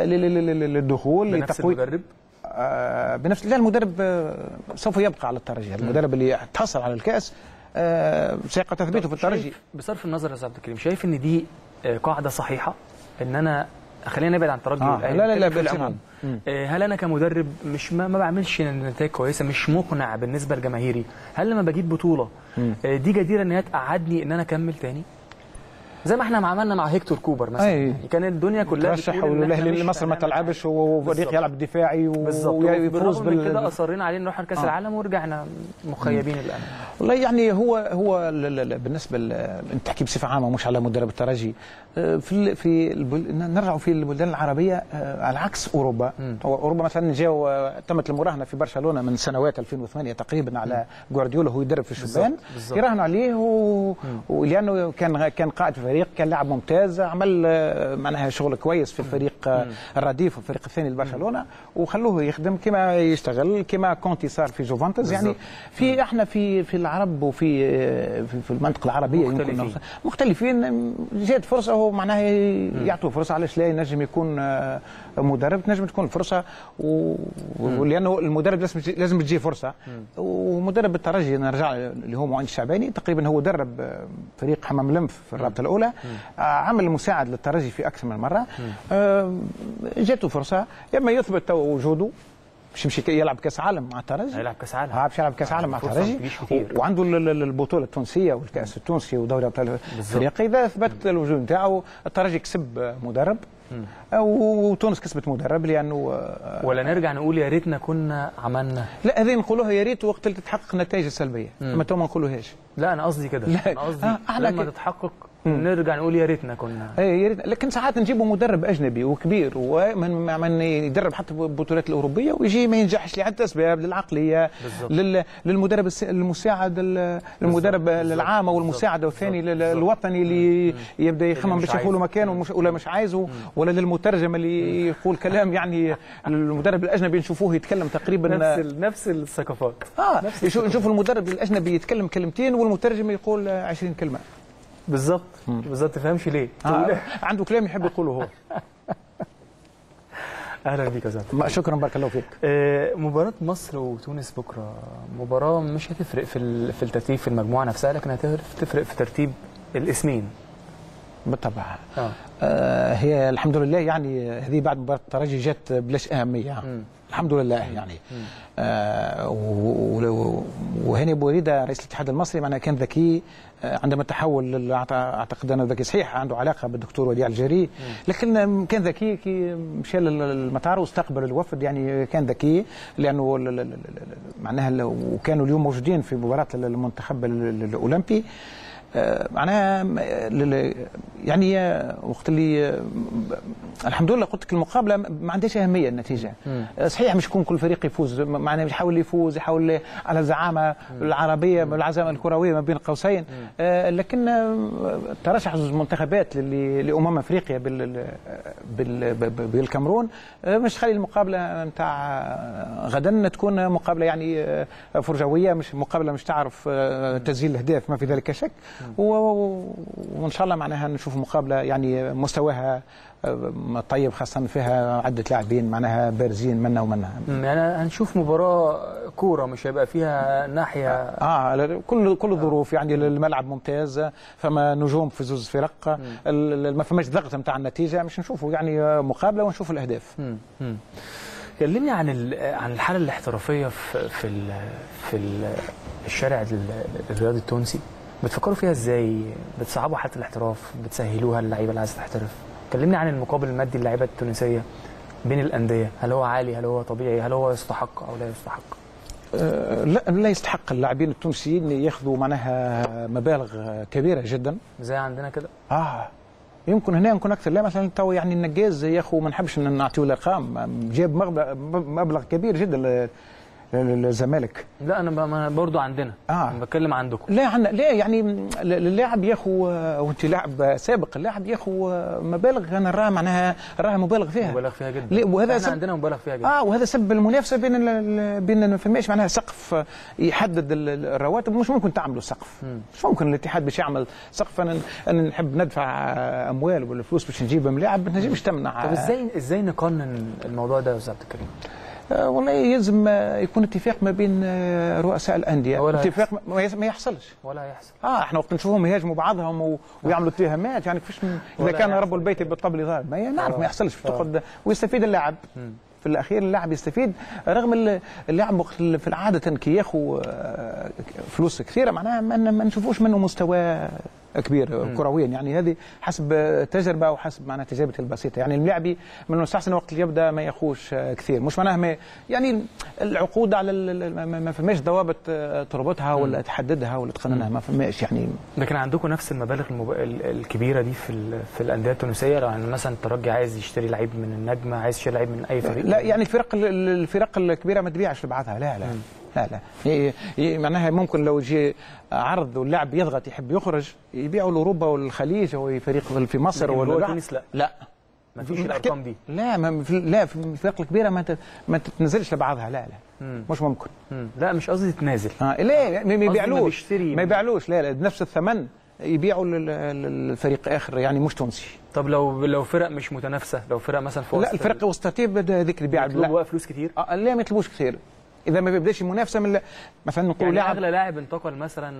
للدخول بنفس المدرب. آه بنفس لا المدرب آه سوف يبقى على الترجي، المدرب اللي تحصل على الكاس آه سيبقى تثبيته في الترجي. بصرف النظر يا استاذ عبد الكريم، شايف ان دي آه قاعده صحيحه ان انا خلينا نبعد عن الترجي آه والاهلي؟ لا لا لا في العموم آه هل انا كمدرب مش ما, ما بعملش نتائج كويسه، مش مقنع بالنسبه لجماهيري، هل لما بجيب بطوله آه دي جديره ان هي تقعدني ان انا اكمل تاني؟ زي ما احنا ما عملنا مع هيكتور كوبر مثلا، يعني كان الدنيا كلها ترشح والاهلي مصر ما تلعبش وفريق يلعب دفاعي ويفوز بال كده اصرينا عليه نروح كاس آه. العالم ورجعنا مخيبين الامل. والله يعني هو هو بالنسبه انت تحكي بصفه عامه مش على مدرب الترجي، في في نرجعوا في البلدان العربيه على عكس اوروبا. هو اوروبا مثلا جاوا تمت المراهنه في برشلونه من سنوات ألفين وثمانية تقريبا على جوارديولا، هو يدرب في الشبان، يراهنوا عليه ولانه كان كان قائد في الفريق، كان لاعب ممتاز، عمل معناها شغل كويس في الفريق الرديف والفريق الثاني لبرشلونه، وخلوه يخدم كما يشتغل كما كونتي صار في جوفانتوس. يعني في احنا في في العرب وفي في المنطقه العربيه مختلفين, مختلفين. جات فرصه هو معناها يعطوا فرصه، علاش لا ينجم يكون مدرب، تنجم تكون فرصه و... ولانه المدرب لازم لازم تجي فرصه. ومدرب الترجي نرجع اللي هو معين الشعباني، تقريبا هو درب فريق حمام لمف في الرابطه الاولى، عمل مساعد للترجي في اكثر من مره، جاته فرصه اما يثبت وجوده باش يمشي يلعب كاس عالم مع الترجي، هيلعب كاس عالم، اه باش يلعب كاس عالم مع الترجي، وعنده البطوله التونسيه والكاس التونسي ودوري ابطال افريقيا. اذا ثبت الوجود نتاعو، الترجي كسب مدرب وتونس كسبت مدرب، لانه ولا نرجع نقول يا ريتنا كنا عملنا؟ لا هذه نقولوها يا ريت وقت اللي تتحقق النتائج السلبيه، اما تو ما نقولوهاش. لا انا قصدي كده، انا قصدي آه لما تتحقق نرجع نقول يا ريتنا كنا. اي يا ريت، لكن ساعات نجيبوا مدرب اجنبي وكبير ومن من يدرب حتى البطولات الاوروبيه ويجي ما ينجحش لعده اسباب، للعقليه، لل... للمدرب المساعد، المدرب العام والمساعد والثاني الوطني اللي يبدا يخمم باش يقول له مكانه ولا مش عايزه، ولا للمترجم اللي يقول كلام يعني المدرب الاجنبي نشوفوه يتكلم تقريبا نفس نفس الثقافات. اه نشوف المدرب الاجنبي يتكلم كلمتين والمترجم يقول عشرين كلمه. بالظبط بالظبط، تفهمش ليه؟ آه. عنده كلام يحب يقوله هو. اهلا بيك يا زلمه. شكرا، بارك الله فيك. آه مباراه مصر وتونس بكره مباراه مش هتفرق في في الترتيب في المجموعه نفسها، لكن هتفرق في ترتيب الاسمين بالطبع. آه. آه هي الحمد لله يعني هذه بعد مباراه الترجي جات بلاش اهميه. م. الحمد لله يعني. آه وهذه وهاني بوريده رئيس الاتحاد المصري معناها كان ذكي عندما تحول، اعتقد انه ذكي صحيح عنده علاقه بالدكتور وديع الجري، لكن كان ذكي كي مشى للمطار واستقبل الوفد، يعني كان ذكي لانه معناها وكانوا اليوم موجودين في مباراه المنتخب الاولمبي. معناها يعني وقت اللي الحمد لله قلت لك المقابله ما عندهاش اهميه النتيجه. مم. صحيح مش يكون كل فريق يفوز، معناها يحاول يفوز، يحاول على الزعامه العربيه، العزامه الكرويه ما بين قوسين، آه لكن ترشح زوج منتخبات لامم افريقيا بال بالكاميرون آه مش خلي المقابله نتاع غدا تكون مقابله يعني فرجويه، مش مقابله مش تعرف تسجيل الاهداف ما في ذلك شك. وان شاء الله معناها نشوف مقابله يعني مستواها طيب، خاصه فيها عده لاعبين معناها بارزين منا ومنها. يعني هنشوف مباراه كوره مش هيبقى فيها ناحيه اه كل كل الظروف، يعني الملعب ممتاز، فما نجوم في زوز فرق، ما فماش ضغط نتاع النتيجه، مش نشوفوا يعني مقابله ونشوفوا الاهداف. مم. كلمني عن عن الحاله الاحترافيه في في في الشارع الرياضي التونسي، بتفكروا فيها ازاي؟ بتصعبوا حاله الاحتراف، بتسهلوها للعيبه اللي عايزه تحترف؟ كلمني عن المقابل المادي للاعيبه التونسيه بين الانديه، هل هو عالي؟ هل هو طبيعي؟ هل هو يستحق او لا يستحق؟ أه لا لا يستحق اللاعبين التونسيين ياخذوا معناها مبالغ كبيره جدا زي عندنا كده. اه يمكن هنا يمكن اكثر. لا مثلا تو يعني النجاز يا اخو ما نحبش نعطيو الارقام، جاب مبلغ مبلغ كبير جدا للزمالك. لا انا برضو عندنا اه انا بتكلم عندكم. لا عندنا لا يعني اللاعب ياخو، وانت لاعب سابق، اللاعب ياخو مبالغ انا نراها معناها راها مبالغ فيها مبالغ فيها جدا. وهذا احنا عندنا مبالغ فيها جدا. اه وهذا سبب المنافسه بين بين ما فماش معناها سقف يحدد الرواتب. مش ممكن تعملوا سقف، م. مش ممكن الاتحاد باش يعمل سقف. انا انا نحب ندفع اموال ولا فلوس باش نجيب ملاعب، ما تنجمش تمنع. طب ازاي ازاي نقنن الموضوع ده يا استاذ عبد الكريم؟ آه والله يلزم يكون اتفاق ما بين رؤساء الانديه، اتفاق ما يحصلش ولا يحصل. اه احنا وقت نشوفهم يهاجموا بعضهم و... ويعملوا اتهامات، يعني كيفاش اذا كان رب البيت بالطبل ضارب، ما نعرف ما يحصلش. تاخذ ويستفيد اللاعب في الاخير، اللاعب يستفيد، رغم اللاعب في العاده كي ياخذ فلوس كثيره معناها ما نشوفوش منه مستوى كبير كرويا. يعني هذه حسب تجربه وحسب معناها تجربتي البسيطه. يعني اللاعبي من المستحسن وقت اللي يبدا ما ياخوش كثير، مش معناها ما يعني العقود على ما فماش ضوابط تربطها ولا تحددها ولا تقننها، ما فماش يعني. لكن عندكم نفس المبالغ المب... الكبيره دي في في الانديه التونسيه؟ يعني مثلا الترجي عايز يشتري لعيب من النجمه، عايز يشتري لعيب من اي فريق؟ لا يعني الفرق الفرق الكبيره ما تبيعش لبعضها، لا لا مم. لا لا معناها ممكن لو يجي عرض واللاعب يضغط يحب يخرج يبيعوا لاوروبا والخليج او فريق في مصر ولا تونس. لا لا ما فيش الارقام دي. لا ما في لا في الفرق الكبيره ما ما تتنزلش لبعضها، لا لا مم. مش ممكن. مم. لا مش قصدي تتنازل. اه لا ما يبيعلوش ما يبيعلوش لا لا بنفس الثمن يبيعوا للفريق اخر يعني مش تونسي. طب لو لو فرق مش متنافسه، لو فرق مثلا في لا الفرق وسط ترتيب ذيك اللي بيع بيطلبوا فلوس كتير. اه لا ما يطلبوش كثير اذا ما بيبداش المنافسه من مثلا نقول يعني لاعب اغلى لاعب انتقل مثلا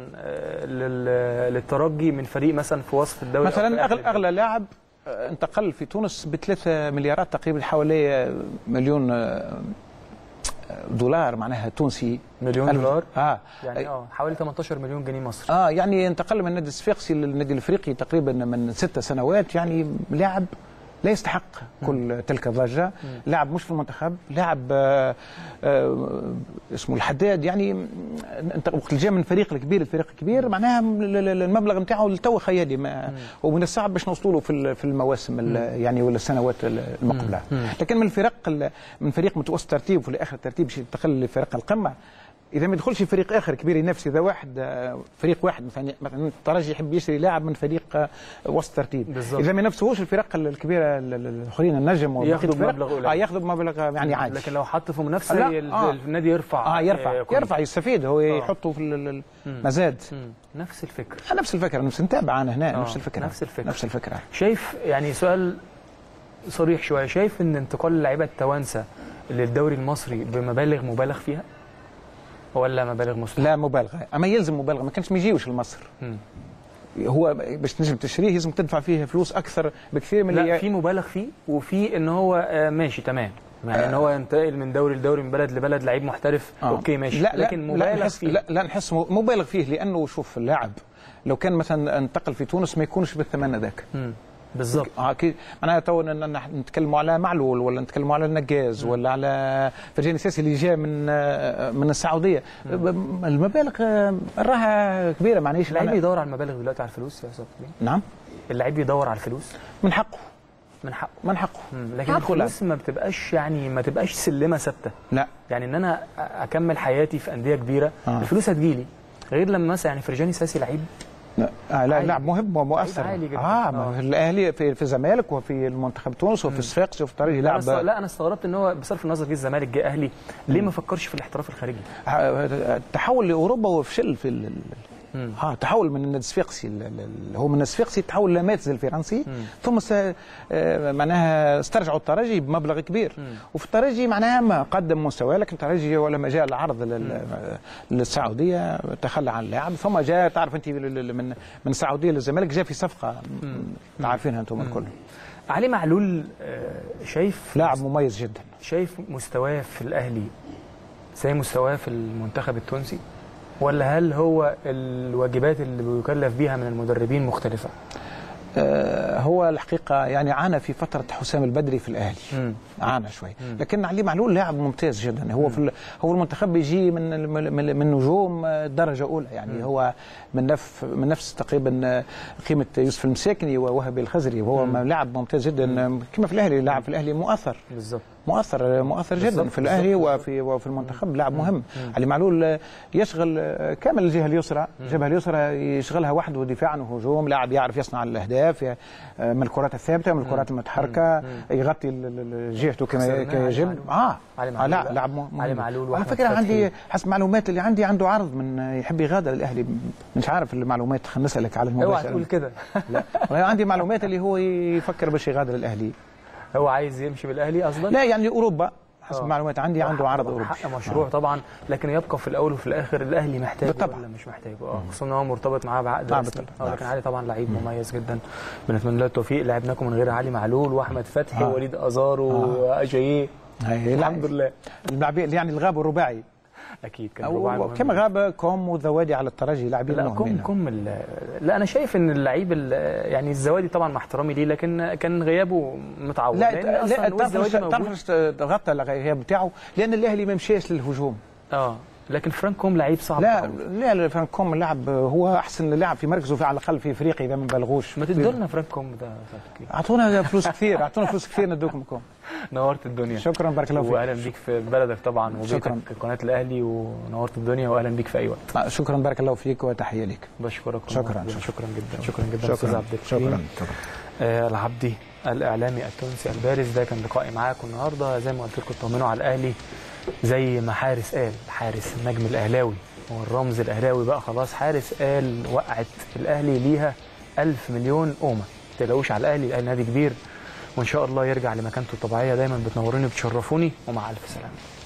للترجي من فريق مثلا في وسط الدوري، مثلا اغلى اغلى لاعب انتقل في تونس بثلاثة مليارات تقريبا، حوالي مليون دولار معناها تونسي. مليون دولار اه يعني اه حوالي ثمانية عشر مليون جنيه مصري. اه يعني انتقل من النادي الصفاقسي للنادي الافريقي تقريبا من ست سنوات. يعني لاعب لا يستحق كل تلك الضجه، لاعب مش في المنتخب، لاعب آه آه اسمه الحداد. يعني انت وقت اللي جاء من فريق الكبير الفريق الكبير معناها المبلغ نتاعو لتو خيالي، ما ومن الصعب باش نوصلوا له في في المواسم يعني ولا السنوات المقبله. لكن من الفرق من فريق متوسط ترتيب وفي الاخر ترتيب باش ينتقل لفريق القمه، اذا ما يدخلش فريق اخر كبير ينافس، اذا واحد فريق واحد مثلا مثلا الترجي يحب يشتري لاعب من فريق وسط ترتيب بالزبط. اذا ما ينافسوش الفرق الكبيره الاخرين النجم ياخذوا بمبلغ اه ياخذوا بمبلغ يعني عادي. لكن لو حط في منافسه آه. النادي يرفع اه يرفع آه يرفع يستفيد هو آه. يحطه في المزاد. نفس الفكره آه نفس الفكره نفس نتابع انا هنا آه. نفس الفكره نفس الفكره نفس الفكره. شايف يعني سؤال صريح شويه، شايف ان انتقال اللعيبه التوانسه للدوري المصري بمبالغ مبالغ فيها ولا مبالغ مستحيل؟ لا مبالغه، اما يلزم مبالغه، ما كانش ما يجيوش لمصر. م. هو باش تنجم تشتريه لازم تدفع فيه فلوس اكثر بكثير من اللي لا في مبالغ فيه وفي ان هو ماشي تمام يعني ان هو ينتقل من دوري لدوري، من بلد لبلد، لعيب محترف آه. اوكي ماشي، لا لكن لا مبالغ لا نحس فيه. لا, لا نحس مبالغ فيه، لانه شوف اللاعب لو كان مثلا انتقل في تونس ما يكونش بالثمن هذاك. بالظبط. اه اكيد معناها تو نتكلموا على معلول ولا نتكلموا على النجاز م. ولا على فرجاني ساسي اللي جاء من من السعوديه، م. المبالغ راها كبيره. معناش اللعيب يدور على المبالغ دلوقتي، على الفلوس يا استاذ. نعم، اللعيب يدور على الفلوس من حقه من حقه من حقه لكن الفلوس ما بتبقاش يعني ما تبقاش سلمه ثابته. لا يعني ان انا اكمل حياتي في انديه كبيره آه. الفلوس هتجيلي، غير لما مثلا يعني فرجاني ساسي لعيب لا لا لاعب مهم ومؤثر. اه آه. الاهلي في في الزمالك وفي المنتخب تونس وفي الصفاقسي وفي الترجي لاعب. لا انا استغربت ان هو بصرف النظر في الزمالك جه اهلي، ليه ما فكرش في الاحتراف الخارجي؟ تحول لاوروبا وفشل في ال... ها تحول من النادي الصفاقسي، هو من الصفاقسي تحول لماتز الفرنسي، ثم س... معناها استرجعوا الترجي بمبلغ كبير. مم. وفي الترجي معناها ما قدم مستوى، لكن الترجي ولما جاء العرض لل... للسعوديه تخلى عن اللاعب، ثم جاء تعرف انت من من السعوديه للزمالك جاء في صفقه عارفينها انتم الكل. علي معلول شايف لاعب مميز جدا، شايف مستواه في الاهلي زي مستواه في المنتخب التونسي، ولا هل هو الواجبات اللي بيكلف بيها من المدربين مختلفة؟ آه هو الحقيقة يعني عانى في فترة حسام البدري في الأهلي، مم. عانى شوي، مم. لكن علي معلول لاعب ممتاز جدا. هو في هو المنتخب بيجي من من, من نجوم درجة أولى، يعني مم. هو من نفس من نفس تقريبا قيمة يوسف المساكني ووهبي الخزري، وهو مم. لاعب ممتاز جدا كما في الأهلي، لاعب في الأهلي مؤثر بالظبط، مؤثر مؤثر جدا في الاهلي وفي وفي المنتخب، لاعب مهم. علي معلول يشغل كامل الجهه اليسرى، الجبهه اليسرى يشغلها وحده دفاعا وهجوم، لاعب يعرف يصنع الاهداف من الكرات الثابته، من الكرات المتحركه، يغطي جهته كما يجب. اه لا لاعب مهم. علي معلول على فكره عندي حسب المعلومات اللي عندي عنده عرض من يحب يغادر الاهلي، مش عارف المعلومات، خلينا نسالك على المباشر. اوعى تقول كده. لا عندي معلومات اللي هو يفكر باش يغادر الاهلي. هو عايز يمشي بالاهلي اصلا؟ لا يعني اوروبا حسب معلومات عندي، عنده عرض اوروبي. حق مشروع آه. طبعا، لكن يبقى في الاول وفي الاخر الاهلي محتاجه طبعا ولا مش محتاجه؟ اه خصوصا ان هو مرتبط معاه بعقد رسمي. اه لكن علي طبعا لعيب مميز جدا، بنتمنى له التوفيق. لعبناكم من غير علي معلول واحمد فتحي ووليد آه. ازارو واجاييه آه. الحمد لله. اللاعبين يعني الغاب الرباعي اكيد كان رباعي كما غاب كوم والزوادي على الترجي، لاعبين لا كوم كوم لا انا شايف ان اللعيب يعني الزوادي طبعا مع احترامي ليه، لكن كان غيابه متعوض. لا لا تعرف غطى الغياب بتاعه لان الاهلي ما مشاش للهجوم. اه لكن فرانك كوم لعيب صعب. لا لا, لا فرانك كوم لاعب، هو احسن لاعب في مركزه في على الاقل في افريقيا اذا ما بلغوش. ما تدوا لنا فرانك كوم ده، اعطونا فلوس كثير، اعطونا فلوس كثير ندوكم كوم. نورت الدنيا. شكرا بارك الله فيك. واهلا بيك في بلدك طبعا وبيتك قناه الاهلي، ونورت الدنيا واهلا بيك في اي وقت. شكرا بارك الله فيك وتحيه لك. بشكرك. شكرا شكرا جدا شكرا جدا استاذ عبد الكريم. شكرا شكرا. آه العبدي الاعلامي التونسي البارز، ده كان لقائي معاكم النهارده. زي ما قلت لكم اطمنوا على الاهلي زي ما حارس قال، حارس النجم الاهلاوي هو الرمز الاهلاوي بقى خلاص. حارس قال وقعت الاهلي ليها ألف مليون قومه، ما تقلقوش على الاهلي، الاهلي نادي كبير وان شاء الله يرجع لمكانته الطبيعيه. دايما بتنوروني وبتشرفوني، ومع الف سلامه.